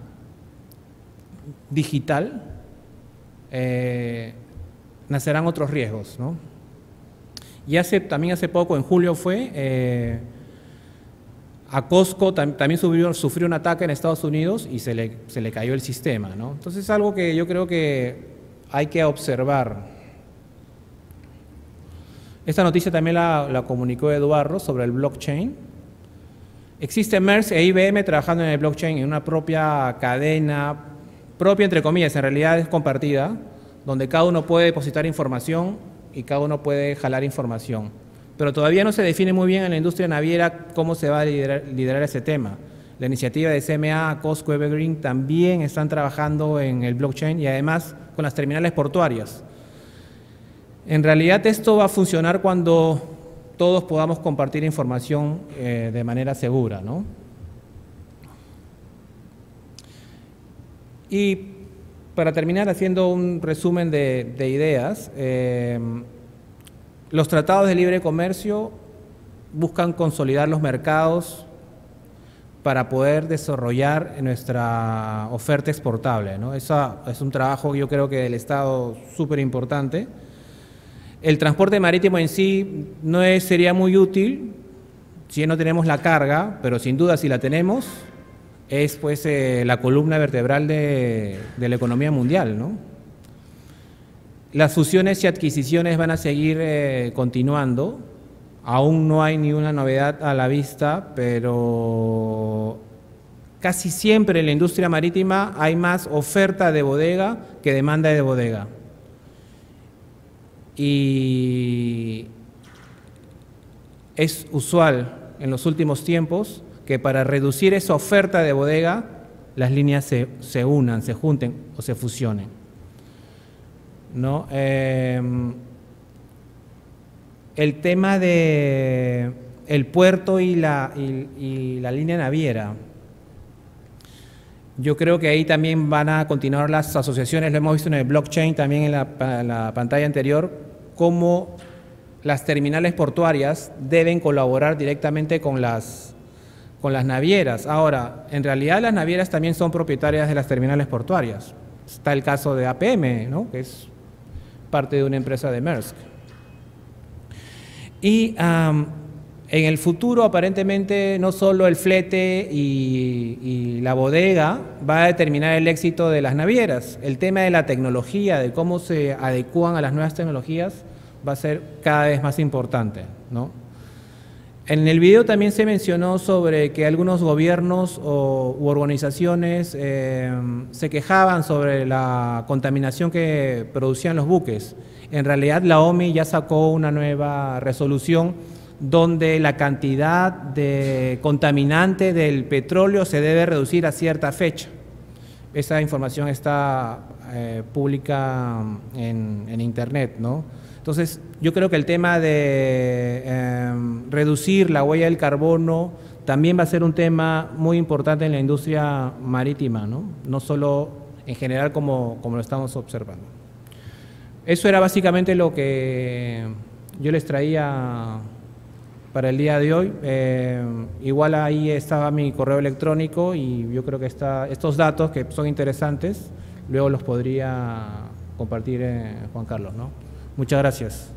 digital, eh, nacerán otros riesgos, ¿no? Y hace, también hace poco, en julio fue, eh, a Costco tam, también sufrió, sufrió un ataque en Estados Unidos y se le, se le cayó el sistema, ¿no? Entonces es algo que yo creo que hay que observar. Esta noticia también la, la comunicó Eduardo sobre el blockchain. Existe MERS e I B M trabajando en el blockchain en una propia cadena, propia entre comillas, en realidad es compartida, donde cada uno puede depositar información y cada uno puede jalar información. Pero todavía no se define muy bien en la industria naviera cómo se va a liderar, liderar ese tema. La iniciativa de C M A, Costco, Evergreen también están trabajando en el blockchain y además con las terminales portuarias. En realidad esto va a funcionar cuando todos podamos compartir información eh, de manera segura, ¿no? Y para terminar haciendo un resumen de, de ideas, eh, los tratados de libre comercio buscan consolidar los mercados para poder desarrollar nuestra oferta exportable, ¿no? Eso es un trabajo, yo creo que del Estado súper importante. El transporte marítimo en sí no es, sería muy útil si no tenemos la carga, pero sin duda si la tenemos, es pues eh, la columna vertebral de, de la economía mundial, ¿no? Las fusiones y adquisiciones van a seguir eh, continuando. Aún no hay ni una novedad a la vista, pero casi siempre en la industria marítima hay más oferta de bodega que demanda de bodega. Y es usual en los últimos tiempos que para reducir esa oferta de bodega, las líneas se, se unan, se junten o se fusionen, ¿no? Eh, el tema de el puerto y la, y, y la línea naviera, yo creo que ahí también van a continuar las asociaciones, lo hemos visto en el blockchain también en la, en la pantalla anterior, cómo las terminales portuarias deben colaborar directamente con las, con las navieras. Ahora, en realidad las navieras también son propietarias de las terminales portuarias. Está el caso de A P M, ¿no? Que es parte de una empresa de Maersk. Y um, en el futuro, aparentemente, no solo el flete y, y la bodega va a determinar el éxito de las navieras. El tema de la tecnología, de cómo se adecúan a las nuevas tecnologías, va a ser cada vez más importante, ¿no? En el video también se mencionó sobre que algunos gobiernos o, u organizaciones eh, se quejaban sobre la contaminación que producían los buques. En realidad la O M I ya sacó una nueva resolución donde la cantidad de contaminante del petróleo se debe reducir a cierta fecha. Esa información está eh, pública en, en internet, ¿no? Entonces, yo creo que el tema de eh, reducir la huella del carbono también va a ser un tema muy importante en la industria marítima, ¿no? No solo en general como, como lo estamos observando. Eso era básicamente lo que yo les traía para el día de hoy. Eh, igual ahí estaba mi correo electrónico y yo creo que está, estos datos que son interesantes, luego los podría compartir eh, Juan Carlos, ¿no? Muchas gracias.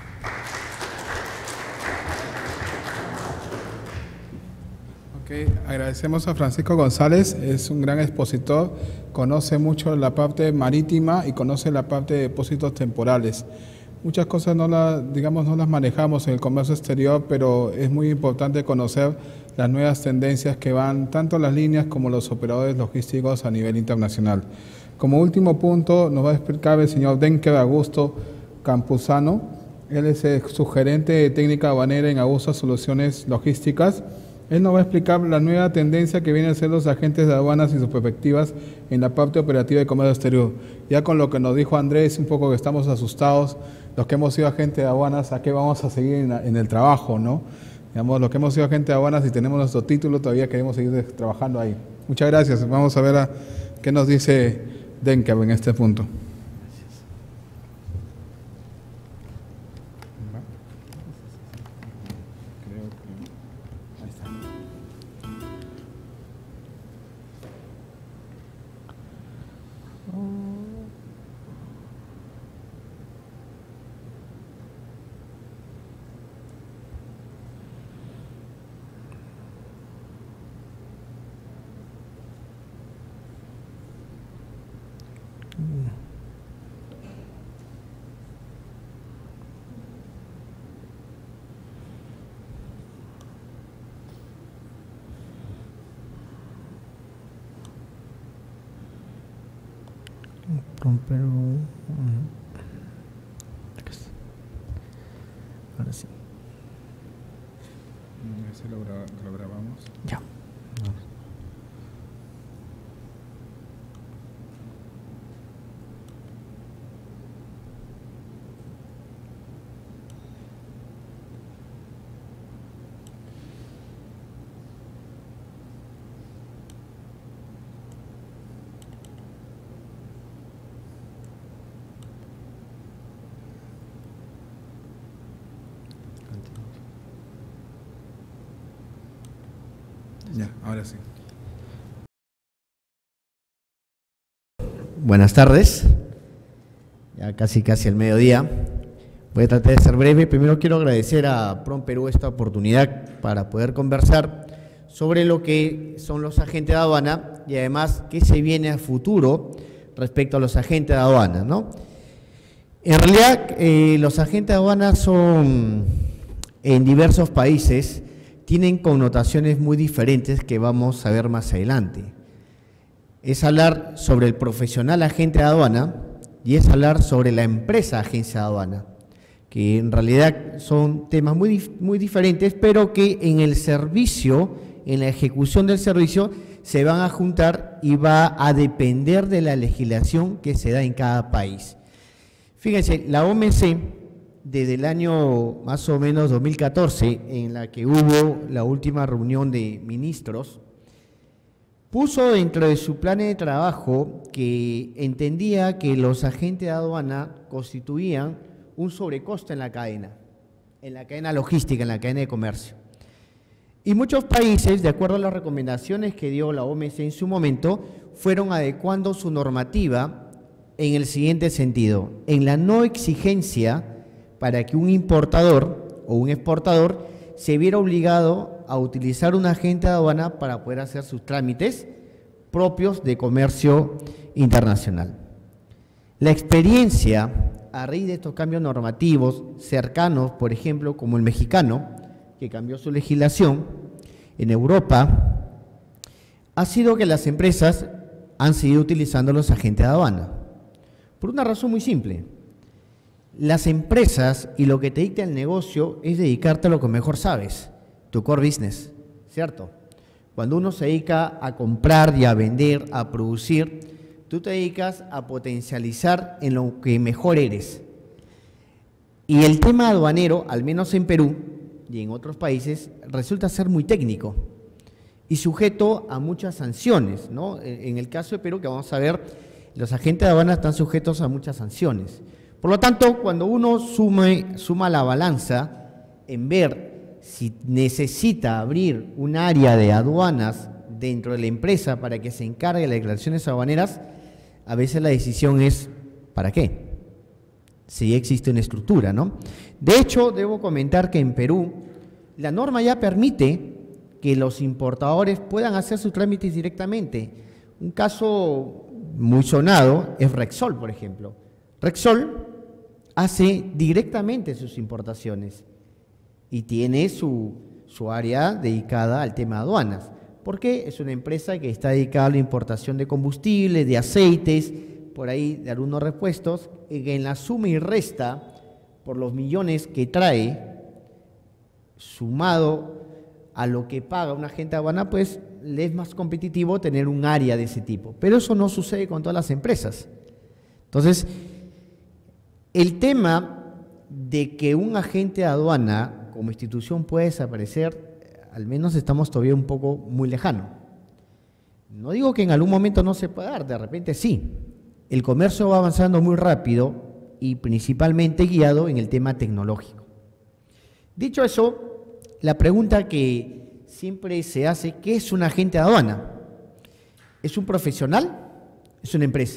Okay, agradecemos a Francisco González, es un gran expositor, conoce mucho la parte marítima y conoce la parte de depósitos temporales. muchas cosas no las, digamos, no las manejamos en el comercio exterior, pero es muy importante conocer las nuevas tendencias que van tanto las líneas como los operadores logísticos a nivel internacional. Como último punto nos va a explicar el señor Denker Augusto Campuzano. Él es el subgerente de técnica aduanera en Augusta Soluciones Logísticas. Él nos va a explicar la nueva tendencia que vienen a ser los agentes de aduanas y sus perspectivas en la parte operativa de comercio exterior. Ya con lo que nos dijo Andrés, un poco que estamos asustados, los que hemos sido agentes de aduanas, ¿a qué vamos a seguir en, en el trabajo, no? Digamos, los que hemos sido agentes de aduanas y tenemos nuestro título, todavía queremos seguir trabajando ahí. Muchas gracias. Vamos a ver a, qué nos dice Denker en este punto. Pero ahora sí. Ese lo, gra lo grabamos. Ya. Ya, ahora sí. Buenas tardes, ya casi casi el mediodía. Voy a tratar de ser breve. Primero quiero agradecer a PROMPERÚ esta oportunidad para poder conversar sobre lo que son los agentes de aduana y además qué se viene a futuro respecto a los agentes de aduana, ¿no? En realidad, eh, los agentes de aduana son en diversos países, tienen connotaciones muy diferentes que vamos a ver más adelante. Es hablar sobre el profesional agente de aduana y es hablar sobre la empresa agencia de aduana, que en realidad son temas muy, muy diferentes, pero que en el servicio, en la ejecución del servicio, se van a juntar y va a depender de la legislación que se da en cada país. Fíjense, la O M C, desde el año más o menos dos mil catorce, en la que hubo la última reunión de ministros, puso dentro de su plan de trabajo que entendía que los agentes de aduana constituían un sobrecosto en la cadena, en la cadena logística, en la cadena de comercio. Y muchos países, de acuerdo a las recomendaciones que dio la O M C en su momento, fueron adecuando su normativa en el siguiente sentido: en la no exigencia para que un importador o un exportador se viera obligado a utilizar un agente de aduana para poder hacer sus trámites propios de comercio internacional. La experiencia a raíz de estos cambios normativos cercanos, por ejemplo, como el mexicano, que cambió su legislación en Europa, ha sido que las empresas han seguido utilizando los agentes de aduana, por una razón muy simple. Las empresas y lo que te dicta el negocio es dedicarte a lo que mejor sabes, tu core business, ¿cierto? Cuando uno se dedica a comprar y a vender, a producir, tú te dedicas a potencializar en lo que mejor eres. Y el tema aduanero, al menos en Perú y en otros países, resulta ser muy técnico y sujeto a muchas sanciones, ¿no? En el caso de Perú, que vamos a ver, los agentes de aduana están sujetos a muchas sanciones. Por lo tanto, cuando uno sume, suma la balanza en ver si necesita abrir un área de aduanas dentro de la empresa para que se encargue de las declaraciones aduaneras, a veces la decisión es ¿para qué? Si ya existe una estructura, ¿no? De hecho, debo comentar que en Perú la norma ya permite que los importadores puedan hacer sus trámites directamente. Un caso muy sonado es Rexol, por ejemplo. Rexol hace directamente sus importaciones y tiene su, su área dedicada al tema de aduanas. ¿Por qué? Es una empresa que está dedicada a la importación de combustible, de aceites, por ahí de algunos repuestos, y que en la suma y resta, por los millones que trae, sumado a lo que paga un agente de aduana, pues le es más competitivo tener un área de ese tipo. Pero eso no sucede con todas las empresas. Entonces, el tema de que un agente de aduana como institución puede desaparecer, al menos estamos todavía un poco muy lejano. No digo que en algún momento no se pueda dar, de repente sí. El comercio va avanzando muy rápido y principalmente guiado en el tema tecnológico. Dicho eso, la pregunta que siempre se hace, ¿qué es un agente de aduana? ¿Es un profesional? ¿Es una empresa?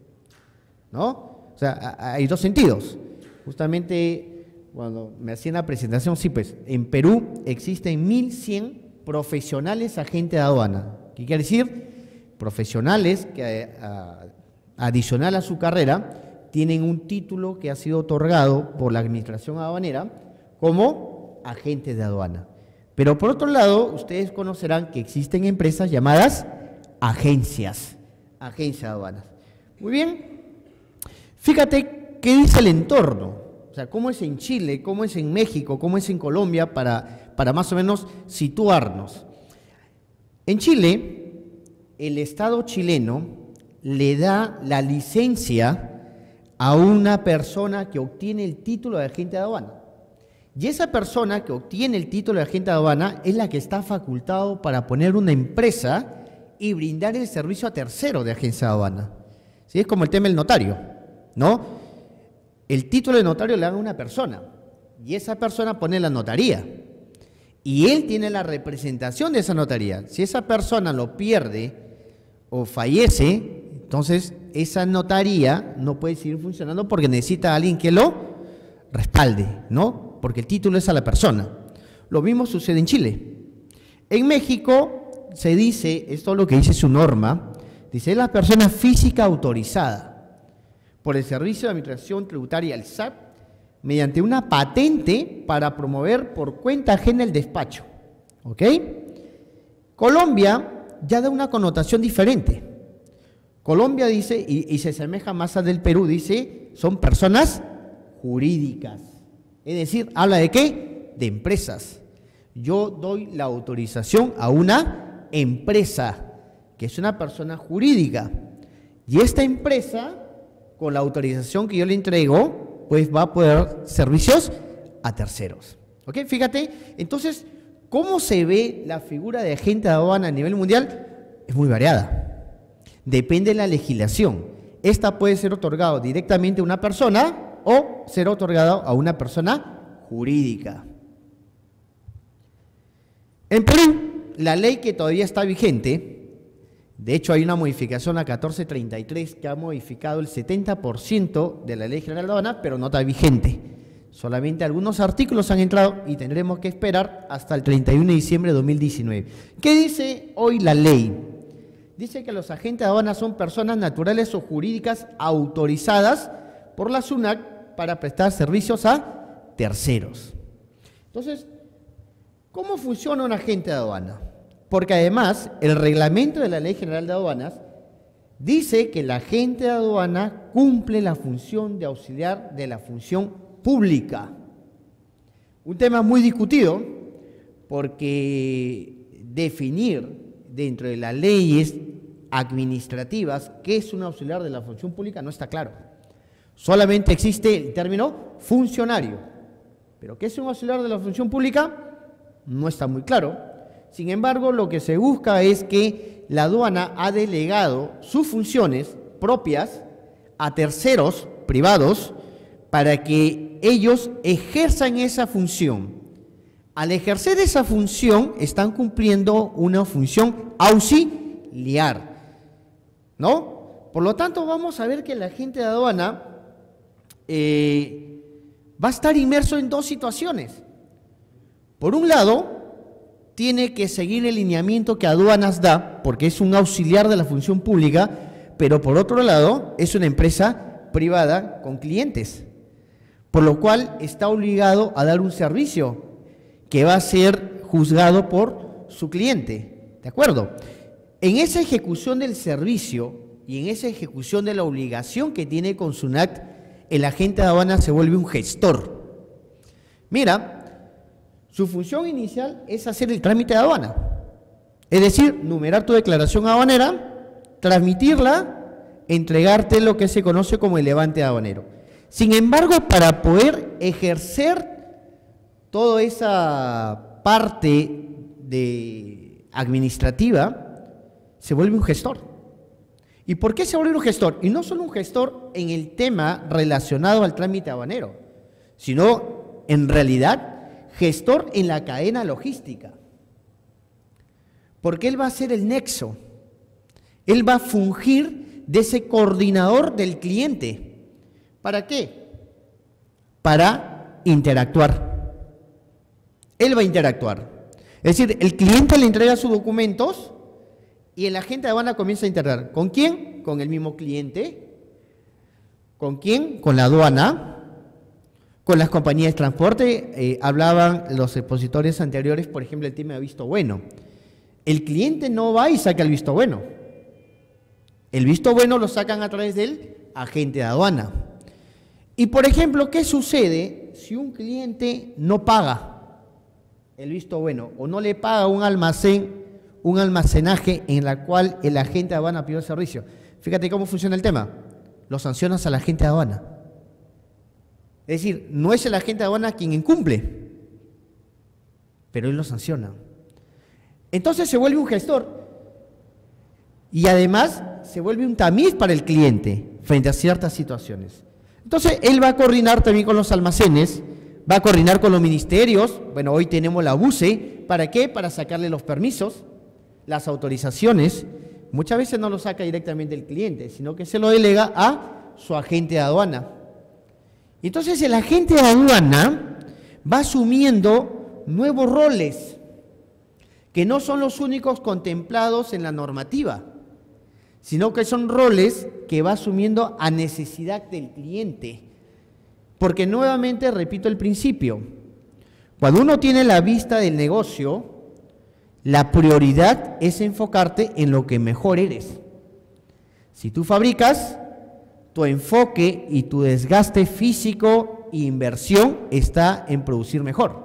¿No? O sea, hay dos sentidos. Justamente cuando me hacían la presentación, sí, pues en Perú existen mil cien profesionales agentes de aduana. ¿Qué quiere decir? Profesionales que a, adicional a su carrera tienen un título que ha sido otorgado por la administración aduanera como agentes de aduana. Pero por otro lado, ustedes conocerán que existen empresas llamadas agencias, agencias de aduanas. Muy bien, fíjate qué dice el entorno, o sea, cómo es en Chile, cómo es en México, cómo es en Colombia, para, para más o menos situarnos. En Chile, el Estado chileno le da la licencia a una persona que obtiene el título de agente de aduana. Y esa persona que obtiene el título de agente de aduana es la que está facultado para poner una empresa y brindar el servicio a tercero de agencia de aduana. ¿Sí? Es como el tema del notario, ¿no? El título de notario le dan a una persona y esa persona pone la notaría y él tiene la representación de esa notaría. Si esa persona lo pierde o fallece, entonces esa notaría no puede seguir funcionando porque necesita a alguien que lo respalde, ¿no? Porque el título es a la persona. Lo mismo sucede en Chile. En México se dice, esto es lo que dice su norma, dice la persona física autorizada por el Servicio de Administración Tributaria, el S A T, mediante una patente para promover por cuenta ajena el despacho. ¿Ok? Colombia ya da una connotación diferente. Colombia dice, y, y se asemeja más al del Perú, dice, son personas jurídicas. Es decir, ¿habla de qué? De empresas. Yo doy la autorización a una empresa, que es una persona jurídica. Y esta empresa, con la autorización que yo le entrego, pues va a poder dar servicios a terceros. ¿Ok? Fíjate, entonces, ¿cómo se ve la figura de agente de aduana a nivel mundial? Es muy variada. Depende de la legislación. Esta puede ser otorgada directamente a una persona o ser otorgado a una persona jurídica. En Perú, la ley que todavía está vigente, de hecho hay una modificación a catorce treinta y tres que ha modificado el setenta por ciento de la Ley General de Aduana, pero no está vigente. Solamente algunos artículos han entrado y tendremos que esperar hasta el treinta y uno de diciembre de dos mil diecinueve. ¿Qué dice hoy la ley? Dice que los agentes de aduana son personas naturales o jurídicas autorizadas por la SUNAT para prestar servicios a terceros. Entonces, ¿cómo funciona un agente de aduana? Porque además, el reglamento de la Ley General de Aduanas dice que el agente de aduana cumple la función de auxiliar de la función pública. Un tema muy discutido, porque definir dentro de las leyes administrativas qué es un auxiliar de la función pública no está claro. Solamente existe el término funcionario. ¿Pero qué es un auxiliar de la función pública? No está muy claro. Sin embargo, lo que se busca es que la aduana ha delegado sus funciones propias a terceros privados para que ellos ejerzan esa función. Al ejercer esa función, están cumpliendo una función auxiliar, ¿no? Por lo tanto, vamos a ver que el agente de aduana Eh, va a estar inmerso en dos situaciones. Por un lado, tiene que seguir el lineamiento que aduanas da, porque es un auxiliar de la función pública, pero por otro lado, es una empresa privada con clientes. por lo cual está obligado a dar un servicio que va a ser juzgado por su cliente, ¿de acuerdo? En esa ejecución del servicio y en esa ejecución de la obligación que tiene con SUNAT, el agente de aduana se vuelve un gestor. Mira, su función inicial es hacer el trámite de aduana, es decir, numerar tu declaración aduanera, transmitirla, entregarte lo que se conoce como el levante aduanero. Sin embargo, para poder ejercer toda esa parte de administrativa, se vuelve un gestor. ¿Y por qué se vuelve un gestor? Y no solo un gestor en el tema relacionado al trámite aduanero, sino en realidad gestor en la cadena logística. Porque él va a ser el nexo, él va a fungir de ese coordinador del cliente. ¿Para qué? Para interactuar. Él va a interactuar. Es decir, el cliente le entrega sus documentos y el agente de aduana comienza a interactuar. ¿Con quién? Con el mismo cliente. ¿Con quién? Con la aduana. Con las compañías de transporte. Eh, hablaban los expositores anteriores, por ejemplo, el tema de visto bueno. El cliente no va y saca el visto bueno. El visto bueno lo sacan a través del agente de aduana. Y, por ejemplo, ¿qué sucede si un cliente no paga el visto bueno o no le paga un almacén, un almacenaje en la cual el agente de aduana pidió el servicio? Fíjate cómo funciona el tema. Lo sancionas al agente de aduana. Es decir, no es el agente de aduana quien incumple, pero él lo sanciona. Entonces se vuelve un gestor y además se vuelve un tamiz para el cliente frente a ciertas situaciones. Entonces él va a coordinar también con los almacenes, va a coordinar con los ministerios. Bueno, hoy tenemos la U C E. ¿Para qué? Para sacarle los permisos, las autorizaciones. Muchas veces no lo saca directamente el cliente, sino que se lo delega a su agente de aduana. Entonces el agente de aduana va asumiendo nuevos roles que no son los únicos contemplados en la normativa, sino que son roles que va asumiendo a necesidad del cliente. Porque nuevamente repito el principio, cuando uno tiene la vista del negocio, la prioridad es enfocarte en lo que mejor eres. Si tú fabricas, tu enfoque y tu desgaste físico e inversión está en producir mejor.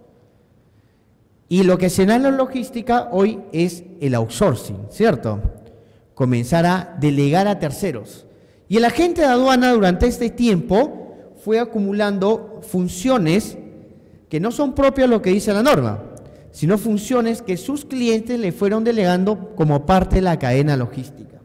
Y lo que se da en la logística hoy es el outsourcing, ¿cierto? Comenzar a delegar a terceros. Y el agente de aduana durante este tiempo fue acumulando funciones que no son propias de lo que dice la norma, sino funciones que sus clientes le fueron delegando como parte de la cadena logística.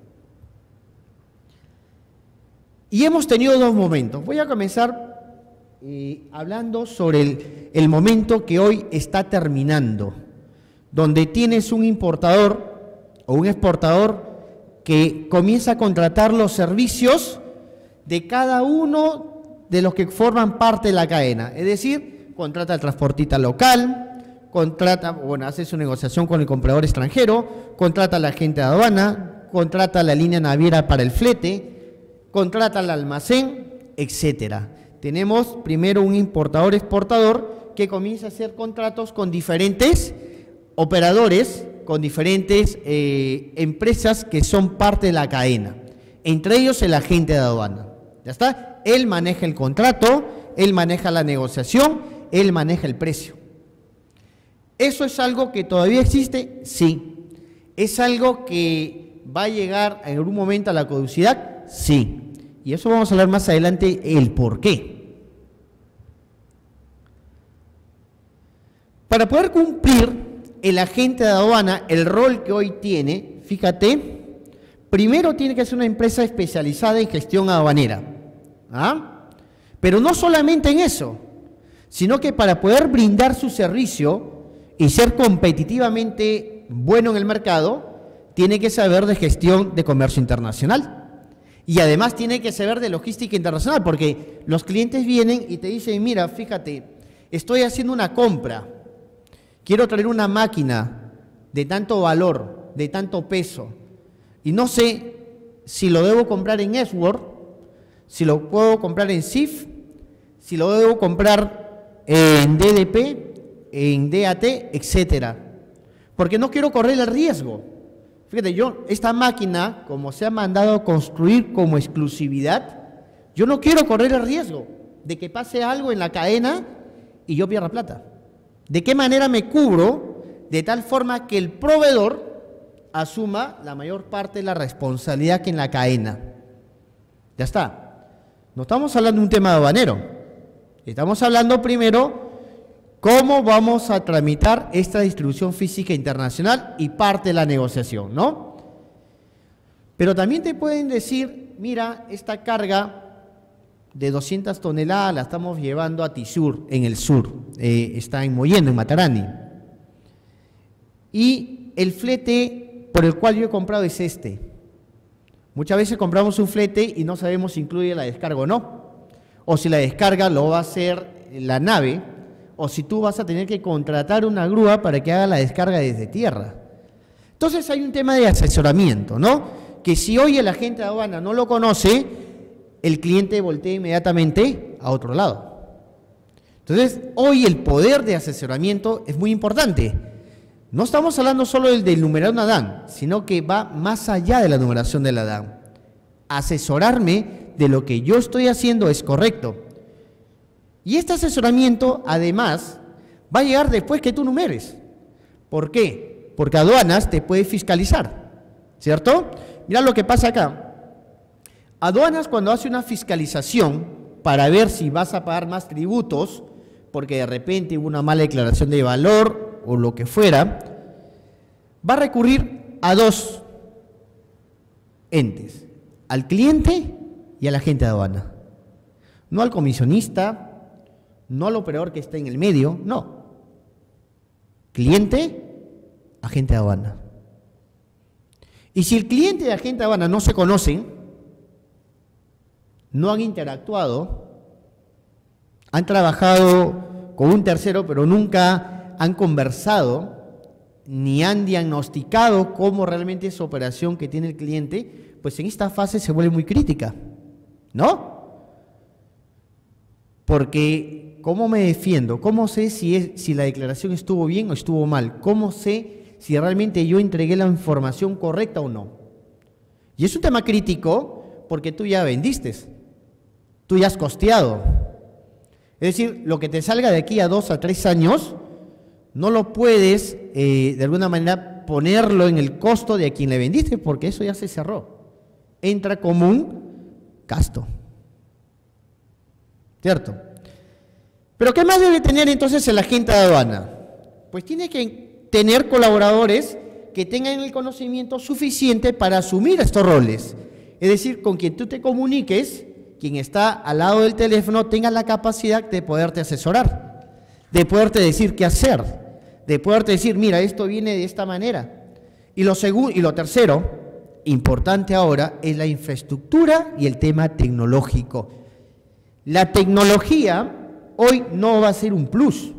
Y hemos tenido dos momentos. Voy a comenzar eh, hablando sobre el, el momento que hoy está terminando, donde tienes un importador o un exportador que comienza a contratar los servicios de cada uno de los que forman parte de la cadena. Es decir, contrata al transportista local, contrata, bueno, hace su negociación con el comprador extranjero, contrata al agente de aduana, contrata a la línea naviera para el flete, contrata al almacén, etcétera. Tenemos primero un importador-exportador que comienza a hacer contratos con diferentes operadores, con diferentes eh, empresas que son parte de la cadena, entre ellos el agente de aduana. ¿Ya está? Él maneja el contrato, él maneja la negociación, él maneja el precio. ¿Eso es algo que todavía existe? Sí. ¿Es algo que va a llegar en algún momento a la caducidad? Sí. Y eso vamos a hablar más adelante, el por qué. Para poder cumplir el agente de aduana, el rol que hoy tiene, fíjate, primero tiene que ser una empresa especializada en gestión aduanera. ¿Ah? Pero no solamente en eso, sino que para poder brindar su servicio y ser competitivamente bueno en el mercado, tiene que saber de gestión de comercio internacional. Y además tiene que saber de logística internacional, porque los clientes vienen y te dicen, mira, fíjate, estoy haciendo una compra, quiero traer una máquina de tanto valor, de tanto peso, y no sé si lo debo comprar en Eastworld, si lo puedo comprar en S I F, si lo debo comprar en D D P, en D A T, etcétera. Porque no quiero correr el riesgo. Fíjate, yo, esta máquina, como se ha mandado a construir como exclusividad, yo no quiero correr el riesgo de que pase algo en la cadena y yo pierda plata. ¿De qué manera me cubro? De tal forma que el proveedor asuma la mayor parte de la responsabilidad que en la cadena. Ya está. No estamos hablando de un tema aduanero. Estamos hablando primero cómo vamos a tramitar esta distribución física internacional y parte de la negociación, ¿no? Pero también te pueden decir, mira, esta carga de doscientas toneladas la estamos llevando a Tizur, en el sur, eh, está en Mollendo, en Matarani. Y el flete por el cual yo he comprado es este. Muchas veces compramos un flete y no sabemos si incluye la descarga o no. O si la descarga lo va a hacer la nave, o si tú vas a tener que contratar una grúa para que haga la descarga desde tierra. Entonces hay un tema de asesoramiento, ¿no? Que si hoy el agente de aduana no lo conoce, el cliente voltea inmediatamente a otro lado. Entonces, hoy el poder de asesoramiento es muy importante. No estamos hablando solo del, del numerador NADAN, sino que va más allá de la numeración de la D A N. Asesorarme de lo que yo estoy haciendo es correcto. Y este asesoramiento, además, va a llegar después que tú numeres. ¿Por qué? Porque aduanas te puede fiscalizar, ¿cierto? Mira lo que pasa acá. Aduanas, cuando hace una fiscalización para ver si vas a pagar más tributos, porque de repente hubo una mala declaración de valor o lo que fuera, va a recurrir a dos entes, al cliente y al agente de aduana. No al comisionista, no al operador que está en el medio, no. Cliente, agente de aduana. Y si el cliente y el agente de aduana no se conocen, no han interactuado, han trabajado con un tercero, pero nunca han conversado, ni han diagnosticado cómo realmente es la operación que tiene el cliente, pues en esta fase se vuelve muy crítica, ¿no? Porque, ¿cómo me defiendo? ¿Cómo sé si, es, si la declaración estuvo bien o estuvo mal? ¿Cómo sé si realmente yo entregué la información correcta o no? Y es un tema crítico porque tú ya vendiste. Tú ya has costeado. Es decir, lo que te salga de aquí a dos a tres años, no lo puedes eh, de alguna manera ponerlo en el costo de a quien le vendiste, porque eso ya se cerró. Entra como un gasto. ¿Cierto? Pero ¿qué más debe tener entonces el agente de aduana? Pues tiene que tener colaboradores que tengan el conocimiento suficiente para asumir estos roles. Es decir, con quien tú te comuniques, quien está al lado del teléfono tenga la capacidad de poderte asesorar, de poderte decir qué hacer, de poderte decir, mira, esto viene de esta manera. Y lo, y lo tercero, importante ahora, es la infraestructura y el tema tecnológico. La tecnología hoy no va a ser un plus.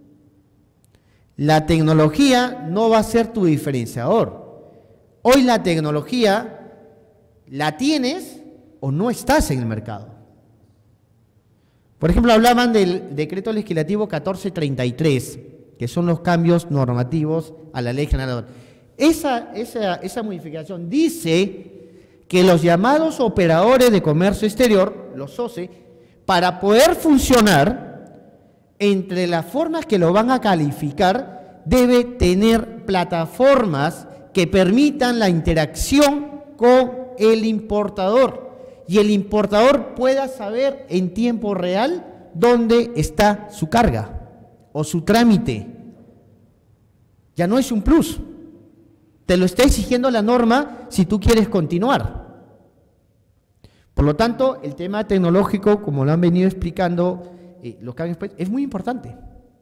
La tecnología no va a ser tu diferenciador. Hoy la tecnología la tienes o no estás en el mercado. Por ejemplo, hablaban del decreto legislativo catorce treinta y tres, que son los cambios normativos a la Ley General. Esa, esa, esa modificación dice que los llamados operadores de comercio exterior, los O C E, para poder funcionar, entre las formas que lo van a calificar, debe tener plataformas que permitan la interacción con el importador y el importador pueda saber en tiempo real dónde está su carga o su trámite. Ya no es un plus. Te lo está exigiendo la norma si tú quieres continuar. Por lo tanto, el tema tecnológico, como lo han venido explicando eh, los cambios, es muy importante.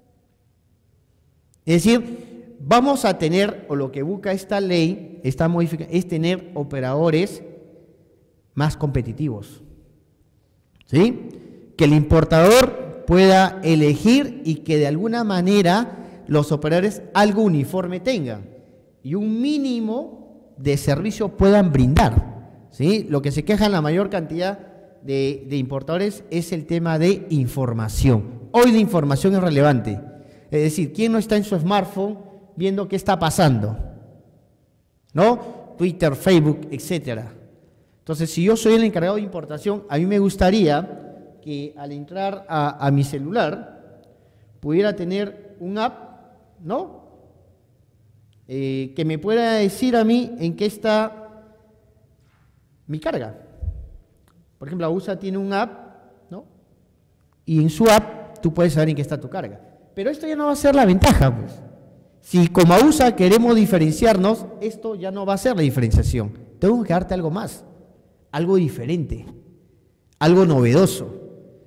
Es decir, vamos a tener, o lo que busca esta ley, esta modificación, es tener operadores más competitivos. ¿Sí? Que el importador pueda elegir y que de alguna manera los operadores algo uniforme tengan y un mínimo de servicio puedan brindar. ¿Sí? Lo que se quejan la mayor cantidad de, de importadores es el tema de información. Hoy la información es relevante. Es decir, ¿quién no está en su smartphone viendo qué está pasando? ¿No? Twitter, Facebook, etcétera. Entonces, si yo soy el encargado de importación, a mí me gustaría que al entrar a, a mi celular pudiera tener un app, ¿no? Eh, que me pueda decir a mí en qué está mi carga. Por ejemplo, AUSA tiene un app, ¿no? Y en su app tú puedes saber en qué está tu carga. Pero esto ya no va a ser la ventaja, pues. Si como AUSA queremos diferenciarnos, esto ya no va a ser la diferenciación. Tengo que darte algo más, algo diferente, algo novedoso.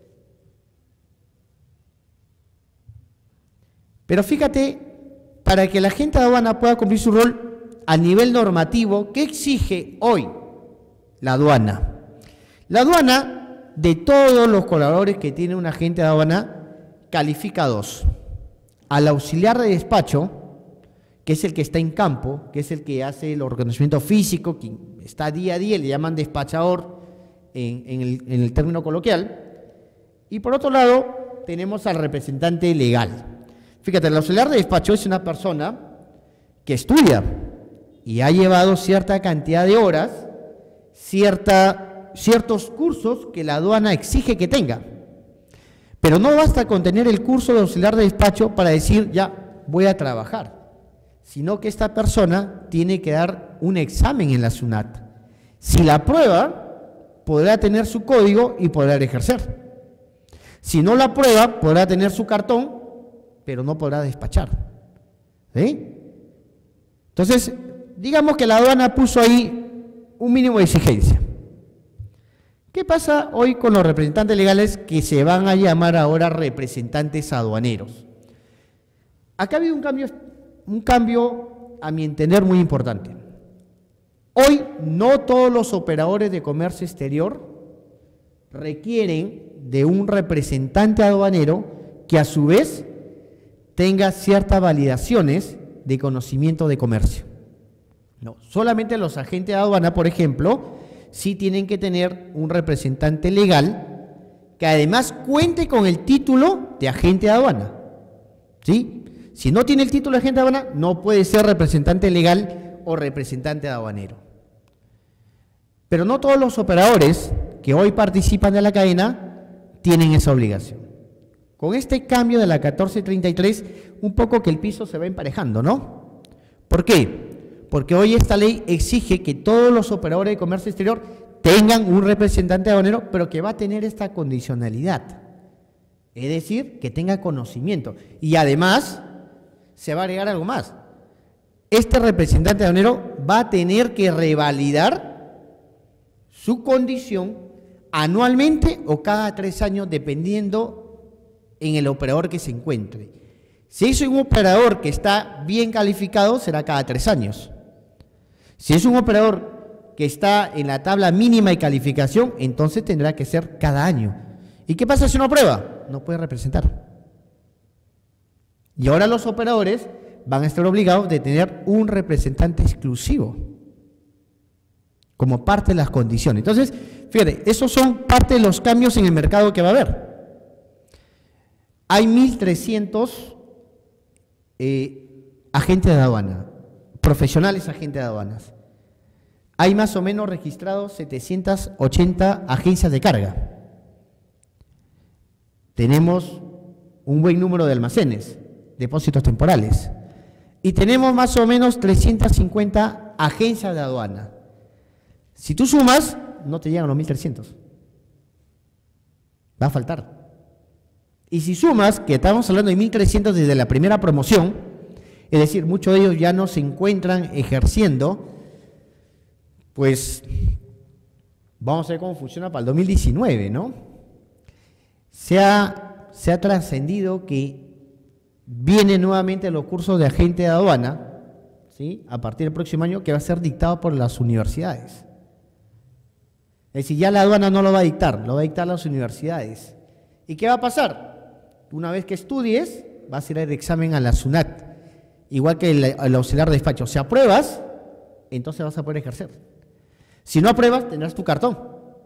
Pero fíjate, para que la gente de aduana pueda cumplir su rol a nivel normativo, ¿qué exige hoy la aduana? La aduana, de todos los colaboradores que tiene un agente de aduana, califica dos. Al auxiliar de despacho, que es el que está en campo, que es el que hace el reconocimiento físico, que está día a día, le llaman despachador en, en, el, en el término coloquial. Y por otro lado, tenemos al representante legal. Fíjate, el auxiliar de despacho es una persona que estudia y ha llevado cierta cantidad de horas, cierta, ciertos cursos que la aduana exige que tenga. Pero no basta con tener el curso de auxiliar de despacho para decir, ya, voy a trabajar, sino que esta persona tiene que dar un examen en la SUNAT. Si la aprueba, podrá tener su código y podrá ejercer. Si no la aprueba, podrá tener su cartón, pero no podrá despachar. ¿Sí? Entonces, digamos que la aduana puso ahí un mínimo de exigencia. ¿Qué pasa hoy con los representantes legales que se van a llamar ahora representantes aduaneros? Acá ha habido un cambio, un cambio, a mi entender, muy importante. Hoy no todos los operadores de comercio exterior requieren de un representante aduanero que a su vez tenga ciertas validaciones de conocimiento de comercio. No, solamente los agentes de aduana, por ejemplo, sí tienen que tener un representante legal que además cuente con el título de agente de aduana. ¿Sí? Si no tiene el título de agente de aduana, no puede ser representante legal o representante aduanero. Pero no todos los operadores que hoy participan de la cadena tienen esa obligación. Con este cambio de la catorce treinta y tres, un poco que el piso se va emparejando, ¿no? ¿Por qué? Porque hoy esta ley exige que todos los operadores de comercio exterior tengan un representante aduanero, pero que va a tener esta condicionalidad. Es decir, que tenga conocimiento. Y además, se va a agregar algo más. Este representante aduanero va a tener que revalidar su condición anualmente o cada tres años, dependiendo en el operador que se encuentre. Si es un operador que está bien calificado, será cada tres años. Si es un operador que está en la tabla mínima de calificación, entonces tendrá que ser cada año. ¿Y qué pasa si no aprueba? No puede representar. Y ahora los operadores van a estar obligados de tener un representante exclusivo como parte de las condiciones. Entonces, fíjate, esos son parte de los cambios en el mercado que va a haber. Hay mil trescientos eh, agentes de aduana, profesionales agentes de aduanas. Hay más o menos registrados setecientas ochenta agencias de carga. Tenemos un buen número de almacenes, depósitos temporales. Y tenemos más o menos trescientas cincuenta agencias de aduana. Si tú sumas, no te llegan los mil trescientos. Va a faltar. Y si sumas, que estamos hablando de mil trescientos desde la primera promoción, es decir, muchos de ellos ya no se encuentran ejerciendo, pues vamos a ver cómo funciona para el dos mil diecinueve, ¿no? Se ha, se ha trascendido que vienen nuevamente los cursos de agente de aduana, ¿sí? A partir del próximo año, que va a ser dictado por las universidades. Es decir, ya la aduana no lo va a dictar, lo va a dictar las universidades. ¿Y qué va a pasar? Una vez que estudies, vas a ir al examen a la SUNAT, igual que el, el auxiliar de despacho. Si apruebas, entonces vas a poder ejercer. Si no apruebas, tendrás tu cartón,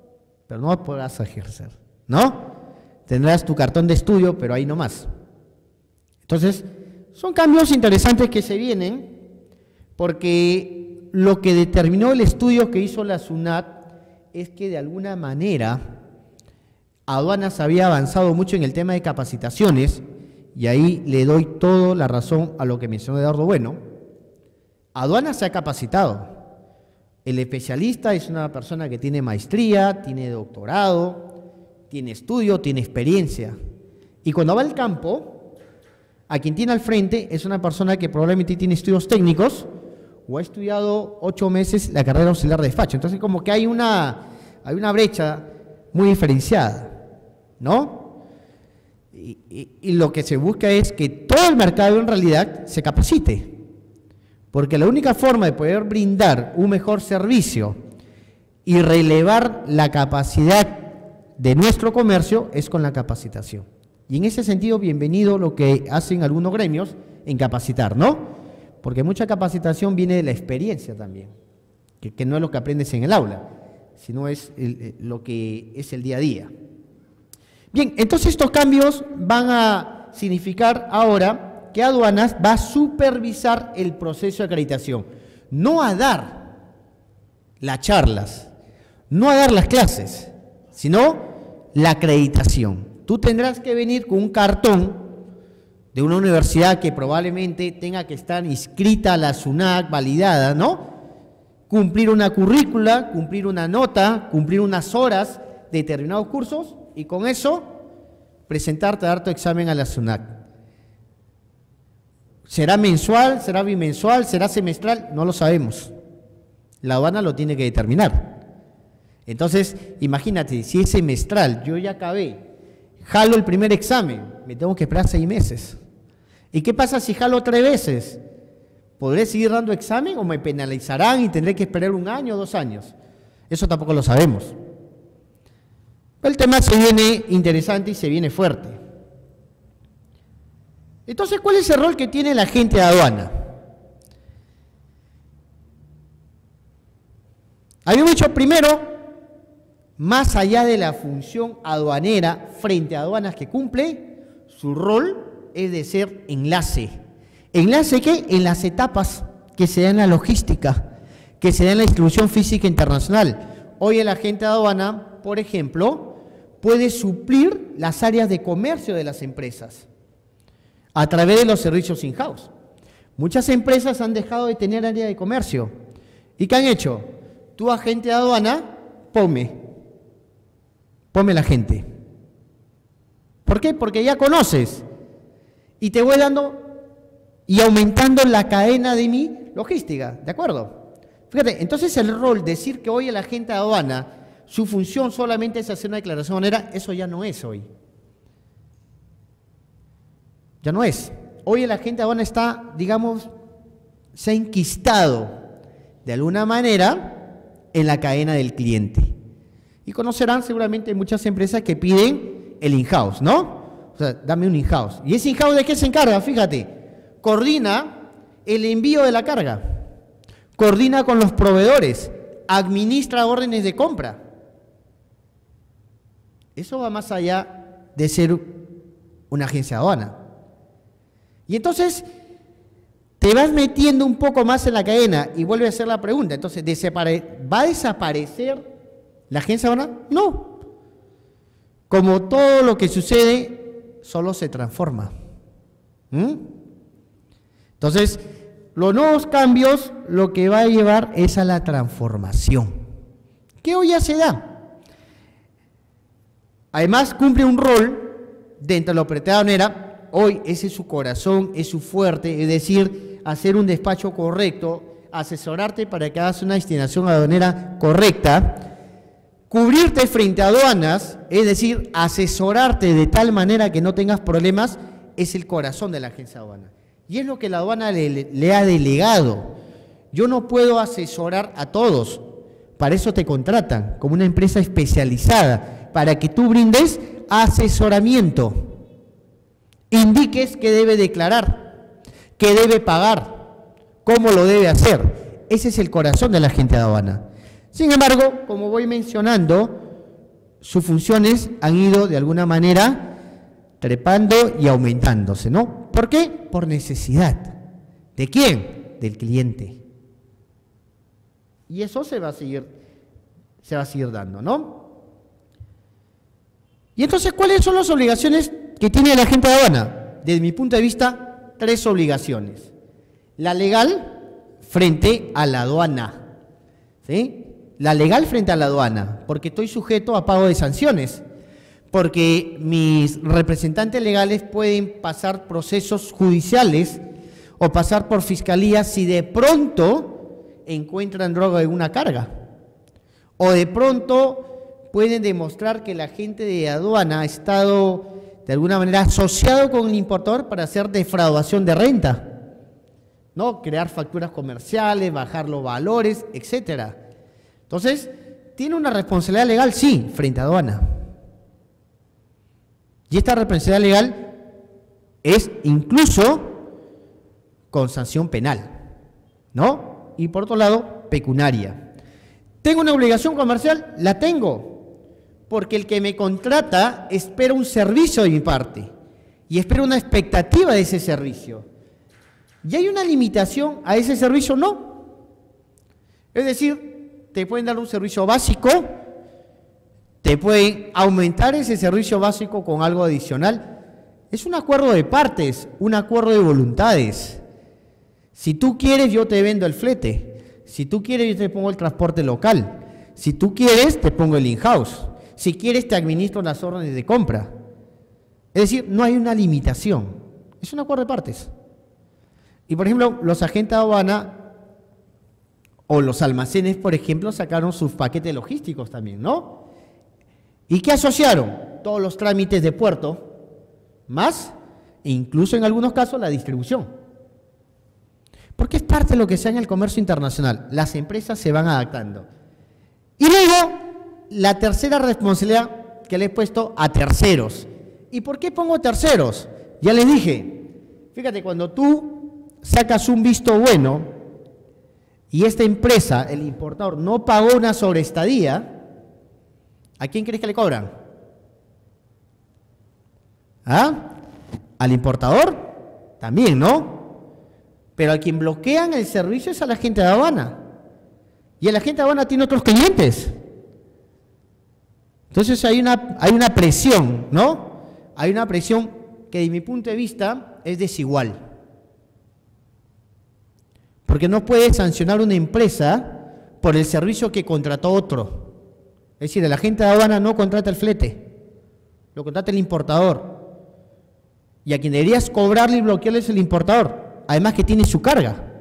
pero no podrás ejercer, ¿no? Tendrás tu cartón de estudio, pero ahí no más. Entonces, son cambios interesantes que se vienen, porque lo que determinó el estudio que hizo la SUNAT es que de alguna manera Aduanas había avanzado mucho en el tema de capacitaciones, y ahí le doy toda la razón a lo que mencionó Eduardo Bueno. Aduanas se ha capacitado. El especialista es una persona que tiene maestría, tiene doctorado, tiene estudio, tiene experiencia. Y cuando va al campo, a quien tiene al frente es una persona que probablemente tiene estudios técnicos o ha estudiado ocho meses la carrera auxiliar de despacho. Entonces, como que hay una, hay una brecha muy diferenciada, ¿no? Y, y, y lo que se busca es que todo el mercado en realidad se capacite, porque la única forma de poder brindar un mejor servicio y relevar la capacidad de nuestro comercio es con la capacitación. Y en ese sentido, bienvenido lo que hacen algunos gremios en capacitar, ¿no? Porque mucha capacitación viene de la experiencia también, que, que no es lo que aprendes en el aula, sino es el, lo que es el día a día. Bien, entonces estos cambios van a significar ahora que Aduanas va a supervisar el proceso de acreditación, no a dar las charlas, no a dar las clases, sino la acreditación. Tú tendrás que venir con un cartón de una universidad que probablemente tenga que estar inscrita a la SUNAT, validada, ¿no? Cumplir una currícula, cumplir una nota, cumplir unas horas de determinados cursos y con eso presentarte a dar tu examen a la SUNAT. ¿Será mensual? ¿Será bimensual? ¿Será semestral? No lo sabemos. La aduana lo tiene que determinar. Entonces, imagínate, si es semestral, yo ya acabé, jalo el primer examen, me tengo que esperar seis meses. ¿Y qué pasa si jalo tres veces? ¿Podré seguir dando examen o me penalizarán y tendré que esperar un año o dos años? Eso tampoco lo sabemos. El tema se viene interesante y se viene fuerte. Entonces, ¿cuál es el rol que tiene la agente de aduana? Habíamos dicho primero, más allá de la función aduanera frente a aduanas que cumple, su rol es de ser enlace. ¿Enlace qué? En las etapas que se dan en la logística, que se dan en la distribución física internacional. Hoy el agente de aduana, por ejemplo, puede suplir las áreas de comercio de las empresas a través de los servicios in-house. Muchas empresas han dejado de tener área de comercio. ¿Y qué han hecho? Tú, agente de aduana, ponme. Ponme la gente. ¿Por qué? Porque ya conoces. Y te voy dando y aumentando la cadena de mi logística. ¿De acuerdo? Fíjate, entonces el rol, decir que hoy el agente de aduana, su función solamente es hacer una declaración aduanera, eso ya no es hoy. Ya no es. Hoy el agente de aduana está, digamos, se ha enquistado de alguna manera en la cadena del cliente. Y conocerán seguramente muchas empresas que piden el in-house, ¿no? O sea, dame un in-house. ¿Y ese in-house de qué se encarga? Fíjate, coordina el envío de la carga, coordina con los proveedores, administra órdenes de compra. Eso va más allá de ser una agencia de aduana. Y entonces te vas metiendo un poco más en la cadena y vuelve a hacer la pregunta. Entonces, ¿va a desaparecer la agencia de aduana? No. Como todo lo que sucede, solo se transforma. ¿Mm? Entonces, los nuevos cambios lo que va a llevar es a la transformación, que hoy ya se da. Además, cumple un rol dentro de la operadora aduanera. Hoy ese es su corazón, es su fuerte, es decir, hacer un despacho correcto, asesorarte para que hagas una destinación aduanera correcta, cubrirte frente a aduanas, es decir, asesorarte de tal manera que no tengas problemas, es el corazón de la agencia de aduana. Y es lo que la aduana le, le ha delegado. Yo no puedo asesorar a todos, para eso te contratan como una empresa especializada, para que tú brindes asesoramiento. Indiques qué debe declarar, qué debe pagar, cómo lo debe hacer. Ese es el corazón de la agente de aduana. Sin embargo, como voy mencionando, sus funciones han ido de alguna manera trepando y aumentándose, ¿no? ¿Por qué? Por necesidad. ¿De quién? Del cliente. Y eso se va a seguir, se va a seguir dando, ¿no? Y entonces, ¿cuáles son las obligaciones que tiene la agente de aduana? Desde mi punto de vista, tres obligaciones. La legal frente a la aduana, ¿sí? La legal frente a la aduana, porque estoy sujeto a pago de sanciones, porque mis representantes legales pueden pasar procesos judiciales o pasar por fiscalía si de pronto encuentran droga en una carga, o de pronto pueden demostrar que el agente de aduana ha estado de alguna manera asociado con el importador para hacer defraudación de renta, ¿no? Crear facturas comerciales, bajar los valores, etcétera. Entonces, ¿tiene una responsabilidad legal? Sí, frente a aduana. Y esta responsabilidad legal es incluso con sanción penal, ¿no? Y por otro lado, pecuniaria. ¿Tengo una obligación comercial? La tengo, porque el que me contrata espera un servicio de mi parte y espera una expectativa de ese servicio. ¿Y hay una limitación a ese servicio? No. Es decir, te pueden dar un servicio básico, te pueden aumentar ese servicio básico con algo adicional. Es un acuerdo de partes, un acuerdo de voluntades. Si tú quieres, yo te vendo el flete. Si tú quieres, yo te pongo el transporte local. Si tú quieres, te pongo el in-house. Si quieres, te administro las órdenes de compra. Es decir, no hay una limitación. Es un acuerdo de partes. Y, por ejemplo, los agentes de aduana o los almacenes, por ejemplo, sacaron sus paquetes logísticos también, ¿no? ¿Y qué asociaron? Todos los trámites de puerto, más, e incluso en algunos casos, la distribución. Porque es parte de lo que sea en el comercio internacional. Las empresas se van adaptando. Y luego, la tercera responsabilidad que le he puesto a terceros. ¿Y por qué pongo terceros? Ya les dije, fíjate, cuando tú sacas un visto bueno y esta empresa, el importador, no pagó una sobreestadía, ¿a quién crees que le cobran? ¿Ah? ¿Al importador? También, ¿no? Pero a quien bloquean el servicio es a la agente de aduana. Y el agente de aduana tiene otros clientes. Entonces hay una, hay una presión, ¿no? Hay una presión que desde mi punto de vista es desigual. Porque no puede sancionar una empresa por el servicio que contrató otro. Es decir, el agente de aduana no contrata el flete, lo contrata el importador. Y a quien deberías cobrarle y bloquearle es el importador, además que tiene su carga.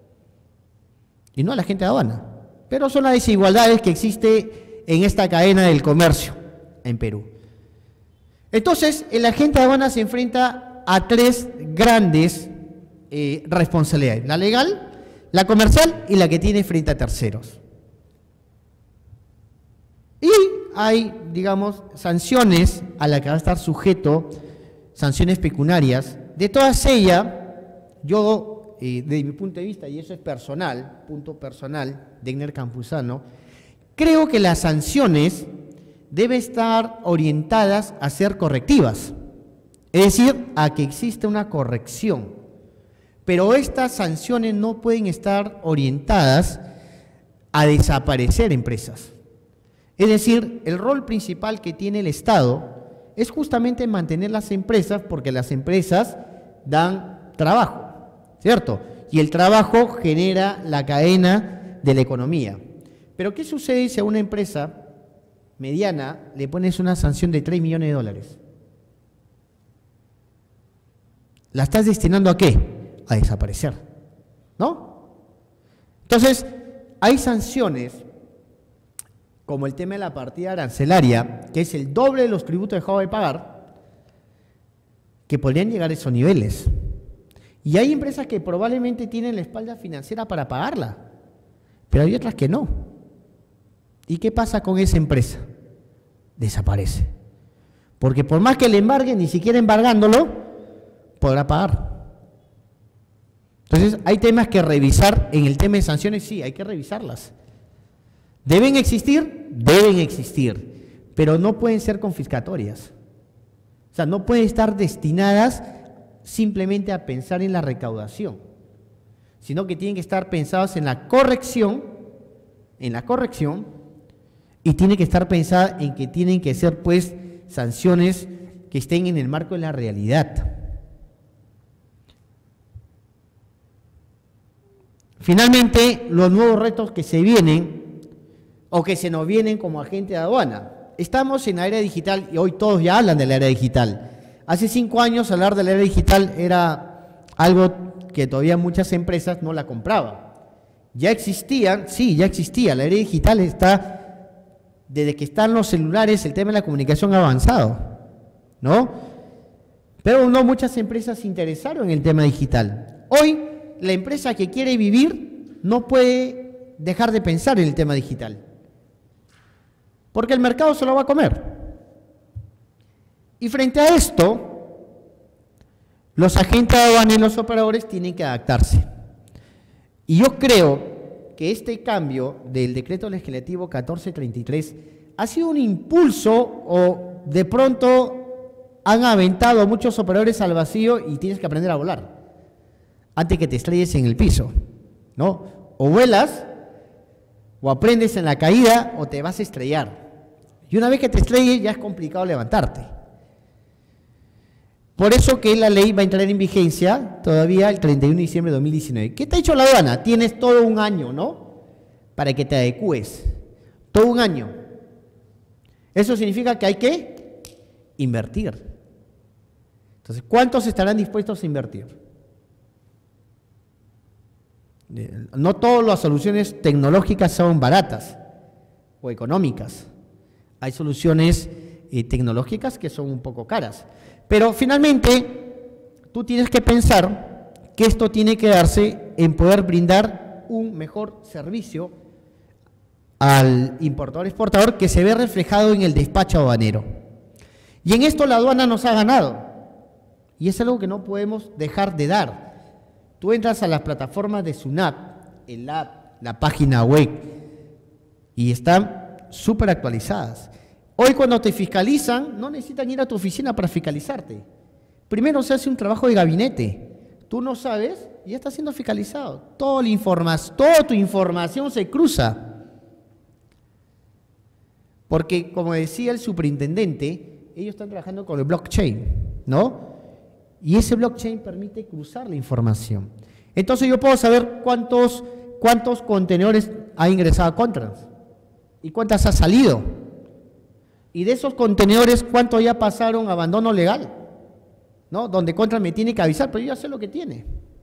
Y no a la agente de aduana. Pero son las desigualdades que existen en esta cadena del comercio en Perú. Entonces, el agente de aduana se enfrenta a tres grandes eh, responsabilidades: la legal, la comercial y la que tiene frente a terceros. Y hay, digamos, sanciones a las que va a estar sujeto, sanciones pecuniarias. De todas ellas, yo, eh, desde mi punto de vista, y eso es personal, punto personal, Degner Campuzano, creo que las sanciones deben estar orientadas a ser correctivas, es decir, a que exista una corrección. Pero estas sanciones no pueden estar orientadas a desaparecer empresas. Es decir, el rol principal que tiene el Estado es justamente mantener las empresas, porque las empresas dan trabajo, ¿cierto? Y el trabajo genera la cadena de la economía. Pero ¿qué sucede si a una empresa mediana le pones una sanción de tres millones de dólares? ¿La estás destinando a qué? A desaparecer, ¿no? Entonces, hay sanciones, como el tema de la partida arancelaria, que es el doble de los tributos dejados de pagar, que podrían llegar a esos niveles. Y hay empresas que probablemente tienen la espalda financiera para pagarla, pero hay otras que no. ¿Y qué pasa con esa empresa? Desaparece. Porque por más que le embarguen, ni siquiera embargándolo, podrá pagar. Entonces, hay temas que revisar. En el tema de sanciones, sí, hay que revisarlas. ¿Deben existir? Deben existir. pero no pueden ser confiscatorias. O sea, no pueden estar destinadas simplemente a pensar en la recaudación, sino que tienen que estar pensadas en la corrección, en la corrección, y tiene que estar pensada en que tienen que ser, pues, sanciones que estén en el marco de la realidad. Finalmente, los nuevos retos que se vienen o que se nos vienen como agente de aduana. Estamos en la era digital y hoy todos ya hablan de la era digital. Hace cinco años hablar de la era digital era algo que todavía muchas empresas no la compraban. Ya existían, sí, ya existía, la era digital está, desde que están los celulares, el tema de la comunicación ha avanzado, ¿no? Pero no muchas empresas se interesaron en el tema digital. Hoy, la empresa que quiere vivir no puede dejar de pensar en el tema digital, porque el mercado se lo va a comer. Y frente a esto, los agentes de aduana y los operadores tienen que adaptarse. Y yo creo que este cambio del decreto legislativo catorce treinta y tres ha sido un impulso o de pronto han aventado a muchos operadores al vacío y tienes que aprender a volar antes que te estrelles en el piso, ¿no? O vuelas, o aprendes en la caída, o te vas a estrellar. Y una vez que te estrelles ya es complicado levantarte. Por eso que la ley va a entrar en vigencia todavía el treinta y uno de diciembre de dos mil diecinueve. ¿Qué te ha hecho la aduana? Tienes todo un año, ¿no? Para que te adecues. Todo un año. Eso significa que hay que invertir. Entonces, ¿cuántos estarán dispuestos a invertir? No todas las soluciones tecnológicas son baratas o económicas. Hay soluciones eh, tecnológicas que son un poco caras. Pero finalmente, tú tienes que pensar que esto tiene que darse en poder brindar un mejor servicio al importador-exportador que se ve reflejado en el despacho aduanero. Y en esto la aduana nos ha ganado. Y es algo que no podemos dejar de dar. Tú entras a las plataformas de SUNAT, el app, la página web, y están súper actualizadas. Hoy cuando te fiscalizan, no necesitan ir a tu oficina para fiscalizarte. Primero se hace un trabajo de gabinete. Tú no sabes y ya está siendo fiscalizado. Toda la información, toda tu información se cruza. Porque, como decía el superintendente, ellos están trabajando con el blockchain, ¿no? Y ese blockchain permite cruzar la información. Entonces yo puedo saber cuántos, cuántos contenedores ha ingresado a Contrans y cuántas ha salido. Y de esos contenedores, ¿cuántos ya pasaron a abandono legal? ¿No? Donde Contrans me tiene que avisar, pero yo ya sé lo que tiene.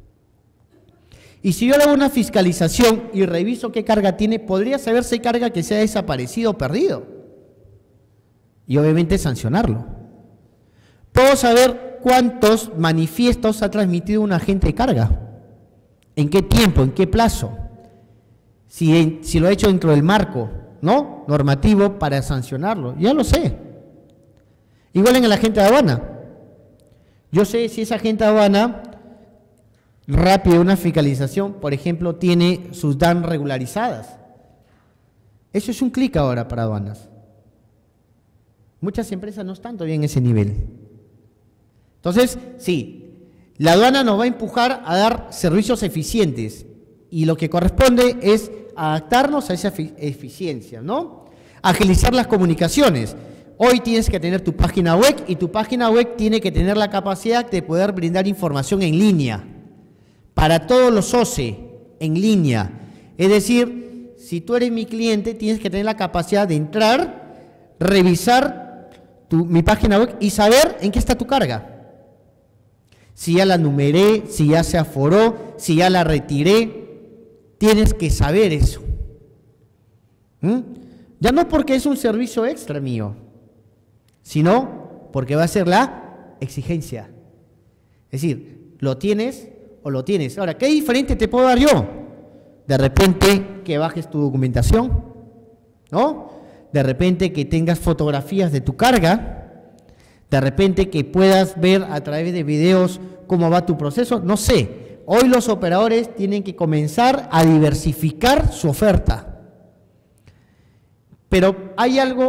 Y si yo le hago una fiscalización y reviso qué carga tiene, podría saber si hay carga que se ha desaparecido o perdido. Y obviamente sancionarlo. Puedo saber cuántos manifiestos ha transmitido un agente de carga, en qué tiempo, en qué plazo, si, en, si lo ha hecho dentro del marco, ¿no?, normativo para sancionarlo, ya lo sé. Igual en el agente de aduana. Yo sé si ese agente de aduana, rápido una fiscalización, por ejemplo, tiene sus D A N regularizadas. Eso es un clic ahora para aduanas. Muchas empresas no están todavía en ese nivel. Entonces, sí, la aduana nos va a empujar a dar servicios eficientes y lo que corresponde es adaptarnos a esa eficiencia, ¿no? Agilizar las comunicaciones. Hoy tienes que tener tu página web y tu página web tiene que tener la capacidad de poder brindar información en línea para todos los O C E en línea. Es decir, si tú eres mi cliente, tienes que tener la capacidad de entrar, revisar tu, mi página web y saber en qué está tu carga. Si ya la numeré, si ya se aforó, si ya la retiré, tienes que saber eso. ¿Mm? Ya no porque es un servicio extra mío, sino porque va a ser la exigencia. Es decir, lo tienes o lo tienes. Ahora, ¿qué diferente te puedo dar yo? De repente que bajes tu documentación, ¿no? De repente que tengas fotografías de tu carga, de repente que puedas ver a través de videos cómo va tu proceso, no sé. Hoy los operadores tienen que comenzar a diversificar su oferta. Pero hay algo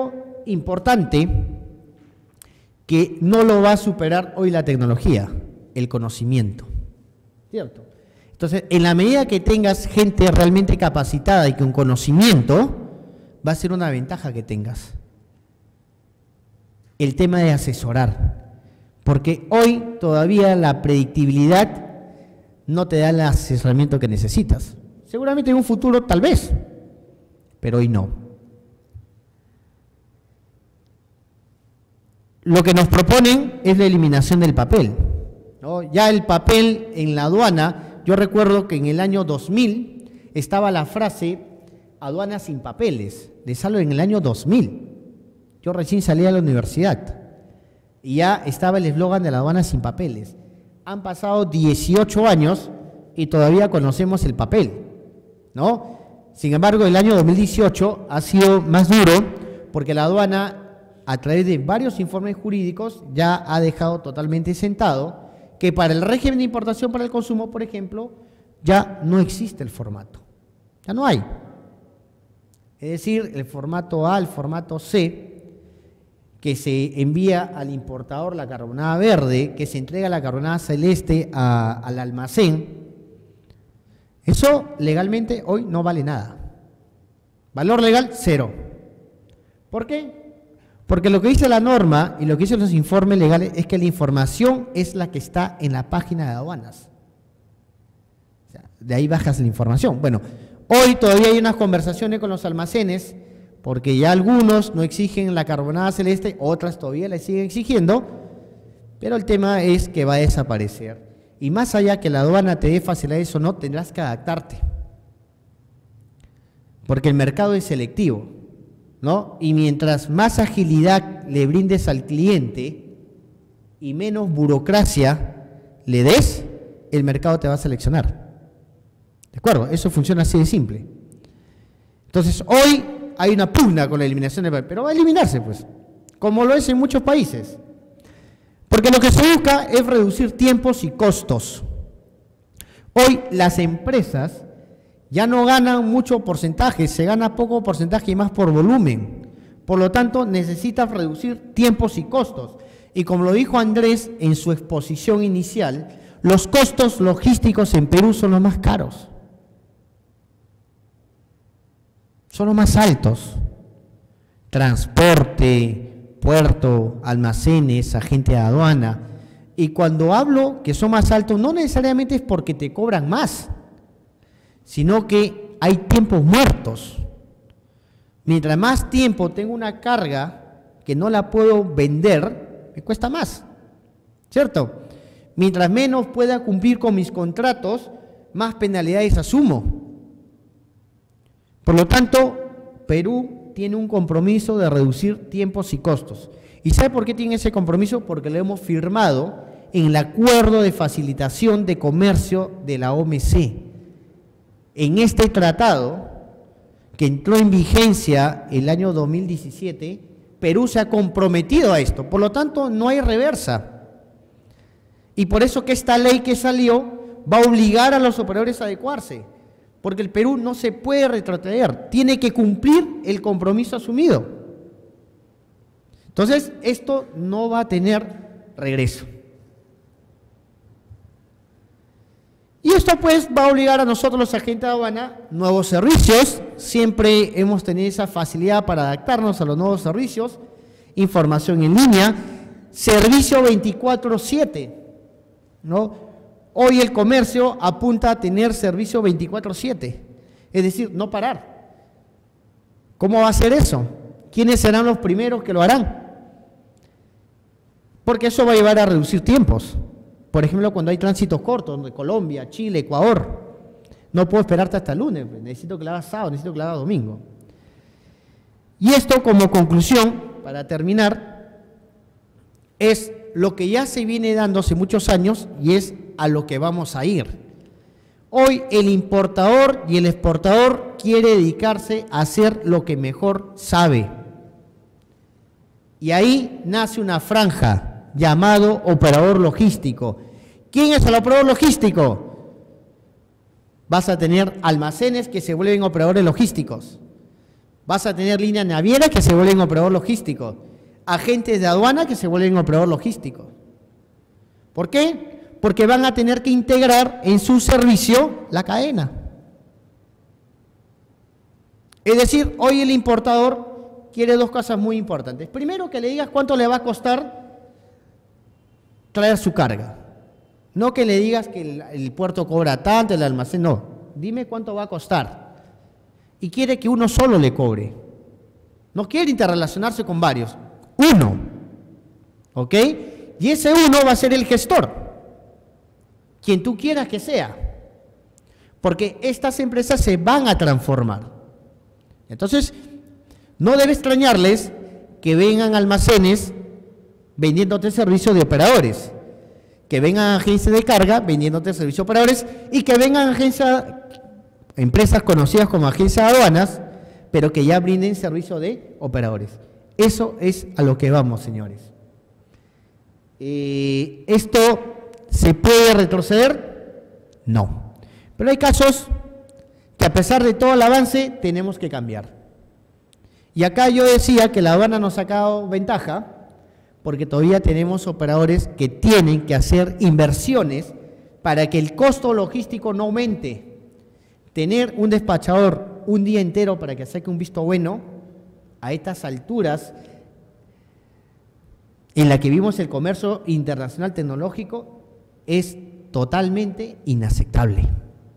importante que no lo va a superar hoy la tecnología, el conocimiento. ¿Cierto? Entonces, en la medida que tengas gente realmente capacitada y con conocimiento, va a ser una ventaja que tengas. El tema de asesorar, porque hoy todavía la predictibilidad no te da el asesoramiento que necesitas. Seguramente en un futuro tal vez, pero hoy no. Lo que nos proponen es la eliminación del papel, ¿no? Ya el papel en la aduana, yo recuerdo que en el año dos mil estaba la frase aduana sin papeles, les hablo en el año dos mil. Yo recién salí a la universidad y ya estaba el eslogan de la aduana sin papeles. Han pasado dieciocho años y todavía conocemos el papel, ¿no? Sin embargo, el año dos mil dieciocho ha sido más duro porque la aduana, a través de varios informes jurídicos, ya ha dejado totalmente sentado que para el régimen de importación para el consumo, por ejemplo, ya no existe el formato. Ya no hay. Es decir, el formato A, el formato C, que se envía al importador la carbonada verde, que se entrega la carbonada celeste a, al almacén, eso legalmente hoy no vale nada. Valor legal, cero. ¿Por qué? Porque lo que dice la norma y lo que dicen los informes legales es que la información es la que está en la página de aduanas. O sea, de ahí bajas la información. Bueno, hoy todavía hay unas conversaciones con los almacenes, porque ya algunos no exigen la carbonada celeste, otras todavía la siguen exigiendo, pero el tema es que va a desaparecer. Y más allá que la aduana te dé facilidades o no, tendrás que adaptarte. Porque el mercado es selectivo, ¿no? Y mientras más agilidad le brindes al cliente y menos burocracia le des, el mercado te va a seleccionar. ¿De acuerdo? Eso funciona así de simple. Entonces, hoy hay una pugna con la eliminación del papel, pero va a eliminarse, pues, como lo es en muchos países. Porque lo que se busca es reducir tiempos y costos. Hoy las empresas ya no ganan mucho porcentaje, se gana poco porcentaje y más por volumen. Por lo tanto, necesitas reducir tiempos y costos. Y como lo dijo Andrés en su exposición inicial, los costos logísticos en Perú son los más caros. Son los más altos. Transporte, puerto, almacenes, agente de aduana. Y cuando hablo que son más altos, no necesariamente es porque te cobran más, sino que hay tiempos muertos. Mientras más tiempo tengo una carga que no la puedo vender, me cuesta más, ¿cierto? Mientras menos pueda cumplir con mis contratos, más penalidades asumo. Por lo tanto, Perú tiene un compromiso de reducir tiempos y costos. ¿Y sabe por qué tiene ese compromiso? Porque lo hemos firmado en el Acuerdo de Facilitación de Comercio de la O M C. En este tratado, que entró en vigencia el año dos mil diecisiete, Perú se ha comprometido a esto. Por lo tanto, no hay reversa. Y por eso que esta ley que salió va a obligar a los operadores a adecuarse. Porque el Perú no se puede retrotraer, tiene que cumplir el compromiso asumido. Entonces, esto no va a tener regreso. Y esto pues va a obligar a nosotros los agentes de aduana nuevos servicios. Siempre hemos tenido esa facilidad para adaptarnos a los nuevos servicios. Información en línea, servicio veinticuatro siete, ¿no? Hoy el comercio apunta a tener servicio veinticuatro siete, es decir, no parar. ¿Cómo va a ser eso? ¿Quiénes serán los primeros que lo harán? Porque eso va a llevar a reducir tiempos. Por ejemplo, cuando hay tránsitos cortos de Colombia, Chile, Ecuador, no puedo esperarte hasta el lunes, necesito que lo hagas sábado, necesito que lo hagas domingo. Y esto como conclusión, para terminar, es lo que ya se viene dando hace muchos años y es a lo que vamos a ir. Hoy el importador y el exportador quiere dedicarse a hacer lo que mejor sabe. Y ahí nace una franja llamado operador logístico. ¿Quién es el operador logístico? Vas a tener almacenes que se vuelven operadores logísticos. Vas a tener líneas navieras que se vuelven operador logístico, agentes de aduana que se vuelven operador logístico. ¿Por qué? Porque van a tener que integrar en su servicio la cadena. Es decir, hoy el importador quiere dos cosas muy importantes. Primero, que le digas cuánto le va a costar traer su carga. No que le digas que el, el puerto cobra tanto, el almacén, no. Dime cuánto va a costar. Y quiere que uno solo le cobre. No quiere interrelacionarse con varios. Uno. ¿Ok? Y ese uno va a ser el gestor. Quien tú quieras que sea. Porque estas empresas se van a transformar. Entonces, no debe extrañarles que vengan almacenes vendiéndote servicio de operadores, que vengan agencias de carga vendiéndote servicio de operadores y que vengan agencias, empresas conocidas como agencias de aduanas, pero que ya brinden servicio de operadores. Eso es a lo que vamos, señores. Eh, ¿Esto se puede retroceder? No. Pero hay casos que a pesar de todo el avance tenemos que cambiar. Y acá yo decía que la aduana nos ha sacado ventaja porque todavía tenemos operadores que tienen que hacer inversiones para que el costo logístico no aumente. Tener un despachador un día entero para que saque un visto bueno a estas alturas en la que vimos el comercio internacional tecnológico es totalmente inaceptable.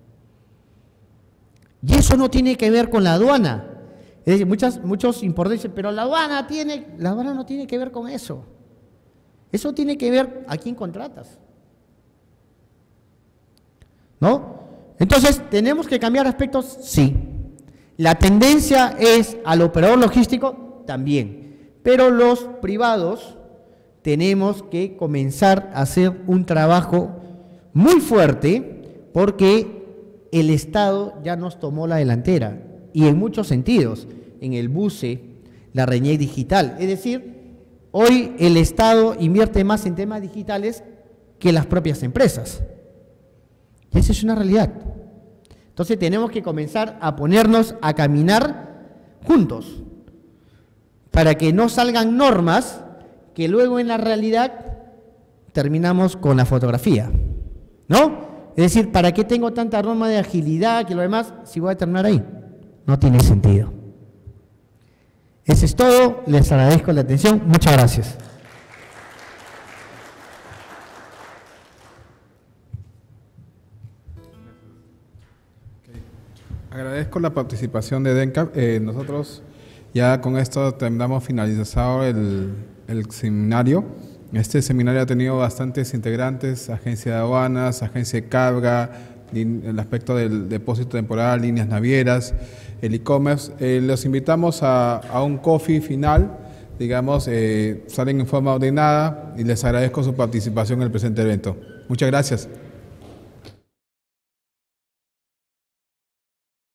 Y eso no tiene que ver con la aduana. Es decir, muchas, muchos importadores dicen, pero la aduana tiene, la aduana no tiene que ver con eso. Eso tiene que ver a quién contratas. ¿No? Entonces, ¿tenemos que cambiar aspectos? Sí. La tendencia es al operador logístico también. Pero los privados tenemos que comenzar a hacer un trabajo muy fuerte porque el Estado ya nos tomó la delantera y en muchos sentidos, en el buce, la RENIEC digital. Es decir, hoy el Estado invierte más en temas digitales que las propias empresas. Y esa es una realidad. Entonces tenemos que comenzar a ponernos a caminar juntos para que no salgan normas que luego en la realidad terminamos con la fotografía, ¿no? Es decir, ¿para qué tengo tanta norma de agilidad que lo demás si voy a terminar ahí? No tiene sentido. Eso es todo. Les agradezco la atención. Muchas gracias. Agradezco la participación de DENCAP. Eh, nosotros ya con esto terminamos finalizado el, el seminario. Este seminario ha tenido bastantes integrantes, agencia de aduanas, agencia de carga, el aspecto del depósito temporal, líneas navieras, el e-commerce. Eh, los invitamos a, a un coffee final, digamos, eh, salen en forma ordenada y les agradezco su participación en el presente evento. Muchas gracias.